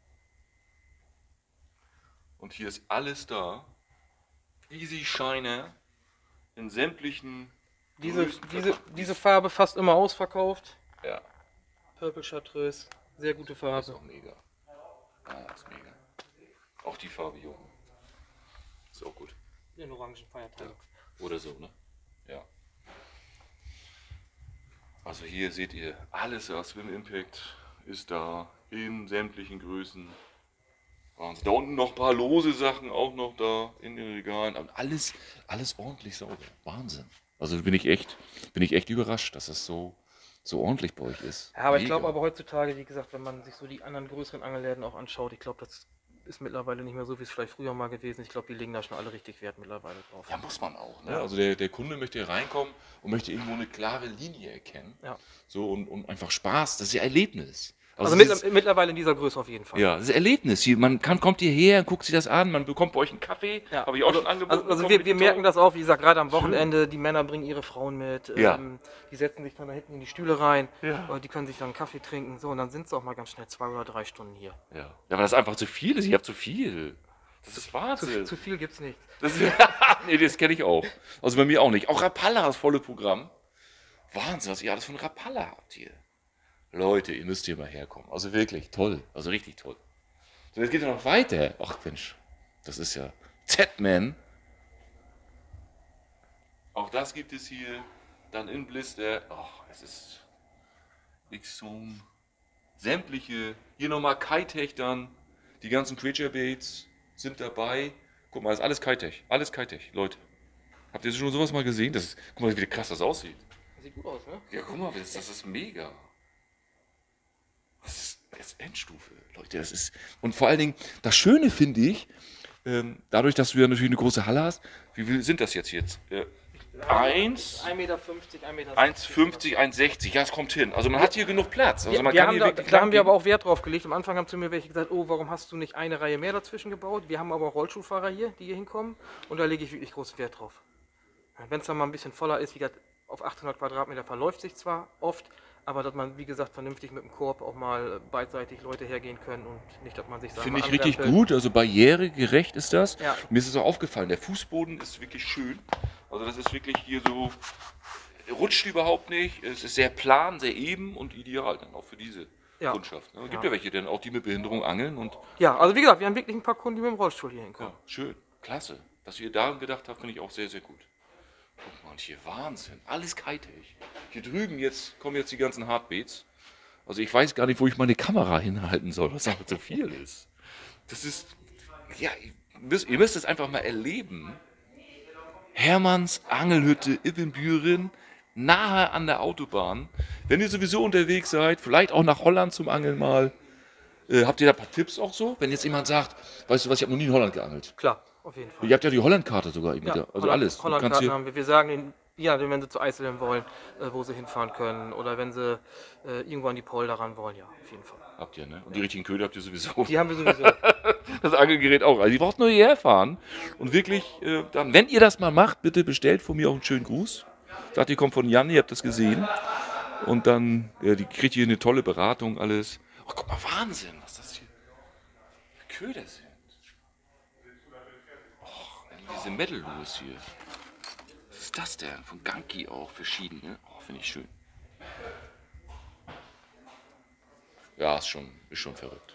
Und hier ist alles da. Easy Shiner in sämtlichen Diese Farbe fast immer ausverkauft. Ja. Purple Chartreuse, sehr gute Farbe. Das ist auch mega. Ah, das ist mega. Auch die Farbe hier oben. Ist auch gut. Den orangen Feiertag. Ja. Oder so, ne? Ja. Also hier seht ihr alles aus Swim Impact. ist da in sämtlichen Größen. Wahnsinn. Da unten noch ein paar lose Sachen auch noch da in den Regalen. Aber alles ordentlich sauber. Wahnsinn. Also bin ich echt überrascht, dass es so ordentlich bei euch ist. Ja, aber ich Mega. glaube aber heutzutage, wie gesagt, wenn man sich so die anderen größeren Angelläden auch anschaut, ich glaube, das ist mittlerweile nicht mehr so, wie es vielleicht früher mal gewesen ist. Ich glaube, die legen da schon alle richtig Wert mittlerweile drauf. Ja, muss man auch. Ne? Also der Kunde möchte hier reinkommen und möchte irgendwo eine klare Linie erkennen. Ja. So und einfach Spaß. Das ist ja Erlebnis. Also dieses- mittlerweile in dieser Größe auf jeden Fall. Ja, das ist Erlebnis. Hier, kommt hierher, guckt sich das an, man bekommt bei euch einen Kaffee. Ja. Habe ich auch schon angeboten. Also bekommen, wir merken das auch, wie gesagt, gerade am Wochenende, die Männer bringen ihre Frauen mit, Ja. die setzen sich dann da hinten in die Stühle rein, Ja. die können sich dann einen Kaffee trinken, so, und dann sind sie auch mal ganz schnell 2 oder 3 Stunden hier. Ja. Ja, aber das ist einfach zu viel. Ich habe zu viel. Das ist Wahnsinn. Zu viel gibt's nicht. Nee, das kenne ich auch. Also bei mir auch nicht. Auch Rapalla, das volle Programm. Wahnsinn, was ihr alles von Rapalla habt hier. Leute, ihr müsst hier mal herkommen. Also wirklich toll. Also richtig toll. So, jetzt geht ja noch weiter. Ach Mensch, das ist ja Z-Man. Auch das gibt es hier. Dann in Blister. Ach, es ist X-Zone. Sämtliche. Hier nochmal Kitech dann. Die ganzen Creature-Baits sind dabei. Guck mal, das ist alles Kitech. Alles Kitech, Leute. Habt ihr schon sowas mal gesehen? Guck mal, wie krass das aussieht. Sieht gut aus, ne? Ja, guck mal, das ist mega. Das ist Endstufe, Leute. Das ist. Und vor allen Dingen, das Schöne finde ich, dadurch, dass du ja natürlich eine große Halle hast, wie viel sind das jetzt? 1, 1,50 Meter, 1,60 Meter. 1,50, 1,60. Ja, es kommt hin. Also man hat hier genug Platz. Also man Wir kann haben hier da wirklich haben wir lang aber auch Wert drauf gelegt. Am Anfang haben zu mir welche gesagt, oh, warum hast du nicht eine Reihe mehr dazwischen gebaut? Wir haben aber auch Rollstuhlfahrer hier, die hier hinkommen, und da lege ich wirklich großen Wert drauf. Wenn es dann mal ein bisschen voller ist, wie gesagt, auf 800 Quadratmeter verläuft sich zwar oft, aber dass man, wie gesagt, vernünftig mit dem Korb auch mal beidseitig Leute hergehen können und nicht, dass man sich sagen Finde wir ich mal, richtig anrempelt. gut, also barrieregerecht ist das. Ja. Mir ist es auch aufgefallen, der Fußboden ist wirklich schön. Also das ist wirklich hier so, rutscht überhaupt nicht, es ist sehr plan, sehr eben und ideal dann auch für diese Ja. Kundschaft. Es gibt ja welche dann auch, die mit Behinderung angeln und Ja, also wie gesagt, wir haben wirklich ein paar Kunden, die mit dem Rollstuhl hier hinkommen. ja, schön, klasse. Dass ihr daran gedacht habt, finde ich auch sehr, sehr gut. Guck mal, und hier Wahnsinn, alles Kitech. Hier drüben kommen jetzt die ganzen Hardbaits. Also ich weiß gar nicht, wo ich meine Kamera hinhalten soll, was aber zu viel ist. Das ist, ja, ihr müsst es einfach mal erleben. Hermanns Angelhütte Ibbenbüren, nahe an der Autobahn. Wenn ihr sowieso unterwegs seid, vielleicht auch nach Holland zum Angeln mal, habt ihr da ein paar Tipps auch so? Wenn jetzt jemand sagt, weißt du was, ich habe noch nie in Holland geangelt. Klar, auf jeden Fall. Ihr habt ja die Holland-Karte sogar, also Holland- alles. Du kannst Hollandkarten hier, haben wir. Wir sagen ihnen, ja, wenn sie zu Eiseln wollen, wo sie hinfahren können. Oder wenn sie irgendwo an die Polder ran wollen, ja, auf jeden Fall. habt ihr, ne? Und die richtigen Köder habt ihr sowieso. Die haben wir sowieso. Das Angelgerät auch. Also ihr braucht nur hierher fahren. Und wirklich, dann, wenn ihr das mal macht, bitte bestellt von mir auch einen schönen Gruß. Sagt, ihr kommt von Jan, ihr habt das gesehen. Und dann die kriegt ihr eine tolle Beratung, alles. Oh, guck mal, Wahnsinn, was das hier für Köder sind. Oh, diese Metal-Lures hier. Was ist das denn? Von Ganki auch, verschiedene. Oh, finde ich schön. Ja, ist schon verrückt.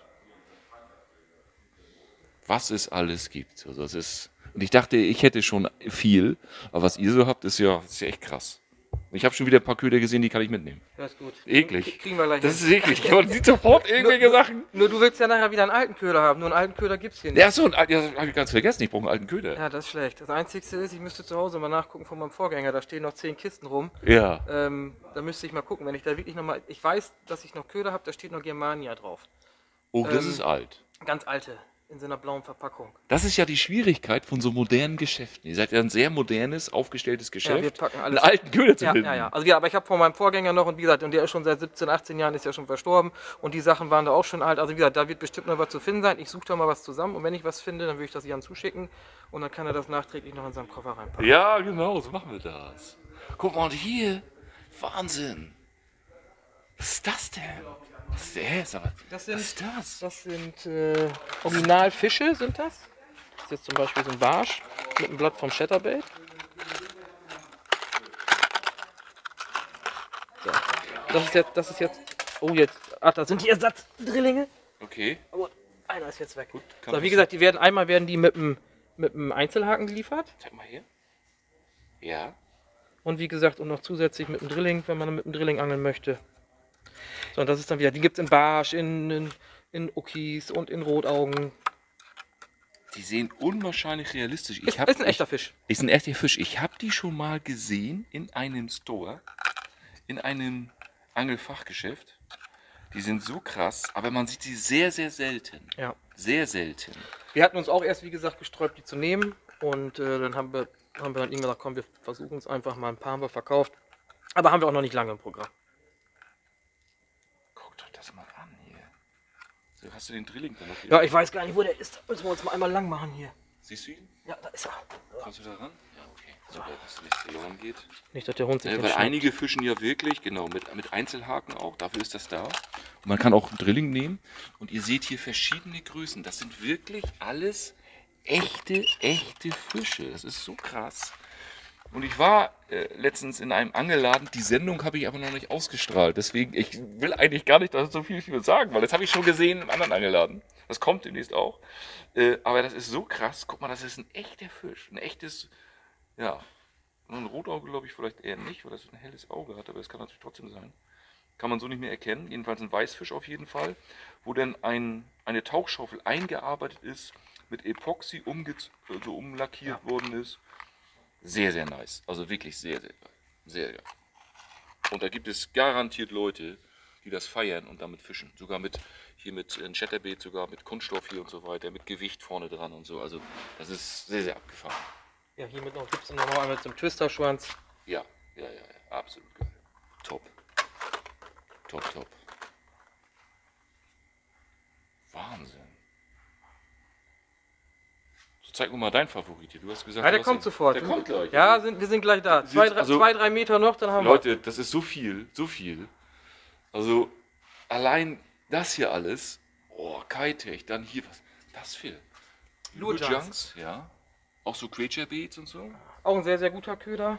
Was es alles gibt. Also es ist, und ich dachte, ich hätte schon viel, aber was ihr so habt, ist ja echt krass. Ich habe schon wieder ein paar Köder gesehen, die kann ich mitnehmen. Das ist gut. Eklig. Kriegen wir gleich Das hin. ist eklig. Man sieht sofort irgendwelche Sachen. Nur du willst ja nachher wieder einen alten Köder haben. Nur einen alten Köder gibt's hier nicht. Ja, so, das habe ich ganz vergessen. Ich brauche einen alten Köder. Ja, das ist schlecht. Das Einzige ist, ich müsste zu Hause mal nachgucken von meinem Vorgänger. Da stehen noch 10 Kisten rum. Ja. Da müsste ich mal gucken, wenn ich da wirklich nochmal. Ich weiß, dass ich noch Köder habe, da steht noch Germania drauf. Oh, das ist alt. Ganz alte, in so einer blauen Verpackung. Das ist ja die Schwierigkeit von so modernen Geschäften. Ihr seid ja ein sehr modernes, aufgestelltes Geschäft. wir packen einen alles- alten Köder zu Ja, finden. ja, ja. Also ja, aber ich habe von meinem Vorgänger noch, und wie gesagt, und der ist schon seit 17, 18 Jahren, ist ja schon verstorben. Und die Sachen waren da auch schon alt. Also wie gesagt, da wird bestimmt noch was zu finden sein. Ich suche da mal was zusammen. Und wenn ich was finde, dann würde ich das Jan zuschicken. Und dann kann er das nachträglich noch in seinen Koffer reinpacken. Ja, genau, so machen wir das. Guck mal, und hier, Wahnsinn. Was ist das denn? Was ist das? Aber, Das sind- was ist das? Das sind Originalfische, sind das. Das ist jetzt zum Beispiel so ein Barsch mit einem Blatt vom Chatterbait. So. Das ist jetzt, oh jetzt, ach, da sind die Ersatzdrillinge. Okay, Aber einer ist jetzt weg. kann So, wie das- gesagt, einmal werden die mit dem Einzelhaken geliefert. zeig mal hier. Ja. Und wie gesagt, und noch zusätzlich mit dem Drilling, wenn man mit dem Drilling angeln möchte. So, und das ist dann wieder, die gibt es in Barsch, in Uckis und in Rotaugen. Die sehen unwahrscheinlich realistisch. Ist ein echter Fisch. Ist ein echter Fisch. Ich habe die schon mal gesehen in einem Store, in einem Angelfachgeschäft. Die sind so krass, aber man sieht sie sehr, sehr selten. Ja. Sehr selten. Wir hatten uns auch erst, wie gesagt, gesträubt, die zu nehmen. Und dann haben wir dann irgendwann gesagt, komm, wir versuchen es einfach mal. Ein paar haben wir verkauft. Aber haben wir auch noch nicht lange im Programm. Guckt euch das mal an hier. So, hast du den Drilling da noch hier? Ja, ich weiß gar nicht, wo der ist. Müssen wir uns mal einmal lang machen hier. Siehst du ihn? Ja, da ist er. Kommst du da ran? Ja, okay. Super, dass nichts verloren geht. Nicht, dass der Hund sich Weil hinschnappt. einige fischen ja wirklich, genau, mit Einzelhaken auch, dafür ist das da. Und man kann auch einen Drilling nehmen und ihr seht hier verschiedene Größen. Das sind wirklich alles echte Fische. Das ist so krass. Und ich war letztens in einem Angelladen, die Sendung habe ich aber noch nicht ausgestrahlt. Deswegen, ich will eigentlich gar nicht so viel sagen, weil das habe ich schon gesehen im anderen Angelladen. Das kommt demnächst auch. Aber das ist so krass. Guck mal, das ist ein echter Fisch. Ein echtes, ja, ein Rotauge glaube ich vielleicht eher nicht, weil das ein helles Auge hat, aber es kann natürlich trotzdem sein. Kann man so nicht mehr erkennen. Jedenfalls ein Weißfisch auf jeden Fall, wo dann eine Tauchschaufel eingearbeitet ist, mit Epoxy umlackiert worden ist. Sehr, sehr nice. Also wirklich sehr, sehr geil. Sehr geil. Und da gibt es garantiert Leute, die das feiern und damit fischen. Sogar mit ein Chatterbait, sogar mit Kunststoff hier und so weiter, mit Gewicht vorne dran und so. Also das ist sehr, sehr abgefahren. Ja, hiermit noch gibt es noch mal einmal zum Twister-Schwanz. Ja, absolut geil. Top. Top. Wahnsinn. So, zeig mir mal deinen Favorit hier. Du hast gesagt, Ja, der kommt sofort. Der kommt gleich. Ja, wir sind gleich da. Also- 2-3 Meter noch, dann haben Leute, das ist so viel. Also allein das hier alles. Oh, Kitech, dann hier was. Das viel. Lure Junks. Ja. Auch so Creature Baits und so. wir. Auch ein sehr, sehr guter Köder.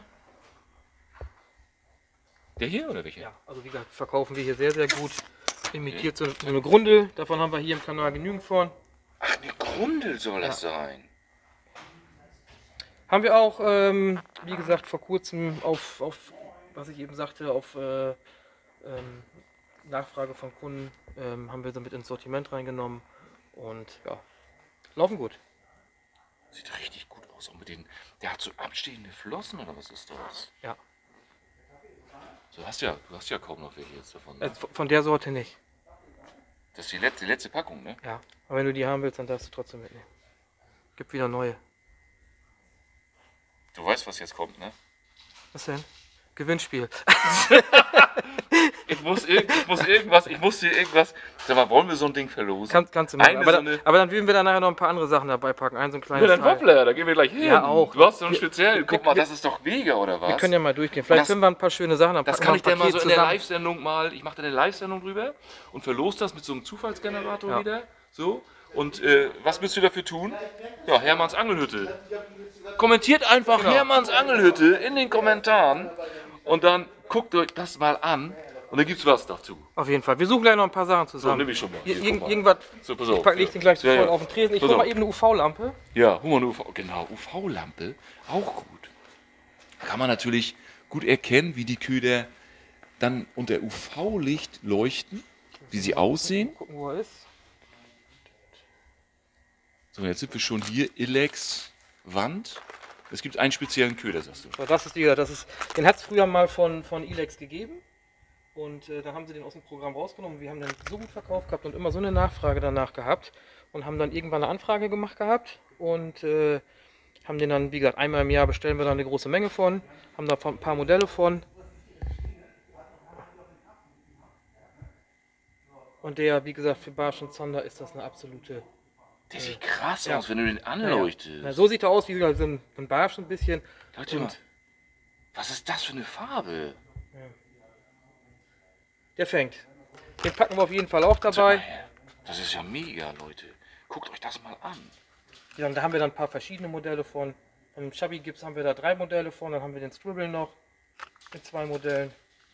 Der hier oder welcher? Ja, also wie gesagt, verkaufen wir hier sehr, sehr gut. Imitiert so eine Grundel. Davon haben wir hier im Kanal genügend von. Ach, eine Grundel soll das sein. Haben wir auch, wie gesagt, vor kurzem auf was ich eben sagte, auf Nachfrage von Kunden, haben wir sie mit ins Sortiment reingenommen. Und ja, laufen gut. Sieht richtig gut aus. Und der hat so abstehende Flossen oder was ist das? Ja. Du hast ja kaum noch welche jetzt davon. Ne? Von der Sorte nicht. Das ist die letzte Packung, ne? Ja. Aber wenn du die haben willst, dann darfst du trotzdem mitnehmen. Gibt wieder neue. Du weißt, was jetzt kommt, ne? Was denn? Gewinnspiel. Ich muss dir irgendwas. Sag mal, wollen wir so ein Ding verlosen? Kannst du machen. Eine Aber dann würden wir dann nachher noch ein paar andere Sachen dabei packen. So ein kleines Ja, dann Wobbler, da gehen wir gleich hin. Ja, auch. Du hast so einen speziellen. Guck mal, wir- das ist doch mega, oder was? Wir können ja mal durchgehen. Vielleicht das- finden wir ein paar schöne Sachen. Dann Das packen kann wir ich dir ein mal Paket so in der zusammen. Live-Sendung mal. Ich mache da eine Live-Sendung drüber und verlose das mit so einem Zufallsgenerator Ja. wieder. So. Und was müsst ihr dafür tun? Ja, Hermanns Angelhütte. Kommentiert einfach Genau. Hermanns Angelhütte in den Kommentaren und dann guckt euch das mal an und dann gibt's was dazu. Auf jeden Fall. Wir suchen gleich noch ein paar Sachen So, zusammen. nimm ich schon mal. Hier, guck mal. Irgendwas. So, pass auf. Ich leg den gleich Ja, sofort ja. auf den Tresen. Ich Pass hol mal auf. eben eine UV-Lampe. Ja, hol mal eine UV. Genau, UV-Lampe. Auch gut. Da kann man natürlich gut erkennen, wie die Köder dann unter UV-Licht leuchten, wie sie aussehen. Gucken, wo er ist. So, jetzt sind wir schon hier. Ilex Wand. Es gibt einen speziellen Köder, sagst du. So, das ist den hat es früher mal von Ilex gegeben. Und dann haben sie den aus dem Programm rausgenommen. Wir haben den so gut verkauft gehabt und immer so eine Nachfrage danach gehabt. Und haben dann irgendwann eine Anfrage gemacht gehabt. Und haben den dann, wie gesagt, einmal im Jahr bestellen wir dann eine große Menge von. Haben da ein paar Modelle von. Und der, wie gesagt, für Barsch und Zander ist das eine absolute... Der sieht krass Ja. aus, wenn du den anleuchtest. Na, so sieht er aus, wie gesagt, so ein Barsch ein bisschen. Leute, Und was ist das für eine Farbe? der fängt. Den packen wir auf jeden Fall auch Sag mal dabei. her, das ist ja mega, Leute. Guckt euch das mal an. Ja, und da haben wir dann ein paar verschiedene Modelle von. Von dem Chubby Gips haben wir da 3 Modelle von. Dann haben wir den Scribble noch mit 2 Modellen.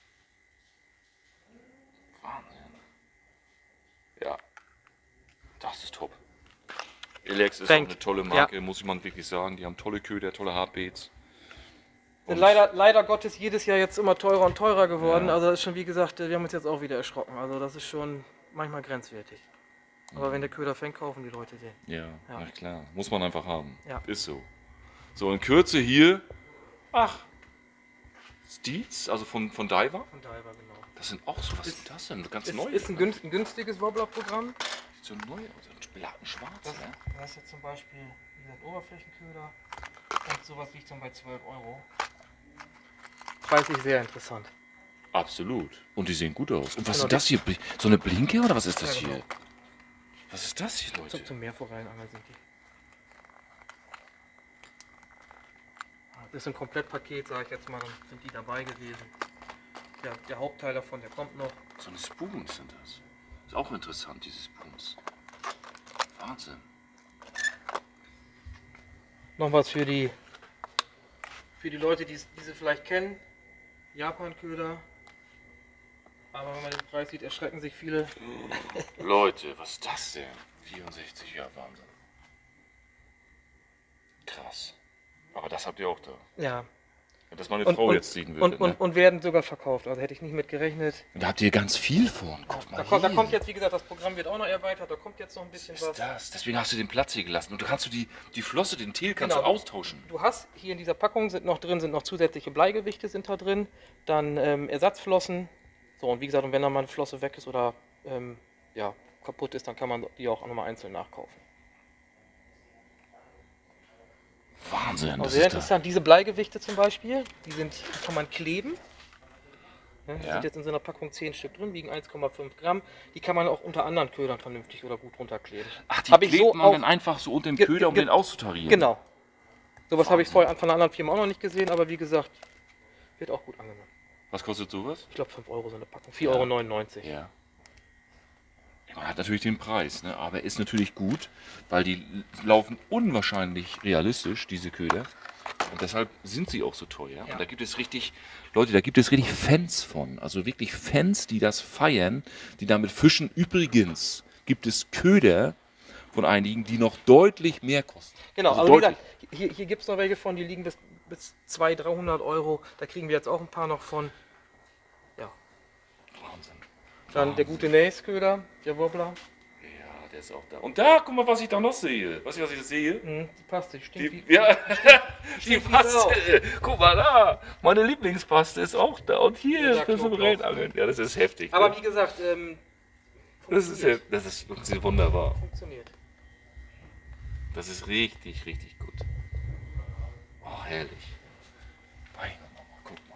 Wahnsinn. Ja, das ist top. Ilex ist Fängt. auch eine tolle Marke, muss man wirklich sagen. Die haben tolle Köder, tolle Hardbaits. Sind leider Gottes jedes Jahr jetzt immer teurer und teurer geworden. Ja. Also das ist schon, wie gesagt, wir haben uns jetzt auch wieder erschrocken. Also das ist schon manchmal grenzwertig. Aber wenn der Köder fängt, kaufen die Leute den. Ja, Ja. na klar. Muss man einfach haben. Ja. Ist so. So, in Kürze hier. Ach. Steeds, also von Diver. Von Diver, genau. Das sind auch so, was ist das denn? Ganz Ist, neu. ist ein günstiges Wobbler-Programm. So neu, also schwarz, Das, ne? das ist jetzt zum Beispiel, wie gesagt, Oberflächenköder. Und sowas liegt dann bei 12 Euro. Preislich sehr interessant. Absolut. Und die sehen gut aus. Und was Genau, ist das hier? So eine Blinke oder was ist das Ja, genau. hier? Was ist das hier, Leute? Zum Meerforellenangel sind die. Das ist ein Komplettpaket, sage ich jetzt mal, dann sind die dabei gewesen. Ja, der Hauptteil davon, der kommt noch. So eine Spoons sind das. Ist auch interessant, diese Spoons. Wahnsinn. Noch was für die Leute, die sie vielleicht kennen. Japan-Köder. Aber wenn man den Preis sieht, erschrecken sich viele. Leute, was ist das denn? 64, ja, Wahnsinn. Krass. Aber das habt ihr auch da. Ja. Wenn das meine Frau jetzt sehen würde. Und werden sogar verkauft. Also hätte ich nicht mit gerechnet. Und da habt ihr ganz viel von. Guck mal Da hier. kommt jetzt, wie gesagt, das Programm wird auch noch erweitert. Da kommt jetzt noch ein bisschen Was ist was. das? Deswegen hast du den Platz hier gelassen. Und du kannst die Flosse, den Teil kannst Genau. du austauschen. Du hast hier in dieser Packung sind noch zusätzliche Bleigewichte sind da drin, dann Ersatzflossen. So, und wie gesagt, und wenn dann mal eine Flosse weg ist oder ja, kaputt ist, dann kann man die auch nochmal einzeln nachkaufen. Wahnsinn. Also Das sehr ist da. interessant. Diese Bleigewichte zum Beispiel, die kann man kleben. Ja, die Ja. sind jetzt in so einer Packung 10 Stück drin, wiegen 1,5 Gramm. Die kann man auch unter anderen Ködern vernünftig oder gut runterkleben. Ach, die Hab ich klebt so man auch- dann einfach so unter den Ge- Köder, um ge- den auszutarieren. Genau. Sowas habe ich Wahnsinn. vorher von einer anderen Firma auch noch nicht gesehen, aber wie gesagt, wird auch gut angenommen. Was kostet sowas? Ich glaube 5 Euro so eine Packung, 4,99 Ja. Man hat natürlich den Preis, ne? Aber ist natürlich gut, weil die laufen unwahrscheinlich realistisch, diese Köder. Und deshalb sind sie auch so teuer. Ja. Und da gibt es richtig, Leute, da gibt es richtig Fans von. Also wirklich Fans, die das feiern, die damit fischen. Übrigens gibt es Köder von einigen, die noch deutlich mehr kosten. Genau, Also also wie deutlich. gesagt, hier gibt es noch welche von, die liegen bis 200, 300 Euro. Da kriegen wir jetzt auch ein paar noch von. Ja. Wahnsinn. Dann der gute Nace-Köder, der Wobbler. Ja, der ist auch da. Und da, guck mal, was ich da noch sehe. Weißt du, was ich da sehe? Die Paste, die stinkt Die, wie. ja, die Stinkt wie Paste. Guck mal da. Meine Lieblingspaste ist auch da. Und hier Ja, für so Knoblauch. Rellenangeln. Ja, das ist heftig. Aber ne? wie gesagt, das ist wirklich wunderbar. funktioniert. Das ist richtig, richtig gut. Oh, herrlich. Meine Mama, guck mal.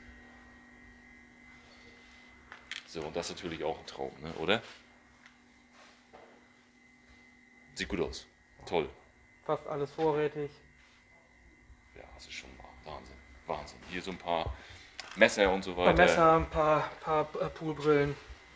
So, und das ist natürlich auch ein Traum, ne? Oder? Sieht gut aus. Toll. Fast alles vorrätig. Ja, das ist schon Wahnsinn. Wahnsinn. Hier so ein paar Messer und so Ein weiter. paar Messer, ein paar Poolbrillen.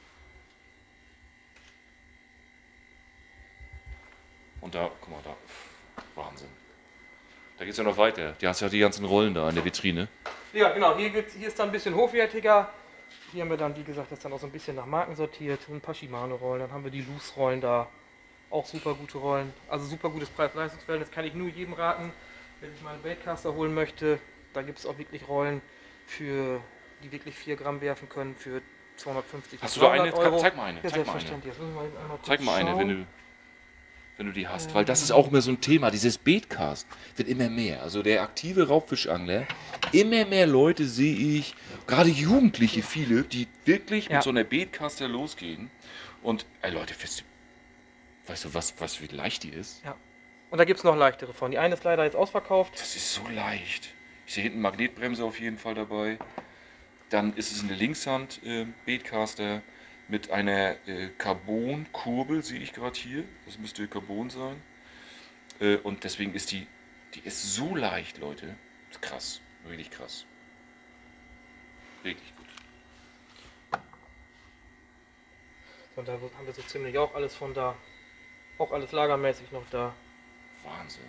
Und da, guck mal, da. Wahnsinn. Da geht's ja noch weiter. Du hast ja die ganzen Rollen da in der Vitrine. Ja, genau. Hier ist dann ein bisschen hochwertiger. Hier haben wir dann, wie gesagt, das dann auch so ein bisschen nach Marken sortiert. Ein paar Shimano-Rollen. Dann haben wir die Loose-Rollen da. Auch super gute Rollen. Also super gutes Preis-Leistungsverhältnis. Kann ich nur jedem raten, wenn ich meinen Baitcaster holen möchte. Da gibt es auch wirklich Rollen, die wirklich 4 Gramm werfen können für 250 Hast bis du da 300 eine? Euro. Zeig mal eine. Ja, Zeig mal eine. selbstverständlich. Jetzt müssen wir einmal kurz Zeig mal eine, schauen. wenn du die hast. Weil das ist auch immer so ein Thema. Dieses Baitcast wird immer mehr. Also der aktive Raubfischangler, immer mehr Leute sehe ich, gerade Jugendliche viele, die wirklich Ja. mit so einer Baitcaster losgehen. Und, ey Leute, weißt du, wie leicht die ist? Ja. Und da gibt es noch leichtere von. Die eine ist leider jetzt ausverkauft. Das ist so leicht. Ich sehe hinten Magnetbremse auf jeden Fall dabei. Dann ist es eine Linkshand Baitcaster mit einer Carbon-Kurbel, sehe ich gerade hier. Das müsste Carbon sein. Und deswegen ist die ist so leicht, Leute. Das ist krass. Wirklich krass. Wirklich gut. Und da haben wir so ziemlich auch alles von da. Auch alles lagermäßig noch da. Wahnsinn.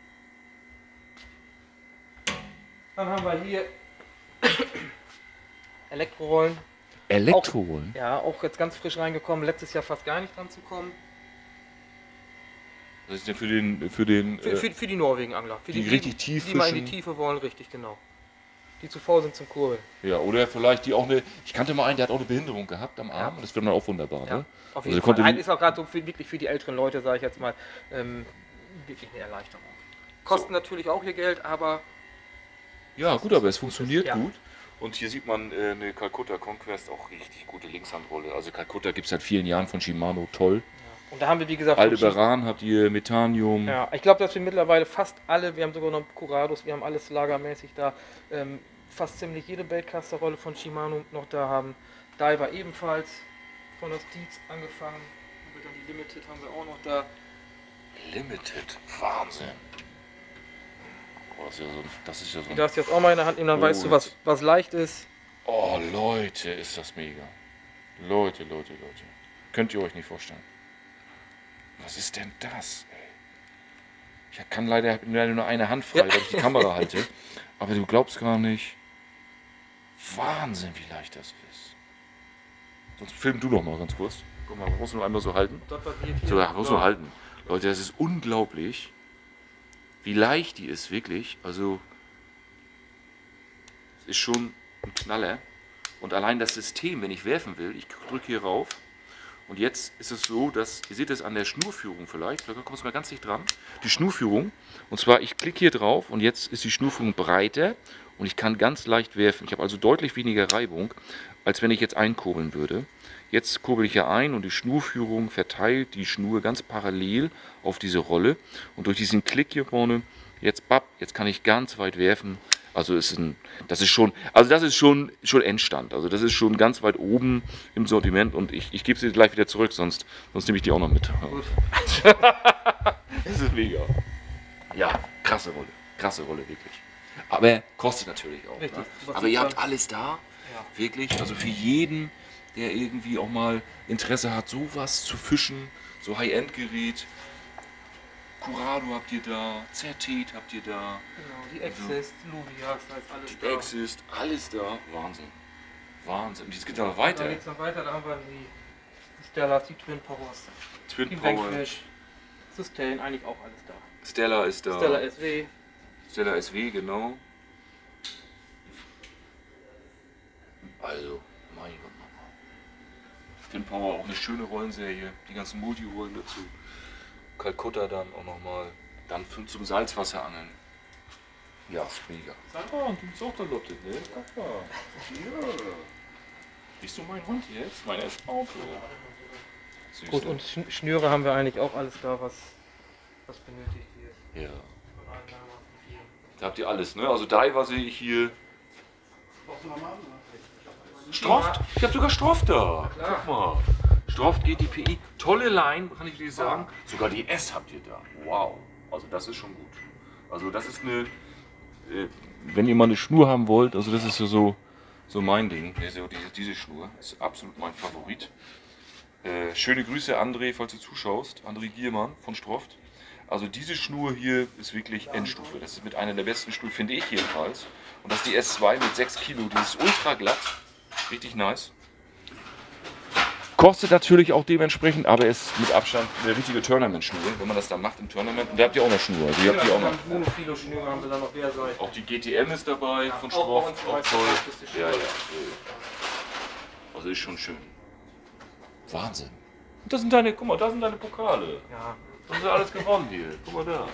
Dann haben wir hier Elektrorollen. Elektrorollen? Ja, auch jetzt ganz frisch reingekommen. Letztes Jahr fast gar nicht dran zu kommen. Das ist ja für den Für die Norwegen-Angler. Für die richtig tief die mal in die fischen. Tiefe wollen, richtig, genau. die zu faul sind zum Kurbeln. Ja, oder vielleicht die auch eine. Ich kannte mal einen, der hat auch eine Behinderung gehabt am Arm. Das wird dann auch wunderbar. Ja, Ne? auf Also jeden konnte Fall. die- Ist auch gerade so wirklich für die älteren Leute, sage ich jetzt mal, wirklich eine Erleichterung. Kosten natürlich auch ihr Geld, aber Ja, gut, aber es funktioniert Ja. gut. Und hier sieht man eine Calcutta Conquest, auch richtig gute Linkshandrolle. Also Calcutta gibt es seit vielen Jahren von Shimano, toll. und da haben wir, wie gesagt, Aldebaran habt ihr, Methanium. ja, ich glaube, dass wir mittlerweile fast alle, wir haben sogar noch Curados, wir haben alles lagermäßig da, fast ziemlich jede Baitcaster-Rolle von Shimano noch da haben. Diver ebenfalls von der Steeds angefangen. Und dann die Limited haben wir auch noch da. Limited, Wahnsinn. Oh, das ist ja so Die ein, darfst du jetzt auch mal in der Hand nehmen, dann weißt du, jetzt. was leicht ist. oh, Leute, ist das mega. Leute. Könnt ihr euch nicht vorstellen. Was ist denn das, ey? Ich kann leider nur eine Hand frei, Ja. weil ich die Kamera halte. Aber du glaubst gar nicht. Wahnsinn, wie leicht das ist. Sonst film du doch mal ganz kurz. Guck mal, musst du nur einmal so halten. Das, was wir hier So, ja, musst du halten. Leute, das ist unglaublich, wie leicht die ist, wirklich. Also, es ist schon ein Knaller. Und allein das System, wenn ich werfen will, ich drücke hier rauf. Und jetzt ist es so, dass, ihr seht es an der Schnurführung vielleicht kommst du mal ganz dicht dran, die Schnurführung. Und zwar, ich klicke hier drauf und jetzt ist die Schnurführung breiter und ich kann ganz leicht werfen. Ich habe also deutlich weniger Reibung, als wenn ich jetzt einkurbeln würde. Jetzt kurbel ich ja ein und die Schnurführung verteilt die Schnur ganz parallel auf diese Rolle. Und durch diesen Klick hier vorne, jetzt kann ich ganz weit werfen. Also das ist schon Endstand. Also das ist schon ganz weit oben im Sortiment und ich gebe sie gleich wieder zurück, sonst nehme ich die auch noch mit. Gut. Das ist mega. Ja, krasse Rolle wirklich. Aber kostet natürlich auch. Richtig. Ne? Was Aber ihr super. habt alles da, Ja. wirklich. Also für jeden, der irgendwie auch mal Interesse hat, sowas zu fischen, so High-End-Gerät. Curado habt ihr da, Zertet habt ihr da, Genau, die Exist, Luvias, da ist alles die da. Exist, alles da. Wahnsinn. Und jetzt geht da noch Da weiter. geht's noch weiter, da haben wir die Stellas, die Twin Powers, Twin die Power, Vanquish, Sustain, eigentlich auch alles da. Stella ist da. Stella SW, Stella SW, genau. Also, mein Gott, nochmal. Twin Power, auch eine schöne Rollenserie. Die ganzen Multirollen dazu. Calcutta dann auch nochmal. Dann zum Salzwasserangeln. Ja, ist mega. Sandra, du bist auch da, Lotte, ne? Guck mal. Ja. Siehst du meinen Hund jetzt? Meiner ist auch so. Süß, gut, ne? und Schnüre haben wir eigentlich auch alles da, was benötigt wird. Ja. Von allen Namen von vielen. Da habt ihr alles, ne? Also Diver sehe ich hier. Brauchst du nochmal? Stroft? Ich habe sogar Stroft da. Klar. Guck mal. Stroft GTPI. Tolle Line, kann ich dir sagen. Sogar die S habt ihr da. Wow. Also das ist schon gut. Also das ist eine... wenn ihr mal eine Schnur haben wollt, also das ist so mein Ding. Diese Schnur ist absolut mein Favorit. Schöne Grüße, André, falls du zuschaust. André Giermann von Stroft. Also diese Schnur hier ist wirklich Endstufe. Das ist mit einer der besten Schnur, finde ich jedenfalls. Und das ist die S2 mit 6 Kilo. Die ist ultra glatt. Richtig nice. Kostet natürlich auch dementsprechend, aber ist mit Abstand eine richtige Tournament-Schnur, wenn man das dann macht im Tournament. Und da habt ihr auch noch Schnur. Also ihr habt die auch noch. Monofilo-Schnüre haben wir da noch der Seite. Auch die GTM ist dabei von auch Stroft. bei uns Auch toll. ist Ja. Also ist schon schön. Wahnsinn. Und das sind deine, guck mal, da sind deine Pokale. Ja. Das ist ja alles gewonnen hier. Guck mal da.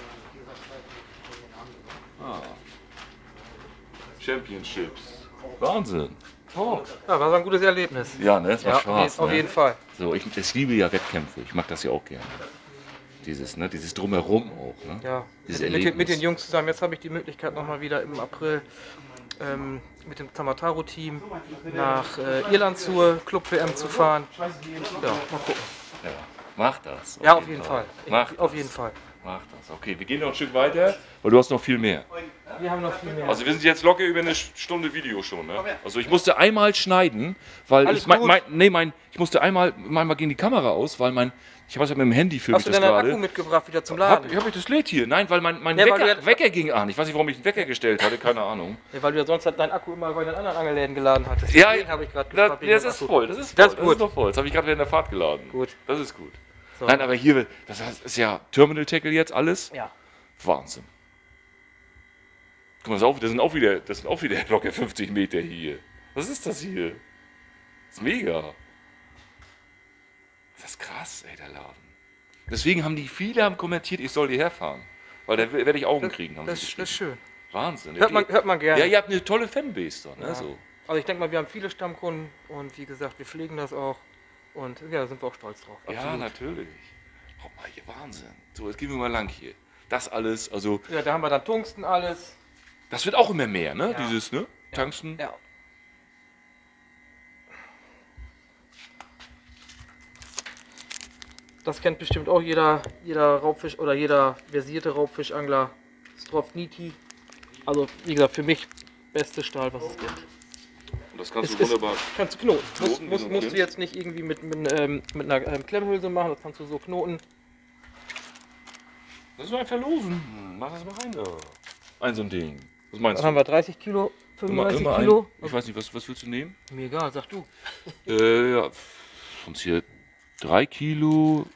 Championships. Wahnsinn. Oh. Ja, war so ein gutes Erlebnis. Ja, ne? Es war Ja, Spaß. auf Ne? jeden Fall. So, ich liebe ja Wettkämpfe. Ich mag das ja auch gerne. Dieses Drumherum auch. Ne? Ja, Dieses mit Erlebnis. den Jungs zusammen. Jetzt habe ich die Möglichkeit nochmal wieder im April mit dem Tamataro-Team nach Irland zur Club-WM zu fahren. Ja, mal gucken. Ja, mach das. Ja, auf jeden Fall. Mach jeden Fall. Mach das. Okay, wir gehen noch ein Stück weiter, weil du hast noch viel mehr. Wir haben noch viel mehr. Also wir sind jetzt locker über eine Stunde Video schon. Ne? Also ich musste einmal schneiden, weil Alles ich musste einmal gegen die Kamera aus, weil ich habe das ja mit dem Handy filmt Hast du das denn deinen Akku gerade. mitgebracht wieder zum Laden? Hab ich das lädt hier? Nein, weil mein Ja, weil du Wecker ging an. Ich weiß nicht, warum ich den Wecker gestellt hatte, keine Ahnung. Ja, weil du ja sonst halt deinen Akku immer bei den anderen Angelläden geladen hattest. Ja, Deswegen habe ich gerade Das, gefragt. wegen das dem ist Akku. voll, das ist Das ist voll, gut. noch voll. Das habe ich gerade während der Fahrt geladen. Gut. Das ist gut. So. Nein, aber hier, das ist ja Terminal Tackle jetzt alles. Ja. Wahnsinn. Guck mal, das sind auch wieder locker 50 Meter hier. Was ist das hier? Das ist mega. Das ist krass, ey, der Laden. Deswegen haben viele kommentiert, ich soll hierher fahren. Weil da werde ich Augen kriegen, haben sie Das ist geschrieben. schön. Wahnsinn. Hört man gerne. Ja, ihr habt eine tolle Fanbase da, ne? Ja. So. Also ich denke mal, wir haben viele Stammkunden und wie gesagt, wir pflegen das auch. Und ja, da sind wir auch stolz drauf. Ja, Absolut. natürlich. Guck mal hier, Wahnsinn. So, jetzt gehen wir mal lang hier. Das alles, also, Ja, da haben wir dann Tungsten alles. das wird auch immer mehr, ne? Ja. Dieses, ne? Tungsten. Ja. Das kennt bestimmt auch jeder Raubfisch oder jeder versierte Raubfischangler. Strovniti. Also wie gesagt, für mich beste Stahl, was es gibt. Und das kannst Es du ist- wunderbar. Kannst du knoten. Knoten, wie so ein Musst du Kind. jetzt nicht irgendwie mit einer Klemmhülse machen, das kannst du so knoten. Das ist nur ein Verlosen. Mach das mal rein da. Ein so ein Ding. Was meinst Dann haben du? wir 30 Kilo, 35 Immer Kilo. ein. Ich weiß nicht, was willst du nehmen? Mir egal, sag du. Ja, sonst hier 3 Kilo,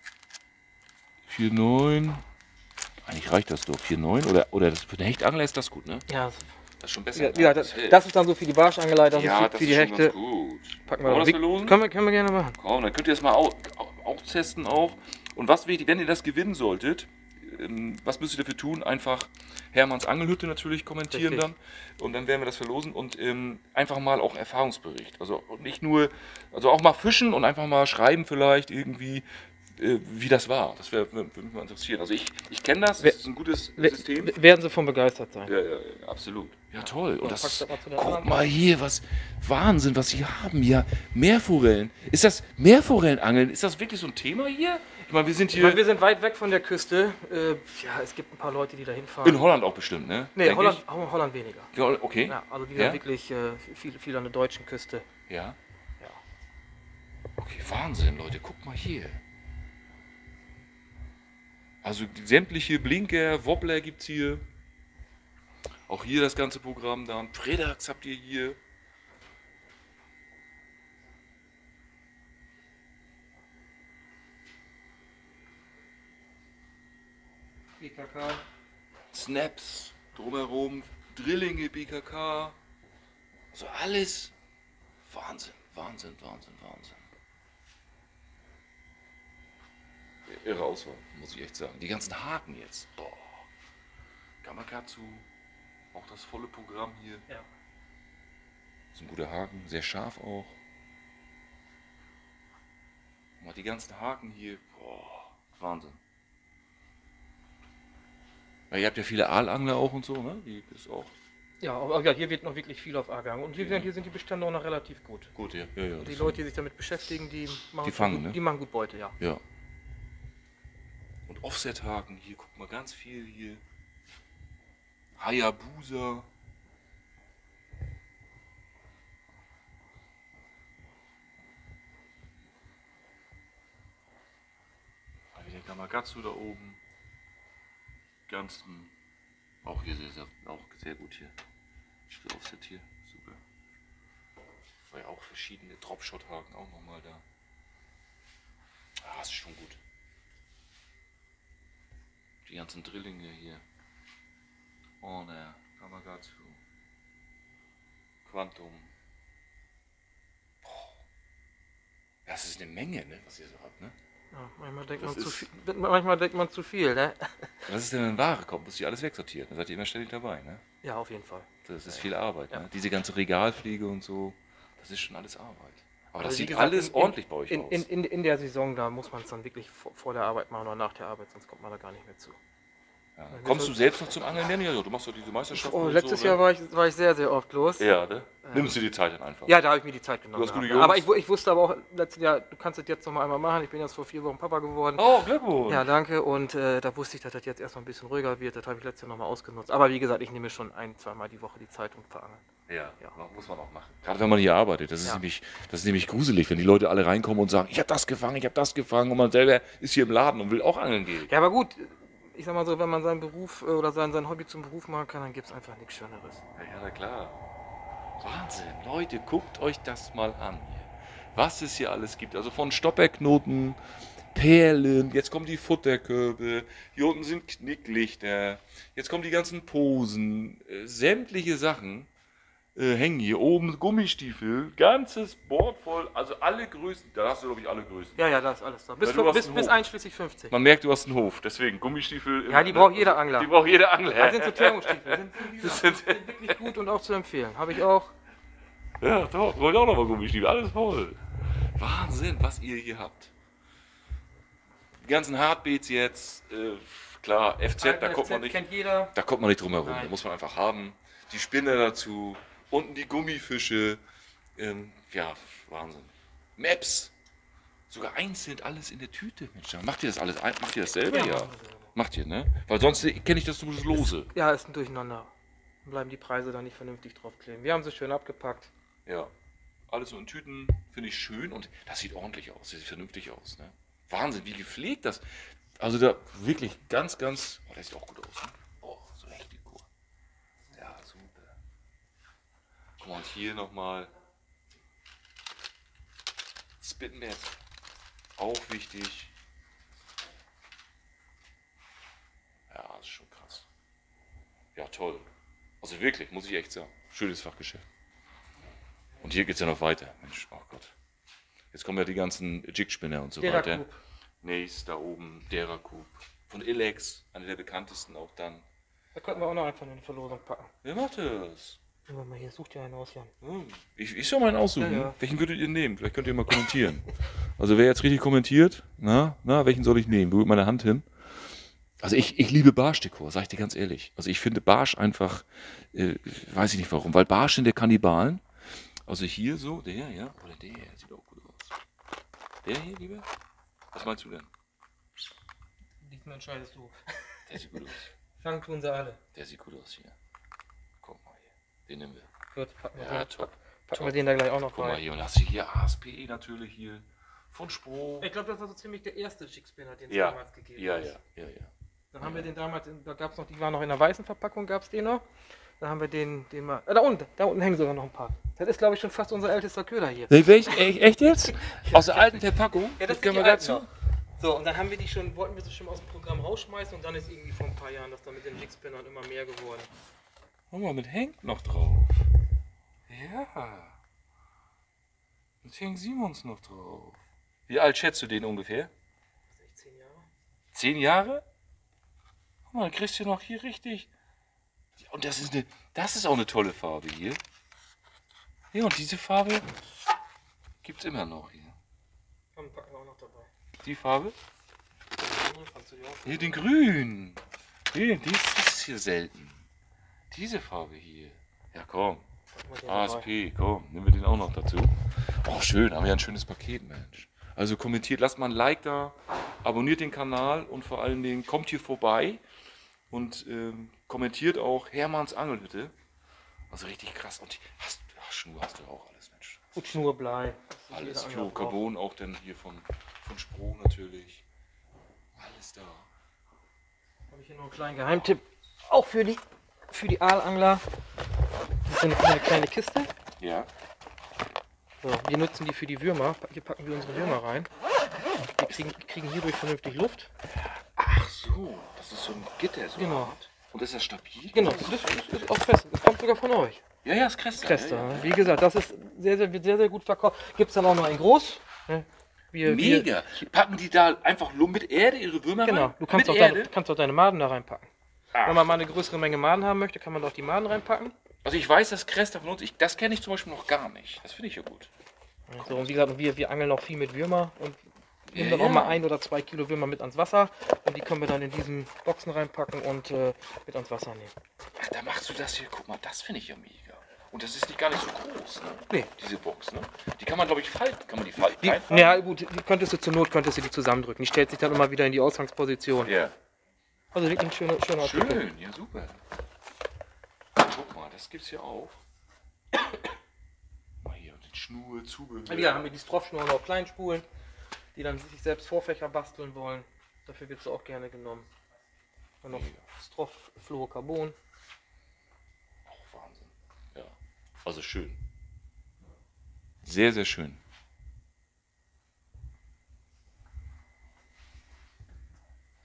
4,9. Eigentlich reicht das doch, 4,9. Oder das für den Hechtangler ist das gut, ne? Ja, Das ist schon besser. ja, das ist dann so für die Barschangelei, das ja, ist das für die ist schon Hechte. ganz gut. Packen Wollen wir wir das verlosen? können wir gerne machen. Komm, dann könnt ihr das mal auch testen auch. Und was wichtig, wenn ihr das gewinnen solltet, was müsst ihr dafür tun? Einfach Hermanns Angelhütte natürlich kommentieren Richtig. dann. Und dann werden wir das verlosen und einfach mal auch einen Erfahrungsbericht. Also nicht nur, also auch mal fischen und einfach mal schreiben vielleicht irgendwie, wie das war. Das würde mich mal interessieren. Also ich kenne das, das ist ein gutes System. Werden sie von begeistert sein. Ja, absolut. Ja, toll. Und packst das, du mal zu den guck anderen. mal hier, was Wahnsinn, was sie haben hier. Meerforellen. Ist das Meerforellenangeln? Ist das wirklich so ein Thema hier? Ich meine, wir sind Ich meine, hier wir sind weit weg von der Küste. Ja, es gibt ein paar Leute, die da hinfahren. in Holland auch bestimmt, ne? Nee, Denk Holland weniger. ich. Ja, okay. Ja, also wie Ja? gesagt, wirklich viel an der deutschen Küste. Ja. Ja. Okay, Wahnsinn, Leute. Guck mal hier. Also sämtliche Blinker, Wobbler gibt's hier. Auch hier das ganze Programm dann. Predax habt ihr hier. BKK. Snaps drumherum, Drillinge, BKK. Also alles. Wahnsinn, Wahnsinn, Wahnsinn, Wahnsinn. Irre Auswahl, muss ich echt sagen. Die ganzen Haken jetzt. Boah. Gamakatsu. Auch das volle Programm hier. Ja. Das ist ein guter Haken, sehr scharf auch. Mal die ganzen Haken hier. Boah, Wahnsinn. Ja, ihr habt ja viele Aalangler auch und so, ne? Die ist auch Ja, aber ja, hier wird noch wirklich viel auf A gegangen. Und hier sind die Bestände auch noch relativ gut. gut, ja. Ja, Die Leute, die sich damit beschäftigen, die machen, Die fangen, gut, ne? die machen gut Beute, ja. Ja. Und Offset-Haken hier, guck mal, ganz viel hier. Hayabusa. Ah, wieder Gamakatsu da oben. Ganzen. Auch hier auch sehr gut hier. Für Offset hier, super. War ja auch verschiedene Dropshot-Haken auch nochmal da. Ah, ist schon gut. Die ganzen Drillinge hier. Honor, Gamakatsu, Quantum. Boah. Das ist eine Menge, ne, was ihr so habt, ne? Ja, manchmal denkt Das man zu ist- viel, manchmal denkt man zu viel, ne? Was ist denn, wenn Ware kommt? Muss ich alles wegsortieren? Da seid ihr immer ständig dabei, ne? Ja, auf jeden Fall. Das ist viel Arbeit, Ja. ne? Diese ganze Regalpflege und so, das ist schon alles Arbeit. Aber das Also wie sieht gesagt, alles ordentlich bei euch aus. In der Saison, da muss man es dann wirklich vor der Arbeit machen oder nach der Arbeit, sonst kommt man da gar nicht mehr zu. Ja. Kommst du selbst noch zum Angeln? Ja, du machst doch diese Meisterschaften. Oh, und letztes so, Jahr ne? war ich sehr, sehr oft los. Ja, ne? Nimmst du die Zeit dann einfach? Ja, da habe ich mir die Zeit genommen. Du hast gute gehabt. Aber Jungs. ich wusste aber auch letztes Jahr, du kannst das jetzt noch mal einmal machen. Ich bin jetzt vor 4 Wochen Papa geworden. Oh, Glückwunsch! Ja, danke. Und da wusste ich, dass das jetzt erstmal ein bisschen ruhiger wird. Das habe ich letztes Jahr nochmal ausgenutzt. Aber wie gesagt, ich nehme schon 1-2 Mal die Woche die Zeit und verangeln. Ja, Ja. muss man auch machen. Gerade wenn man hier arbeitet, das ist, Ja. das ist nämlich gruselig, wenn die Leute alle reinkommen und sagen, ich habe das gefangen und man selber ist hier im Laden und will auch angeln gehen. Ja, aber gut, ich sag mal so, wenn man seinen Beruf oder sein Hobby zum Beruf machen kann, dann gibt es einfach nichts Schöneres. Ja, na klar. Wahnsinn, Leute, guckt euch das mal an hier. Was es hier alles gibt. Also von Stopperknoten Perlen, jetzt kommen die Futterkörbe, hier unten sind Knicklichter, jetzt kommen die ganzen Posen, sämtliche Sachen hängen hier oben, Gummistiefel, ganzes Board voll, also alle Größen, da hast du glaube ich alle Größen. Ja, da ist alles da. Bis, Weil du hast bis, einen bis Hof. einschließlich 50. Man merkt, du hast einen Hof, deswegen Gummistiefel. Ja, die braucht jeder Angler. Die braucht jeder Angler. Das sind so Thermostiefel. Sind, Das sind sind- wirklich gut und auch zu empfehlen. Habe ich auch. Ja, doch, wollte auch nochmal Gummistiefel, alles voll. Wahnsinn, was ihr hier habt. Die ganzen Hardbeats jetzt, klar, FZ, da kommt man nicht. Kennt jeder. Da kommt man nicht drum herum, Nein. da muss man einfach haben. Die Spinne dazu, unten die Gummifische. Ja, Wahnsinn. Maps. Sogar einzeln alles in der Tüte. Mensch, macht ihr das alles ein? Macht ihr das selber? Ja, Ja. machen wir selber. Macht ihr, ne? Weil sonst kenne ich das nur das Lose. Ja, ist ein Durcheinander. Dann bleiben die Preise da nicht vernünftig draufkleben. Wir haben sie schön abgepackt. Ja. Alles so in Tüten, finde ich schön und das sieht ordentlich aus, das sieht vernünftig aus, ne? Wahnsinn, wie gepflegt das. Also da wirklich ganz, ganz. Oh, das sieht auch gut aus, ne? Oh, so echt die Kur. Ja, super. Guck mal, und hier nochmal. Spitnet. Auch wichtig. Ja, das ist schon krass. Ja, toll. Also wirklich, muss ich echt sagen. Schönes Fachgeschäft. Und hier geht es ja noch weiter. Mensch, oh Gott. Jetzt kommen ja die ganzen Jigspinner und so Der weiter. Racoup. Nace da oben, der Racoup. Von Ilex, einer der bekanntesten auch dann. Da könnten wir auch noch einfach in eine Verlosung packen. Wer macht das? Guck mal hier, such dir einen aus, Jan. Ich soll mal einen aussuchen. Ja, ja. Welchen würdet ihr nehmen? Vielleicht könnt ihr mal kommentieren. Also wer jetzt richtig kommentiert, welchen soll ich nehmen? Wo mit meiner Hand hin? Also ich liebe Barschdekor, sag ich dir ganz ehrlich. Also ich finde Barsch einfach, weiß ich nicht warum, weil Barsch sind der Kannibalen. Also hier so, der, ja, oder der, sieht auch gut aus. Der hier, lieber? Was meinst du denn? Diesmal entscheidest du. Der sieht gut aus. Fangen tun sie alle. Der sieht gut aus hier. Guck mal hier, den nehmen wir. Gut, packen wir, Ja, den, top. packen wir den da gleich auch noch Guck mal rein. hier, und hast du hier ASPE natürlich hier. Von Spro. Ich glaube, das war so ziemlich der erste Jigspinner, den es Ja, damals gegeben ja, hat. ja. Dann haben wir den damals, da gab es noch, die waren noch in der weißen Verpackung, gab es den noch. Dann haben wir den mal, da unten hängen sogar noch ein paar. Das ist, glaube ich, schon fast unser ältester Köder hier. Echt jetzt? Aus der alten Verpackung? Ja, das können sind wir die dazu. alten noch. So, und dann haben wir die schon, wollten wir sie schon aus dem Programm rausschmeißen und dann ist irgendwie vor ein paar Jahren das dann mit den Jigspinnern immer mehr geworden. Guck mal, mit hängt noch drauf. Ja. Mit hängt Simons noch drauf. Wie alt schätzt du den ungefähr? 16 Jahre? 10 Jahre? Guck mal, dann kriegst du noch hier richtig. Und das ist auch eine tolle Farbe hier. Ja, und diese Farbe gibt es immer noch hier. Komm, packen wir auch noch dabei. Die Farbe? Kannst du die auch? Hier, den grün. Das ist hier selten. Diese Farbe hier. Ja, komm. Packen wir den dabei. ASP, komm, nehmen wir den auch noch dazu. Oh, schön, haben wir ja ein schönes Paket, Mensch. Also kommentiert, lasst mal ein Like da, abonniert den Kanal und vor allen Dingen kommt hier vorbei und kommentiert auch Hermanns Angelhütte. Also richtig krass. Und Schnur hast du auch alles, Mensch. Gut, Schnur, Blei. Das ist Alles, jeder Angler Fluorocarbon auch dann hier von Spro natürlich. Alles da. braucht. Habe ich hier noch einen kleinen Geheimtipp. Auch für die Aalangler. Das ist eine kleine Kiste. Ja. So, wir nutzen die für die Würmer. Hier packen wir unsere Würmer rein. Die kriegen hierdurch vernünftig Luft. Ach so, das ist so ein Gitter. So Genau. Art. Und ist das stabil? Genau, das ist auch fest. Das kommt sogar von euch. Ja, ja, ist Cresta. Cresta. Ja, ja. Wie gesagt, das ist wird sehr, sehr gut verkauft. Gibt es dann auch noch in groß. Ne? Mega. Packen die da einfach nur mit Erde ihre Würmer Genau, rein? du kannst mit auch, Erde? kannst auch deine Maden da reinpacken. Ach. Wenn man mal eine größere Menge Maden haben möchte, kann man auch die Maden reinpacken. Also ich weiß, dass Cresta von uns, das kenne ich zum Beispiel noch gar nicht. Das finde ich ja gut. So, und wie gesagt, wir angeln auch viel mit Würmer und nehmen Ja, dann auch ja. mal 1 oder 2 Kilo Würmer mit ans Wasser. Und die können wir dann in diesen Boxen reinpacken und mit ans Wasser nehmen. Ach, da machst du das hier. Guck mal, das finde ich ja mega. Und das ist nicht gar nicht so groß, ne? Nee. Diese Box, ne? Die kann man, glaube ich, falten. Kann man die falten? Die, Einfalten? ja gut, zur Not könntest du die zusammendrücken. Die stellt sich dann immer wieder in die Ausgangsposition. Ja. Also wirklich ein schöner Artikel. Schön, ja super. Guck mal, das gibt's hier auch. Mal hier, und die Schnur, Zubehör. Ja, haben wir die Stroffschnur auf Kleinspulen, die dann sich selbst Vorfächer basteln wollen. Dafür wird es auch gerne genommen. Dann noch Stroff, Fluorocarbon. Auch Wahnsinn. Ja. Also schön. Sehr, sehr schön.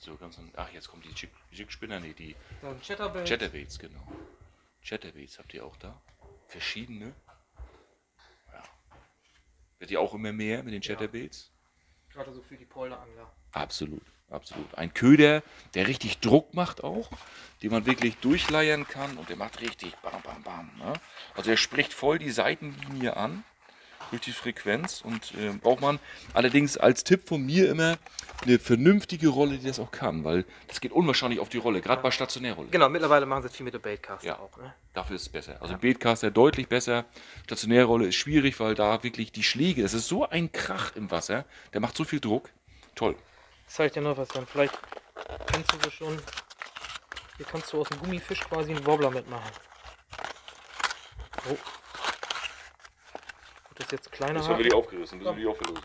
So ganz. Ach, jetzt kommt die Jig-Spinner, nee, die So ein Chatterbait. Chatterbaits, genau. Chatterbaits habt ihr auch da. Verschiedene. Ja. Wird ja auch immer mehr mit den Chatterbaits. Gerade so für die Polderangler. Absolut, absolut. Ein Köder, der richtig Druck macht auch, den man wirklich durchleiern kann und der macht richtig bam, bam, bam. Ne? Also er spricht voll die Seitenlinie an durch die Frequenz und braucht man allerdings als Tipp von mir immer eine vernünftige Rolle, die das auch kann, weil das geht unwahrscheinlich auf die Rolle, gerade bei Stationärrolle. Genau, mittlerweile machen sie viel mit der Baitcaster Ja. auch. Ne? Dafür ist es besser. Also Baitcaster deutlich besser. Stationärrolle ist schwierig, weil da wirklich die Schläge, das ist so ein Krach im Wasser, der macht so viel Druck. Toll. Ich zeig dir noch was dann. Vielleicht kennst du das schon. Hier kannst du aus dem Gummifisch quasi einen Wobbler mitmachen. Oh. Das ist jetzt ein kleiner Haken. die aufgerissen, müssen wir die auch verlosen.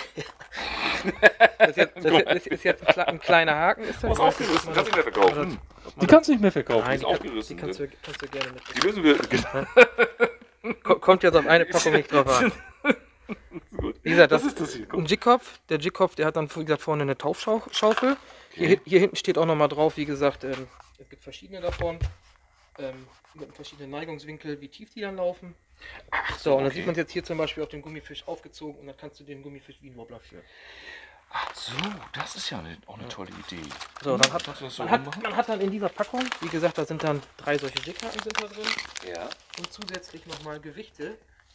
Das ist jetzt ein kleiner Haken. Ist das? Aufgerissen, kannst du nicht mehr verkaufen. Die kannst du nicht mehr verkaufen, Nein, die ist aufgerissen. Die kannst du gerne mit. Die müssen wir. Kommt jetzt auf eine Packung nicht drauf an. Wie gesagt, das ist das hier? ein Jigkopf. Der Jigkopf, der hat dann wie gesagt, vorne eine Taufschaufel. Okay. Hier hinten steht auch nochmal drauf, wie gesagt, es gibt verschiedene davon. Mit verschiedenen Neigungswinkel, wie tief die dann laufen. So, und dann sieht man jetzt hier zum Beispiel auf den Gummifisch aufgezogen und dann kannst du den Gummifisch wie einen Wobbler führen. Ach so, das ist ja auch eine tolle Idee. So, dann hat, Kannst du das so man hat dann in dieser Packung, wie gesagt, da sind dann 3 solche Jighaken sind da drin Ja. und zusätzlich nochmal Gewichte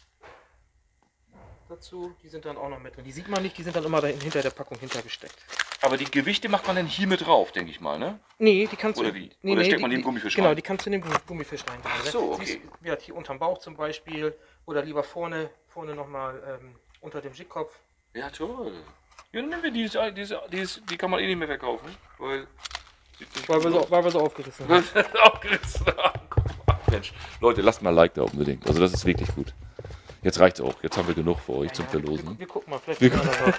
dazu, die sind dann auch noch mit drin. Die sieht man nicht, die sind dann immer da hinter der Packung hintergesteckt. Aber die Gewichte macht man dann hier mit drauf, denke ich mal, ne? Nee, die kannst Oder du. wie? Nee, Oder nee, steckt man die in den Gummifisch Genau, rein? die kannst du in den Gummifisch rein. Ach so, okay. Siehst, ja, hier unterm Bauch zum Beispiel oder lieber vorne nochmal unter dem Jigkopf. Ja, toll. Ja, dann nehmen wir die kann man eh nicht mehr verkaufen, weil... Weil wir so aufgerissen haben. Aufgerissen haben. Mensch, Leute, lasst mal ein Like da unbedingt. Also das ist wirklich gut. Jetzt reicht's auch. Jetzt haben wir genug für euch zum Verlosen. Wir gucken mal, vielleicht wir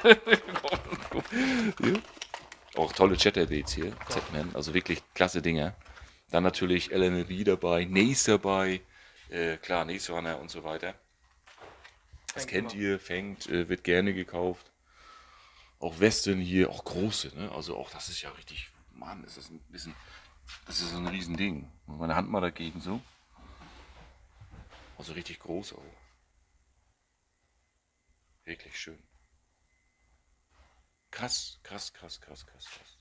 Ja. Auch tolle Chatterbaits hier. Z-Man, also wirklich klasse Dinger. Dann natürlich LMB dabei, Nace dabei, klar, Nace Runner und so weiter. Das kennt ihr, fängt, wird gerne gekauft. Auch Westen hier, auch große, ne? Also auch das ist ja richtig, Mann, ist das ein bisschen, das ist so ein Riesending. Meine Hand mal dagegen so. Also richtig groß auch. Wirklich schön. Krass, krass, krass, krass, krass, krass.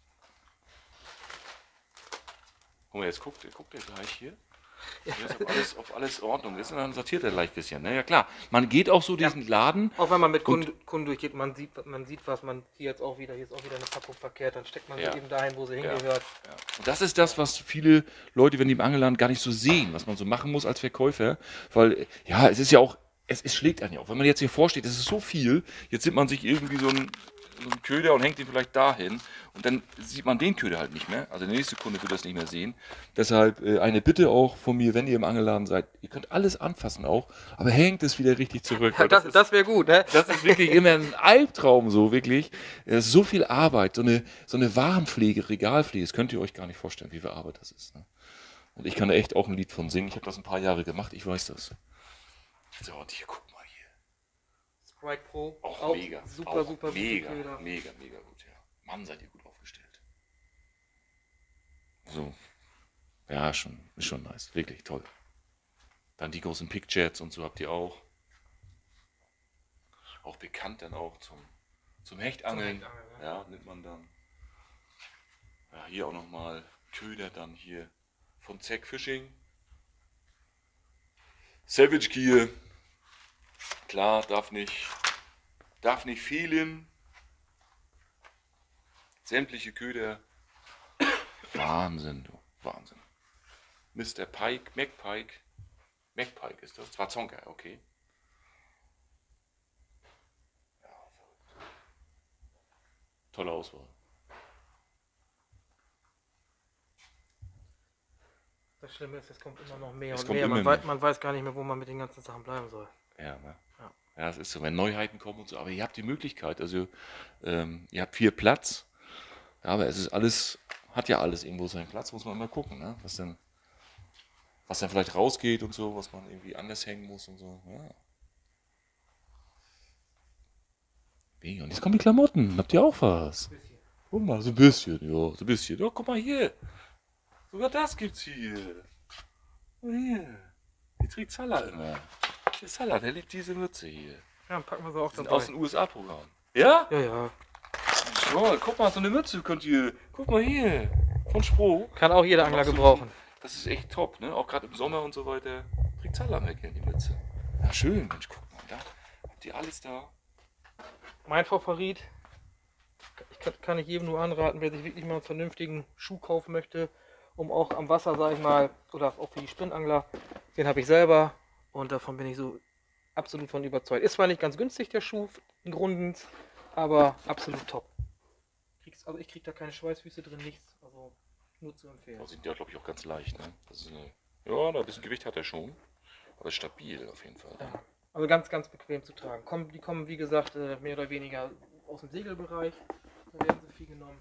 Guck mal, jetzt guckt ihr gleich hier. Jetzt, ob alles in Ordnung ist und dann sortiert er gleich ein bisschen. Ne? Ja klar, man geht auch so diesen Laden. Auch wenn man mit Kunden durchgeht, man sieht was, man hier jetzt auch wieder eine Packung verkehrt, dann steckt man sie eben dahin, wo sie hingehört. Ja. Und das ist das, was viele Leute, wenn die im Angelland gar nicht so sehen, was man so machen muss als Verkäufer. Weil, ja, es ist ja auch, es schlägt einen ja auch. Wenn man jetzt hier vorsteht, es ist so viel, jetzt nimmt man sich irgendwie so einen Köder und hängt ihn vielleicht dahin und dann sieht man den Köder halt nicht mehr. Also der nächste Kunde wird das nicht mehr sehen. Deshalb eine Bitte auch von mir, wenn ihr im Angelladen seid, ihr könnt alles anfassen auch, aber hängt es wieder richtig zurück. Ja, das wäre gut, ne? Das ist wirklich immer ein Albtraum, so wirklich. Es ist so viel Arbeit, so eine Warenpflege, Regalpflege, das könnt ihr euch gar nicht vorstellen, wie viel Arbeit das ist. Ne? Und ich kann da echt auch ein Lied von singen. Ich habe das ein paar Jahre gemacht, ich weiß das. So, und hier, guck mal hier. Sprite Pro, Auch mega. Super, auch super mega, Köder. mega gut, ja. Mann, seid ihr gut aufgestellt. So. Ja, ist schon nice. Wirklich toll. Dann die großen Pickjets und so habt ihr auch. Auch bekannt dann auch zum Hechtangeln. Ne? Ja, nimmt man dann. Ja, hier auch nochmal Köder dann hier von Zack Fishing. Savage Gear. Klar, darf nicht fehlen. Sämtliche Köder. Wahnsinn, du. Wahnsinn. Mr. Pike, MacPike ist das. Zwar Zonka, okay. Ja, verrückt. Tolle Auswahl. Das Schlimme ist, es kommt immer noch mehr Es und kommt mehr. immer mehr. Man weiß gar nicht mehr, wo man mit den ganzen Sachen bleiben soll. Ja, ne? Ja. Ja, es ist so, wenn Neuheiten kommen und so, aber ihr habt die Möglichkeit, also ihr habt viel Platz, ja, aber es ist alles, hat ja alles irgendwo seinen Platz, muss man immer gucken, ne? Was dann vielleicht rausgeht und so, was man irgendwie anders hängen muss und so, ja. Mega. Und jetzt kommen die Klamotten, habt ihr auch was? Guck mal, so ein bisschen, ja, so ein bisschen. Oh, guck mal hier. Sogar das gibt's hier. Oh, hier. Die trägt Salah immer. Der Salah, der liebt diese Mütze hier. Ja, dann packen wir sie auch Die sind dabei. aus dem USA-Programm. Ja? Ja, ja. Ja, guck mal, so eine Mütze könnt ihr. Guck mal hier. Von Spro. Kann auch jeder Angler Auch so gebrauchen. Das ist echt top, ne? Auch gerade im Sommer und so weiter. Trägt Salah weg in die Mütze. Ja, schön, Mensch, guck mal. Da habt ihr alles da. Mein Favorit, kann ich jedem nur anraten, wer sich wirklich mal einen vernünftigen Schuh kaufen möchte, um auch am Wasser, sag ich mal, oder auch für die Spinnangler, den habe ich selber und davon bin ich so absolut von überzeugt. Ist zwar nicht ganz günstig, der Schuh, im Grunde, aber absolut top. Also ich krieg da keine Schweißfüße drin, nichts, also nur zu empfehlen. Oh, sind ja, glaube ich, auch ganz leicht, ne? Das ist eine, ja, ein bisschen Gewicht hat er schon. Aber stabil auf jeden Fall. Ja, also ganz, ganz bequem zu tragen. Die kommen, wie gesagt, mehr oder weniger aus dem Segelbereich. Da werden sie viel genommen.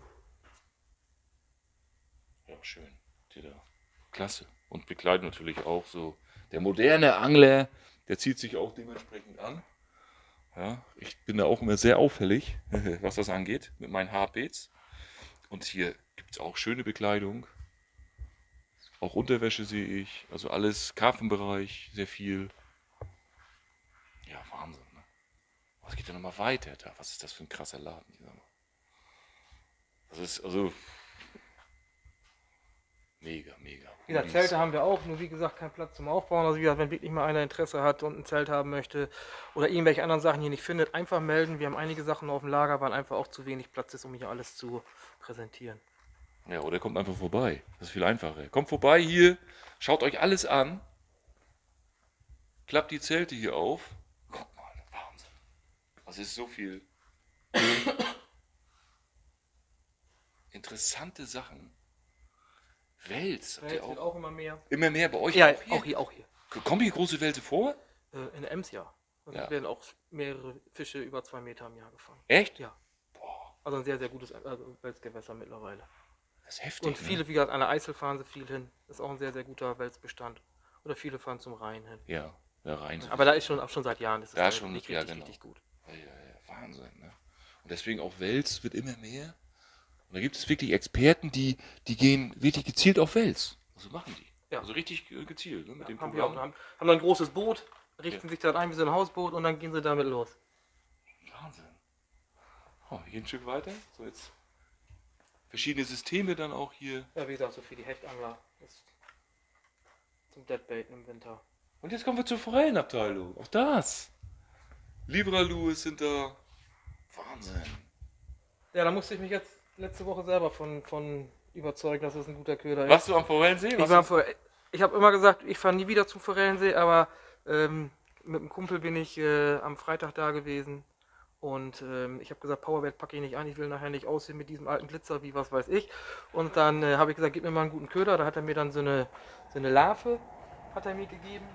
Ja, schön. Die da. Klasse. Und bekleidet natürlich auch so. Der moderne Angler, der zieht sich auch dementsprechend an. Ja, ich bin da auch immer sehr auffällig, was das angeht, mit meinen Hardbaits. Und hier gibt es auch schöne Bekleidung. Auch Unterwäsche sehe ich. Also alles, Karpfenbereich, sehr viel. Ja, Wahnsinn. Ne? Was geht da nochmal weiter da? Was ist das für ein krasser Laden? Das ist also mega, mega. Wie gesagt, Zelte haben wir auch, nur wie gesagt kein Platz zum Aufbauen. Also wie gesagt, wenn wirklich mal einer Interesse hat und ein Zelt haben möchte oder irgendwelche anderen Sachen hier nicht findet, einfach melden. Wir haben einige Sachen auf dem Lager, weil einfach auch zu wenig Platz ist, um hier alles zu präsentieren. Ja, oder kommt einfach vorbei. Das ist viel einfacher. Kommt vorbei hier, schaut euch alles an. Klappt die Zelte hier auf. Guck mal, Wahnsinn. Das ist so viel. Interessante Sachen. Wels, habt ihr Wels wird auch? auch immer mehr. Immer mehr bei euch? Ja, auch hier? auch hier. Kommen hier große Wälse vor? In der Ems ja. Also Ja. werden auch mehrere Fische über 2 Meter im Jahr gefangen. Echt? Ja. Boah, Also ein sehr, sehr gutes Welsgewässer mittlerweile. das ist heftig. Und viele, wie gesagt, an der Eisel fahren sie viel hin. Das ist auch ein sehr, sehr guter Welsbestand. Oder viele fahren zum Rhein hin. Ne? Ja, da rein. Aber da ist schon seit Jahren, das ist Da da schon, richtig, ja, richtig, genau. richtig gut. Ja, Wahnsinn. Ne? Und deswegen auch Wels wird immer mehr. Und da gibt es wirklich Experten, die gehen wirklich gezielt auf Wels. Also machen die. Ja. Also richtig gezielt, ne? Mit dem Haben wir auch, Programm. haben dann ein großes Boot, richten sich dann ein wie so ein Hausboot und dann gehen sie damit los. Wahnsinn. Oh, hier ein Stück weiter. So jetzt verschiedene Systeme dann auch hier. Ja, wie gesagt, so für die Hechtangler. Das zum Deadbaiten im Winter. Und jetzt kommen wir zur Forellenabteilung. Auch das. Libra-Louis sind da. Wahnsinn. Ja, da musste ich mich jetzt letzte Woche selber von überzeugen, dass es ein guter Köder ist. Warst du am Forellensee? Ich habe immer gesagt, ich fahre nie wieder zum Forellensee, aber mit einem Kumpel bin ich am Freitag da gewesen und ich habe gesagt, Powerwert packe ich nicht ein, ich will nachher nicht aussehen mit diesem alten Glitzer wie was weiß ich. Und dann habe ich gesagt, gib mir mal einen guten Köder, da hat er mir dann so eine Larve hat er mir gegeben.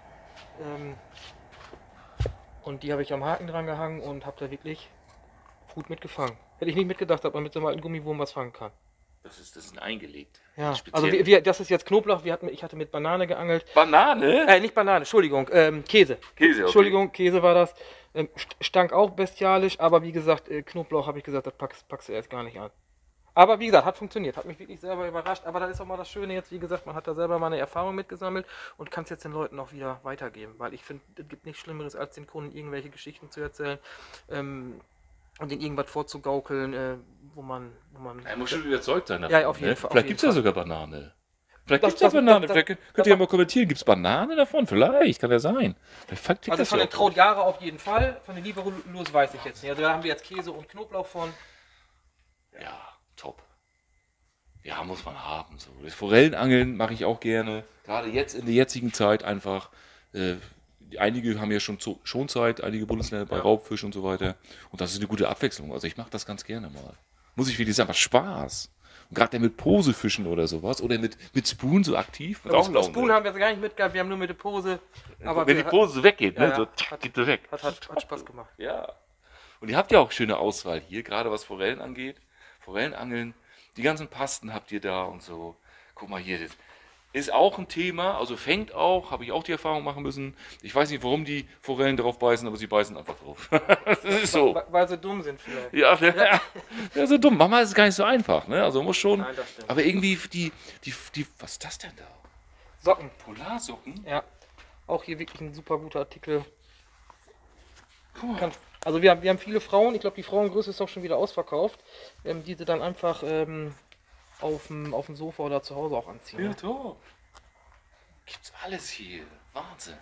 Und die habe ich am Haken dran gehangen und habe da wirklich gut mitgefangen. Hätte ich nicht mitgedacht, dass man mit so einem alten Gummiwurm was fangen kann. Das ist ein eingelegt. Ja, Speziell. also das ist jetzt Knoblauch. Ich hatte mit Banane geangelt. Banane? Nicht Banane, Entschuldigung, Käse. Käse, okay. Entschuldigung, Käse war das. Stank auch bestialisch, aber wie gesagt, Knoblauch habe ich gesagt, das packst du erst gar nicht an. Aber wie gesagt, hat funktioniert, hat mich wirklich selber überrascht. Aber das ist auch mal das Schöne jetzt, wie gesagt, man hat da selber mal eine Erfahrung mitgesammelt und kann es jetzt den Leuten auch wieder weitergeben. Weil ich finde, es gibt nichts Schlimmeres, als den Kunden irgendwelche Geschichten zu erzählen. Und ihnen irgendwas vorzugaukeln, wo man. Er muss schon überzeugt sein. Ja, auf jeden Fall. Vielleicht gibt es ja sogar Banane. Vielleicht Das- gibt es ja das- Banane. das- Vielleicht könnt ihr ja mal kommentieren. Gibt es Banane davon? Vielleicht, kann ja sein. Vielleicht Also von den Trautjahre auf jeden Fall, von den Lieberlus weiß ich jetzt nicht. Also da haben wir jetzt Käse und Knoblauch von. Ja, top. Ja, muss man haben. So. Das Forellenangeln mache ich auch gerne. Gerade jetzt in der jetzigen Zeit einfach. Einige haben ja schon Schonzeit, einige Bundesländer bei Ja. Raubfisch und so weiter. Und das ist eine gute Abwechslung. Also ich mache das ganz gerne mal. Muss ich wirklich sagen, was Spaß. Und gerade mit Posefischen oder sowas. Oder mit Spoon so aktiv. macht auch Laune. Spoon haben wir gar nicht mitgehabt, wir haben nur mit der Pose. Aber Wenn die Pose so weggeht, Ja, ne? ja. So tsch, geht sie weg. hat Spaß gemacht. Ja. Und ihr habt ja auch schöne Auswahl hier, gerade was Forellen angeht. Forellenangeln. Die ganzen Pasten habt ihr da und so. Guck mal hier. ist auch ein Thema, also fängt auch, habe ich auch die Erfahrung machen müssen. Ich weiß nicht, warum die Forellen drauf beißen, aber sie beißen einfach drauf. Das ist so. Weil sie dumm sind vielleicht. Ja, so dumm. Mama ist gar nicht so einfach, ne? Also muss schon. Nein, das stimmt. Aber irgendwie was ist das denn da? Socken. Polarsocken? Ja. Auch hier wirklich ein super guter Artikel. Guck mal. Also wir haben viele Frauen, ich glaube die Frauengröße ist auch schon wieder ausverkauft, die sie dann einfach auf dem Sofa oder zu Hause auch anziehen. Ja, top. Gibt's alles hier. Wahnsinn.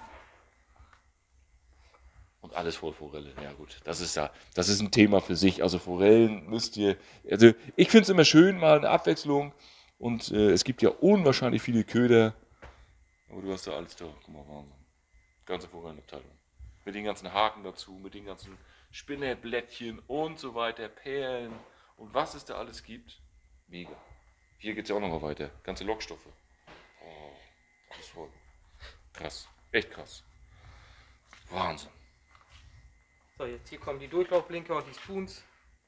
Und alles voll Forelle. Ja gut, das ist ein Thema für sich. Also Forellen müsst ihr, also ich finde es immer schön, mal eine Abwechslung. Und es gibt ja unwahrscheinlich viele Köder. Aber du hast da alles da. Guck mal, Wahnsinn. Ganze Forellenabteilung. Mit den ganzen Haken dazu, mit den ganzen Spinnetblättchen und so weiter, Perlen und was es da alles gibt. Mega. Hier geht es ja auch noch mal weiter. Ganze Lockstoffe. Oh, das ist voll. Krass. Echt krass. Wahnsinn. So, jetzt hier kommen die Durchlaufblinker und die Spoons.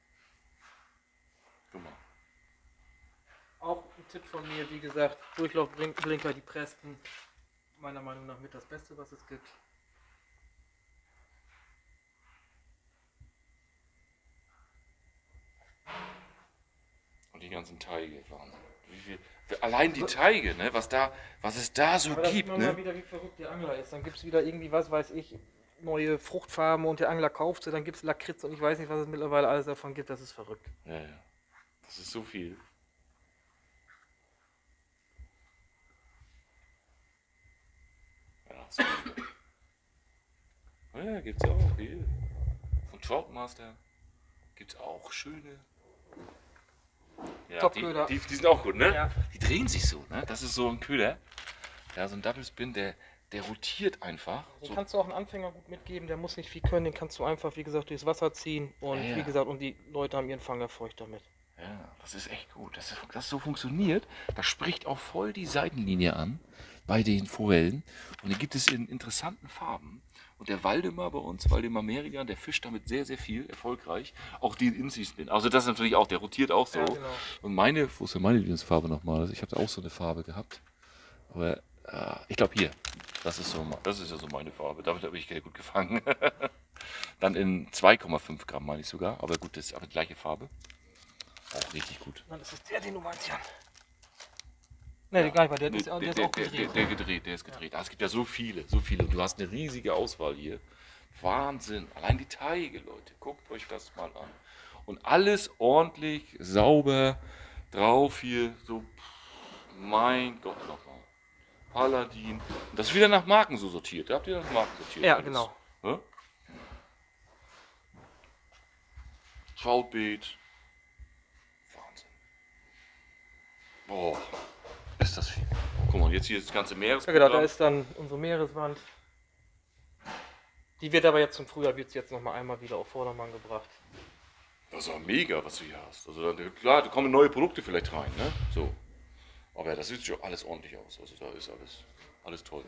Guck mal. Auch ein Tipp von mir, wie gesagt, Durchlaufblinker, die Preston. Meiner Meinung nach mit das Beste, was es gibt. Und die ganzen Teige, Wahnsinn. Allein die Teige, ne? Was es da so Aber da sieht gibt, man ne? mal wieder, wie verrückt der Angler ist. Dann gibt es wieder irgendwie, was weiß ich, neue Fruchtfarben und der Angler kauft sie, dann gibt es Lakritz und ich weiß nicht, was es mittlerweile alles davon gibt, das ist verrückt. Ja, ja. Das ist so viel. Ja, so viel. Ja, gibt's auch hier. Von Troutmaster gibt's auch schöne. Ja, Top-Köder. die sind auch gut, ne? Ja. Die drehen sich so, ne? Das ist so ein Köder. Ja, so ein Double Spin, der rotiert einfach. Den So. kannst du auch einen Anfänger gut mitgeben, der muss nicht viel können, den kannst du einfach, wie gesagt, durchs Wasser ziehen und Ja, ja. wie gesagt, und die Leute haben ihren Fang erfolgt damit. Ja, das ist echt gut. Dass das so funktioniert, das spricht auch voll die Seitenlinie an bei den Forellen. Und die gibt es in interessanten Farben. Und der Waldemar bei uns, Waldemar Merigan, der fischt damit sehr, sehr viel, erfolgreich. Auch die Insi-Spin. Also das ist natürlich auch, der rotiert auch so. Ja, genau. Und wo ist denn meine Lieblingsfarbe nochmal? Also ich habe auch so eine Farbe gehabt. Aber ich glaube hier, das ist ja so meine Farbe. Damit habe ich gut gefangen. Dann in 2,5 Gramm meine ich sogar. Aber gut, das ist aber die gleiche Farbe. Auch richtig gut. Nein, das ist der, den du meinst, Jan. Ne, gar nicht, weil der ist auch gedreht. Der ist gedreht. Ah, es gibt ja so viele. Und du hast eine riesige Auswahl hier. Wahnsinn. Allein die Teige, Leute. Guckt euch das mal an. Und alles ordentlich, sauber drauf hier. So, mein Gott nochmal. Paladin. Und das ist wieder nach Marken so sortiert. Habt ihr nach Marken sortiert? Ja, alles? genau. Ja? Troutbeet. Wahnsinn. Boah, ist das viel. Guck mal, jetzt hier das ganze Ja, Meeresprogramm. genau, da ist dann unsere Meereswand. Die wird aber jetzt zum Frühjahr jetzt noch mal einmal wieder auf Vordermann gebracht. Das ist ja mega, was du hier hast. Also klar, da kommen neue Produkte vielleicht rein, ne? So. Aber das sieht schon alles ordentlich aus. Also da ist alles toll.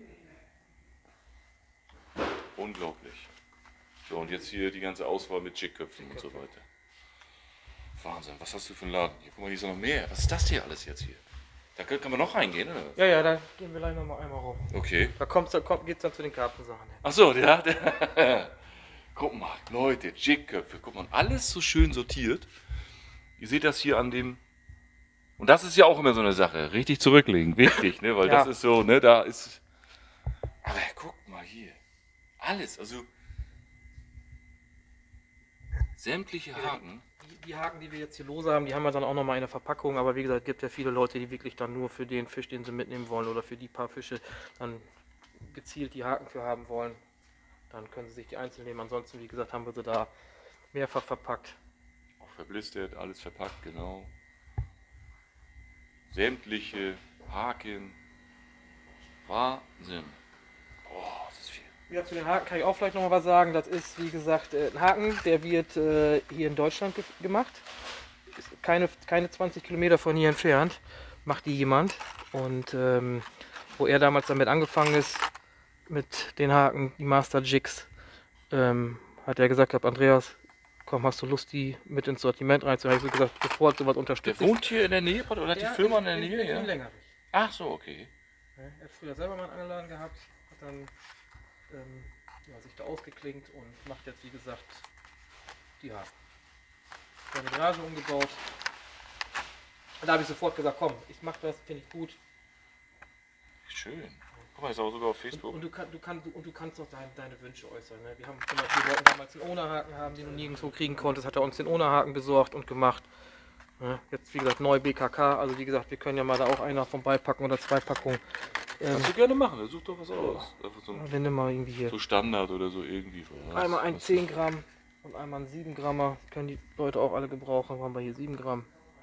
Unglaublich. So, und jetzt hier die ganze Auswahl mit Chickköpfen und so weiter. Wahnsinn, was hast du für einen Laden? Hier, guck mal, hier ist noch mehr. Was ist das hier alles jetzt hier? Da kann man noch reingehen, oder? Ja, da gehen wir gleich noch mal einmal rum. Okay. Geht's dann zu den Karpfensachen. Ach so, ja. Guck mal, Leute, Chickköpfe. Guck mal, alles so schön sortiert. Ihr seht das hier an dem... Und das ist ja auch immer so eine Sache. Richtig zurücklegen, wichtig, ne? Weil Ja. das ist so, ne? Da ist... Aber guckt mal hier. Alles, also... Sämtliche Haken. Die Haken, die wir jetzt hier lose haben, die haben wir dann auch noch mal in der Verpackung. Aber wie gesagt, es gibt ja viele Leute, die wirklich dann nur für den Fisch, den sie mitnehmen wollen oder für die paar Fische dann gezielt die Haken für haben wollen. Dann können sie sich die einzeln nehmen. Ansonsten, wie gesagt, haben wir sie da mehrfach verpackt. Auch verblistert, alles verpackt, genau. Sämtliche Haken. Wahnsinn. Oh, das ist viel. Ja, zu den Haken kann ich auch vielleicht noch mal was sagen. Das ist, wie gesagt, ein Haken, der wird hier in Deutschland gemacht. Ist keine 20 Kilometer von hier entfernt. Macht die jemand. Und wo er damals damit angefangen ist, mit den Haken, die Master Jigs, hat er gesagt, Andreas, komm, hast du Lust, die mit ins Sortiment reinzunehmen? Ich habe gesagt, sofort sowas Der unterstützt. wohnt hier in der Nähe oder hat die Firma in der Nähe? Ja? Länger. Ach so, okay. Ja, er hat früher selber mal einen Angelladen gehabt, hat dann ja, sich da ausgeklinkt und macht jetzt, wie gesagt, ja, seine Garage umgebaut. Und da habe ich sofort gesagt, komm, ich mache das, finde ich gut. Schön. Guck mal, ist auch sogar auf Facebook. Und du kannst auch deine Wünsche äußern. Ne? Wir haben zum Beispiel, wir wollten damals den Ohnerhaken haben, den du nirgendwo kriegen konntest, hat er uns den Ohnerhaken besorgt und gemacht. Ne? Jetzt, wie gesagt, neu BKK, also wie gesagt, wir können ja mal da auch einer von beipacken oder 2 Packungen. Kannst du gerne machen, such doch was aus. Einfach so, Wir nehmen mal irgendwie hier. so Standard oder so irgendwie. Was, Einmal ein 10 Gramm und einmal ein 7 Grammer. Das können die Leute auch alle gebrauchen. Haben wir hier 7 Gramm.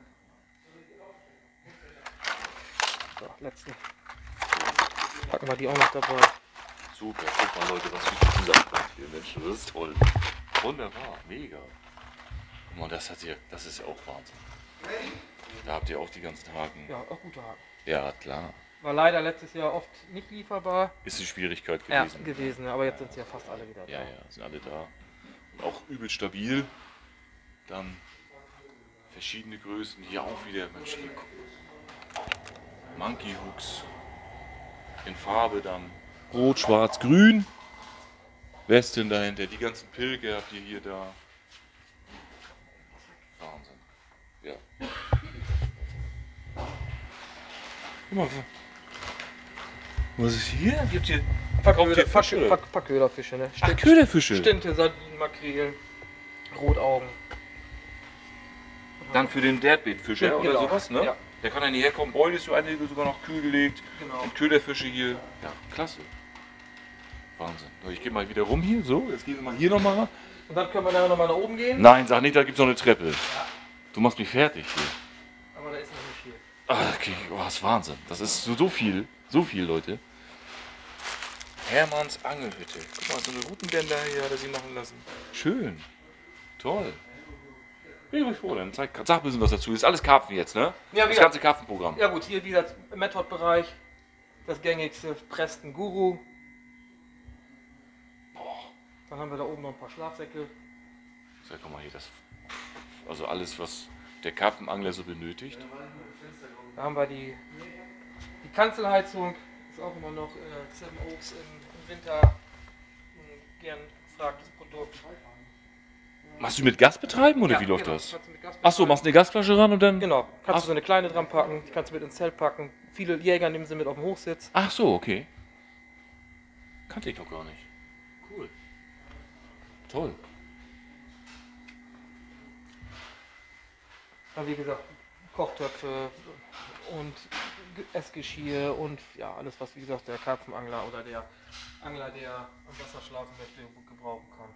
So, letzten. Packen wir die auch noch dabei. Super, guck mal Leute, was für zusammenkommt hier, Mensch, das ist toll. Wunderbar, mega. Guck mal, das ist ja auch Wahnsinn. Da habt ihr auch die ganzen Haken. Ja, auch gute Haken. Ja, klar. War leider letztes Jahr oft nicht lieferbar. Ist die Schwierigkeit Ja, gewesen. gewesen, aber jetzt sind sie ja fast alle wieder da. Ja, sind alle da. Und auch übel stabil. Dann verschiedene Größen. Hier auch wieder, Mensch, hier guck. Monkey Hooks. In Farbe dann. Rot, Schwarz, Grün. Westen dahinter. Die ganzen Pilger habt ihr hier da. Wahnsinn. Ja. Guck mal. Was ist hier? Gibt hier. Verkauft ihr Fische? Paar Köderfische, ne? Ach, Köderfische. Stinte, Sardinen, Makrelen, Rotaugen. Dann für den Deadbeat-Fischer Genau. oder sowas, ne? Ja. Der kann dann hierher kommen. Beule ist so eine sogar noch kühl gelegt. Genau. Und Köderfische hier. Ja, klasse. Wahnsinn. So, ich gehe mal wieder rum hier. So, jetzt gehen wir mal hier nochmal. Und dann können wir nachher nochmal nach oben gehen. Nein, sag nicht, da gibt es noch eine Treppe. Du machst mich fertig hier. Aber da ist noch nicht viel. Ah, okay, oh, das ist Wahnsinn. Das ist so viel. So viel, Leute. Hermanns Angelhütte. Guck mal, so eine Routenbänder hier hat er sie machen lassen. Schön. Toll. Bin ich ruhig froh, dann sag ein bisschen was dazu. Das ist alles Karpfen jetzt, ne? Ja, Das wieder. ganze Karpfenprogramm. Ja gut, hier dieser Method-Bereich. Das gängigste Preston Guru. Dann haben wir da oben noch ein paar Schlafsäcke. So, guck mal hier, also alles, was der Karpfenangler so benötigt. Da haben wir die Kanzelheizung. Ist auch immer noch Seven Oaks im Winter ein gern gefragtes Produkt. Machst du mit Gas betreiben oder Ja, wie läuft genau, das? kannst du mit Gas Ach so, betreiben. machst eine Gasflasche ran und dann... Genau, kannst Ach. du so eine kleine dran packen, die kannst du mit ins Zelt packen. Viele Jäger nehmen sie mit auf den Hochsitz. Ach so, okay. Kannte ich doch gar nicht. Cool. Toll. Dann wie gesagt, Kochtöpfe und Essgeschirr und ja, alles was wie gesagt der Karpfenangler oder der Angler, der am Wasser schlafen möchte, gut gebrauchen kann.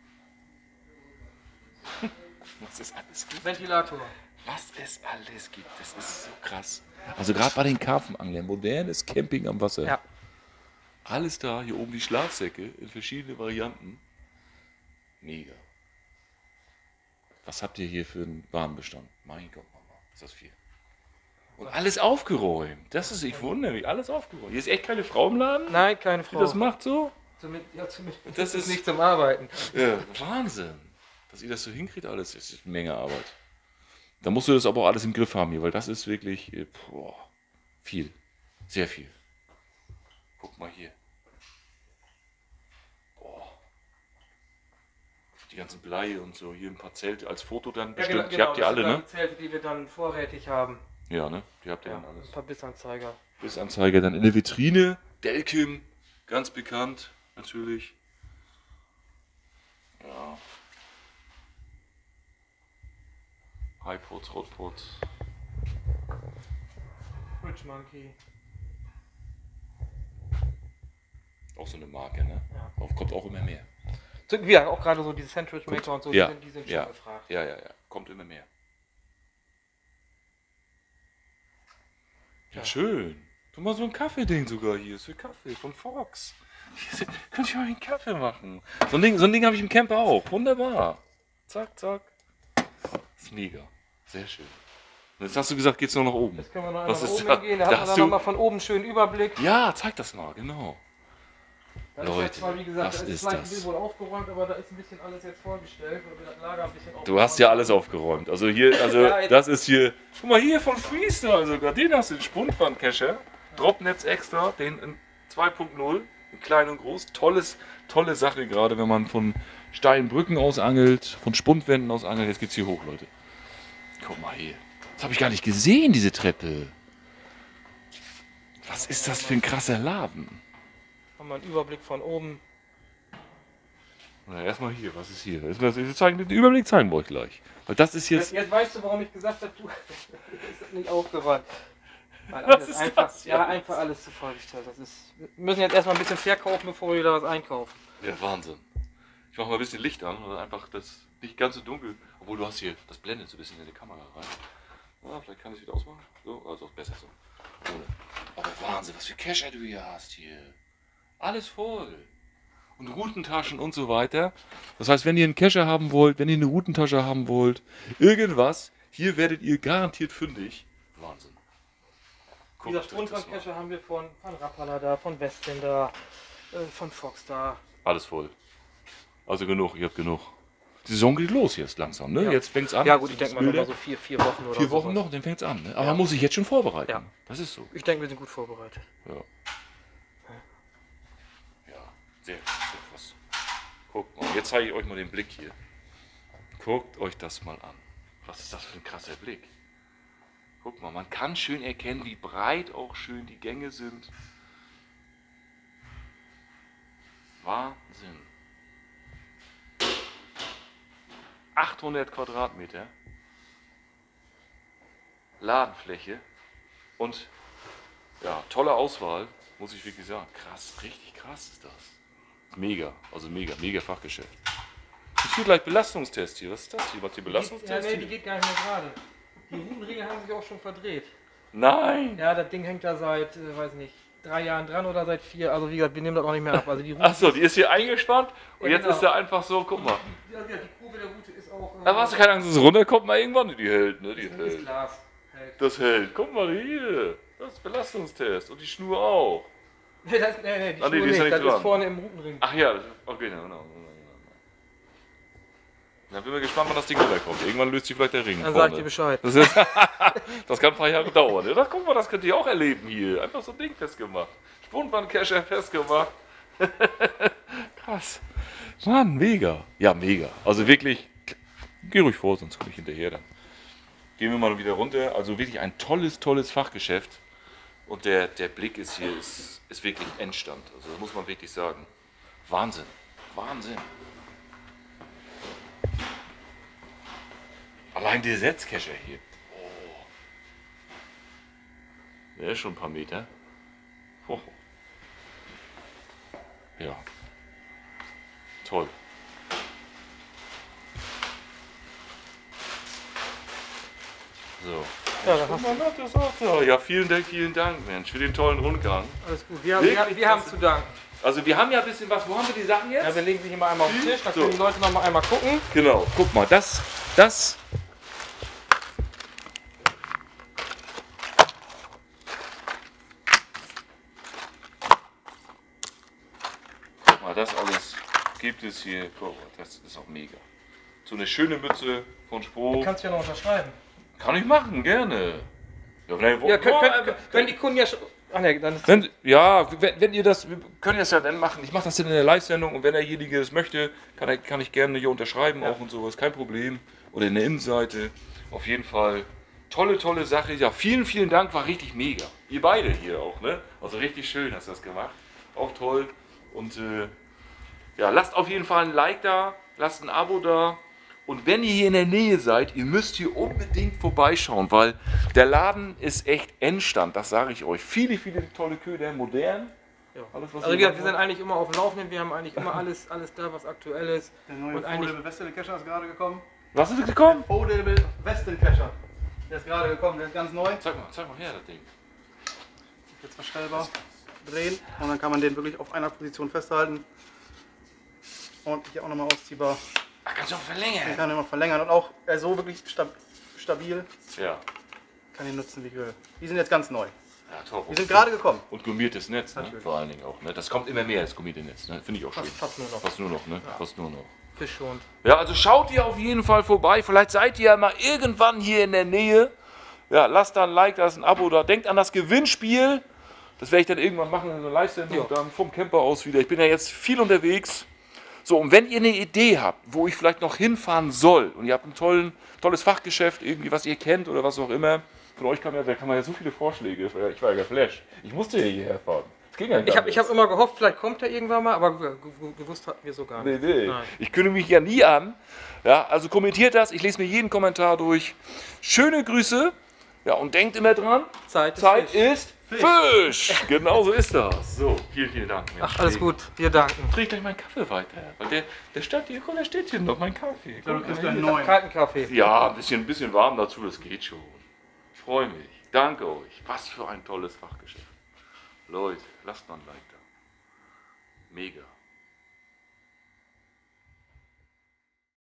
Was es alles gibt. Ventilator. Was es alles gibt, das ist so krass. Also gerade bei den Karpfenanglern, modernes Camping am Wasser. Ja. Alles da, hier oben die Schlafsäcke in verschiedene Varianten. Mega. Was habt ihr hier für einen Warenbestand? Mein Gott, Mama, ist das viel. Und alles aufgeräumt. Das ist, ich wundere mich, alles aufgeräumt. Hier ist echt keine Frau im Laden, Nein, keine die Frau. das macht so. Zumindest Das ist- nicht zum Arbeiten. Ja, Wahnsinn. Dass ihr das so hinkriegt, alles, das ist eine Menge Arbeit. Da musst du das aber auch alles im Griff haben hier, weil das ist wirklich viel. Sehr viel. Guck mal hier. Boah. Die ganzen Bleie und so. Hier ein paar Zelte als Foto dann bestimmt. Die habt ihr das alle, sind dann ne? Die Zelte, die wir dann vorrätig haben. Ja, ne? Die habt ihr Ja, dann alles. ein paar Bissanzeiger. Bissanzeiger dann in der Vitrine. Delkim, ganz bekannt, natürlich. Ja. Highpots, Rotpots. Rich Monkey. Auch so eine Marke, ne? Ja. Kommt auch immer mehr. Ja, auch gerade so diese Sandwich Maker und so, Ja, die sind ja. schon gefragt. Ja. Kommt immer mehr. Ja, schön. Du mal so ein Kaffeeding sogar hier. Ist für Kaffee von Fox. Könnte ich mal einen Kaffee machen. So ein Ding habe ich im Camper auch. Wunderbar. Zack, zack. Das ist mega. Sehr schön. Und jetzt hast du gesagt, geht's noch nach oben. Jetzt können wir noch einmal Was nach ist oben da? gehen, da Da hat man hast dann du- nochmal von oben schön Überblick. Ja, zeig das mal, genau. Das Leute, ist zwar, wie gesagt, was da ist vielleicht das? ein bisschen wohl aufgeräumt, aber da ist ein bisschen alles jetzt vorgestellt, weil wir das Lager ein bisschen Du hast ja alles aufgeräumt. Also hier, Ja, jetzt- das ist hier. Guck mal hier von Freestyle sogar. Den hast du, den Spundwandcacher. Dropnetz extra, den in 2.0. In klein und groß. Tolle Sache, gerade wenn man von steilen Brücken aus angelt, von Spundwänden aus angelt. Jetzt geht's hier hoch, Leute. Guck mal hier. Das habe ich gar nicht gesehen, diese Treppe. Was ist das für ein krasser Laden? Haben wir einen Überblick von oben. Na, erstmal hier, was ist hier? Den Überblick zeigen wir euch gleich. Weil das ist jetzt. Jetzt weißt du, warum ich gesagt habe, du ist das nicht aufgeräumt. Weil Was alles ist einfach, das? ja, einfach alles zu vollgestellt. Wir müssen jetzt erstmal ein bisschen verkaufen, bevor wir wieder was einkaufen. Ja, Wahnsinn. Ich mache mal ein bisschen Licht an, oder einfach das nicht ganz so dunkel. Obwohl du hast hier, das blendet so ein bisschen in die Kamera rein. Ja, vielleicht kann ich es wieder ausmachen. So, also auch besser so. Ohne. Aber Wahnsinn, was für Cacher du hier hast hier. Alles voll. Und Routentaschen und so weiter. Das heißt, wenn ihr einen Cacher haben wollt, wenn ihr eine Routentasche haben wollt, irgendwas, hier werdet ihr garantiert fündig. Wahnsinn. Dieser Guckt euch das mal. Sprungwandcacher haben wir von Rapala da, von Westin da, von Fox da. Alles voll. Also genug, ihr habt genug. Die Saison geht los jetzt langsam, ne? Ja. Jetzt fängt's an. Ja gut, ich denke mal noch Bilder. mal so 4 Wochen oder 4 Wochen sowas. noch, dann fängt's an. Ne? Aber man muss sich jetzt schon vorbereiten. Ja. Das ist so. Ich denke, wir sind gut vorbereitet. Ja. Ja, sehr krass. Guckt mal, jetzt zeige ich euch mal den Blick hier. Guckt euch das mal an. Was ist das für ein krasser Blick? Guck mal, man kann schön erkennen, wie breit auch schön die Gänge sind. Wahnsinn. 800 Quadratmeter. Ladenfläche. Und ja, tolle Auswahl, muss ich wirklich sagen. Krass, richtig krass ist das. Mega, also mega Fachgeschäft. Ich will gleich Belastungstest hier. Was ist das hier? Was hier Ja, Belastungstest? nee, die hier? geht gar nicht mehr gerade. Die Rutenringe haben sich auch schon verdreht. Nein! Ja, das Ding hängt da seit, weiß nicht, 3 Jahren dran oder seit 4. Also wie gesagt, wir nehmen das auch nicht mehr ab. Also die Rute, Achso, die ist hier eingespannt und Ja, jetzt genau. ist er einfach so, guck mal. die Kurve der Rute ist auch. Da hast du keine Angst, dass es runterkommt, mal irgendwann. Die hält, ne? Die ist hält. Glas. Hält. Das hält. Guck mal hier. Das ist Belastungstest. Und die Schnur auch. Nee, die Ah, nee, Schnur die ist nicht. ja nicht Das dran. ist vorne im Rutenring. Ach ja, okay, genau. Dann bin ich gespannt, wann das Ding runterkommt. Irgendwann löst sich vielleicht der Ring. Dann sag ich vorne. dir Bescheid. Das, ist, das kann ein paar Jahre dauern. Ja, guck mal, das könnt ihr auch erleben hier. Einfach so ein Ding festgemacht. Spundwandcacher festgemacht. Krass. Mann, mega. Ja, mega. Also wirklich, geh ruhig vor, sonst komme ich hinterher dann. Gehen wir mal wieder runter. Also wirklich ein tolles Fachgeschäft. Und der Blick ist hier, ist wirklich Endstand. Also das muss man wirklich sagen. Wahnsinn. Wahnsinn. Allein der Setzcacher hier. Oh. Der ist schon ein paar Meter. Oh. Ja. Toll. So. Ja, dann Guck hast mal, das auch da. Ja, vielen Dank, Mensch, für den tollen Rundgang. alles gut. Wir haben zu danken. Also wir haben ja ein bisschen was. Wo haben wir die Sachen jetzt? Ja, wir legen sie hier mal einmal auf den Tisch, da So. können die Leute noch mal einmal gucken. Genau, guck mal, das. Guck mal, das alles gibt es hier. Guck mal, das ist auch mega. So eine schöne Mütze von Spro. Du kannst ja noch unterschreiben. Kann ich machen, gerne. Ja, vielleicht, Ja, können die Kunden ja schon. Ach ne, dann ist wenn ihr das, wir können das ja dann machen. Ich mache das dann in der Live-Sendung und wenn derjenige das möchte, kann ich gerne hier unterschreiben auch und sowas, kein Problem. Oder in der Innenseite. Auf jeden Fall tolle Sache. Ja, vielen Dank, war richtig mega. Ihr beide hier auch, ne? Also richtig schön hast du das gemacht. Auch toll. Und ja, lasst auf jeden Fall ein Like da, lasst ein Abo da. Und wenn ihr hier in der Nähe seid, ihr müsst hier unbedingt vorbeischauen, weil der Laden ist echt Endstand, das sage ich euch. Viele tolle Köder, modern. Ja. Alles, was Also ihr wie gesagt, machen wir sind eigentlich immer auf dem Laufenden, wir haben eigentlich immer alles da, was aktuell ist. Der neue Und eigentlich- Foldable Western Cacher ist gerade gekommen. wollt. Was ist gekommen? Foldable Western Cacher. Der ist gerade gekommen, der ist ganz neu. Zeig mal her, das Ding. Jetzt verstellbar drehen und dann kann man den wirklich auf einer Position festhalten. Und hier auch nochmal ausziehbar. Ach, kannst du auch Den verlängern. kann man immer verlängern und auch so wirklich stabil. Ja. Kann den nutzen, wie ich will. Die sind jetzt ganz neu. Ja, top. Wir sind gerade gekommen. Und gummiertes Netz, ne? Natürlich. Vor allen Dingen auch. Ne? Das kommt immer mehr, das gummierte Netz. Ne? Finde ich auch schön. Fast nur noch. Fast nur noch, ne? Fast nur noch. Fischschonend. Ja, also schaut ihr auf jeden Fall vorbei. Vielleicht seid ihr ja mal irgendwann hier in der Nähe. Ja, lasst da ein Like, lasst ein Abo da. Denkt an das Gewinnspiel. Das werde ich dann irgendwann machen in einer Live-Sendung dann vom Camper aus wieder. Ich bin ja jetzt viel unterwegs. So, und wenn ihr eine Idee habt, wo ich vielleicht noch hinfahren soll und ihr habt ein tolles Fachgeschäft, irgendwie, was ihr kennt oder was auch immer, von euch kann man ja so viele Vorschläge. Ich war ja geflasht. Ich musste ja hierher fahren. Das ging ja nicht Ich anders. hab immer gehofft, vielleicht kommt er irgendwann mal, aber gewusst hatten wir so gar nicht. Nee. Nein. Ich kündige mich ja nie an. Ja, also kommentiert das. Ich lese mir jeden Kommentar durch. Schöne Grüße. Ja, und denkt immer dran, Zeit ist Fisch. Genau so ist das. So, vielen Dank. Ach, alles gut. Wir danken. Trink gleich meinen Kaffee weiter. Weil der steht hier noch, mein Kaffee. Du kriegst einen neuen. Kalten Kaffee. Ja, ein bisschen warm dazu, das geht schon. Ich freue mich. Danke euch. Was für ein tolles Fachgeschäft. Leute, lasst mal ein Like da. Mega.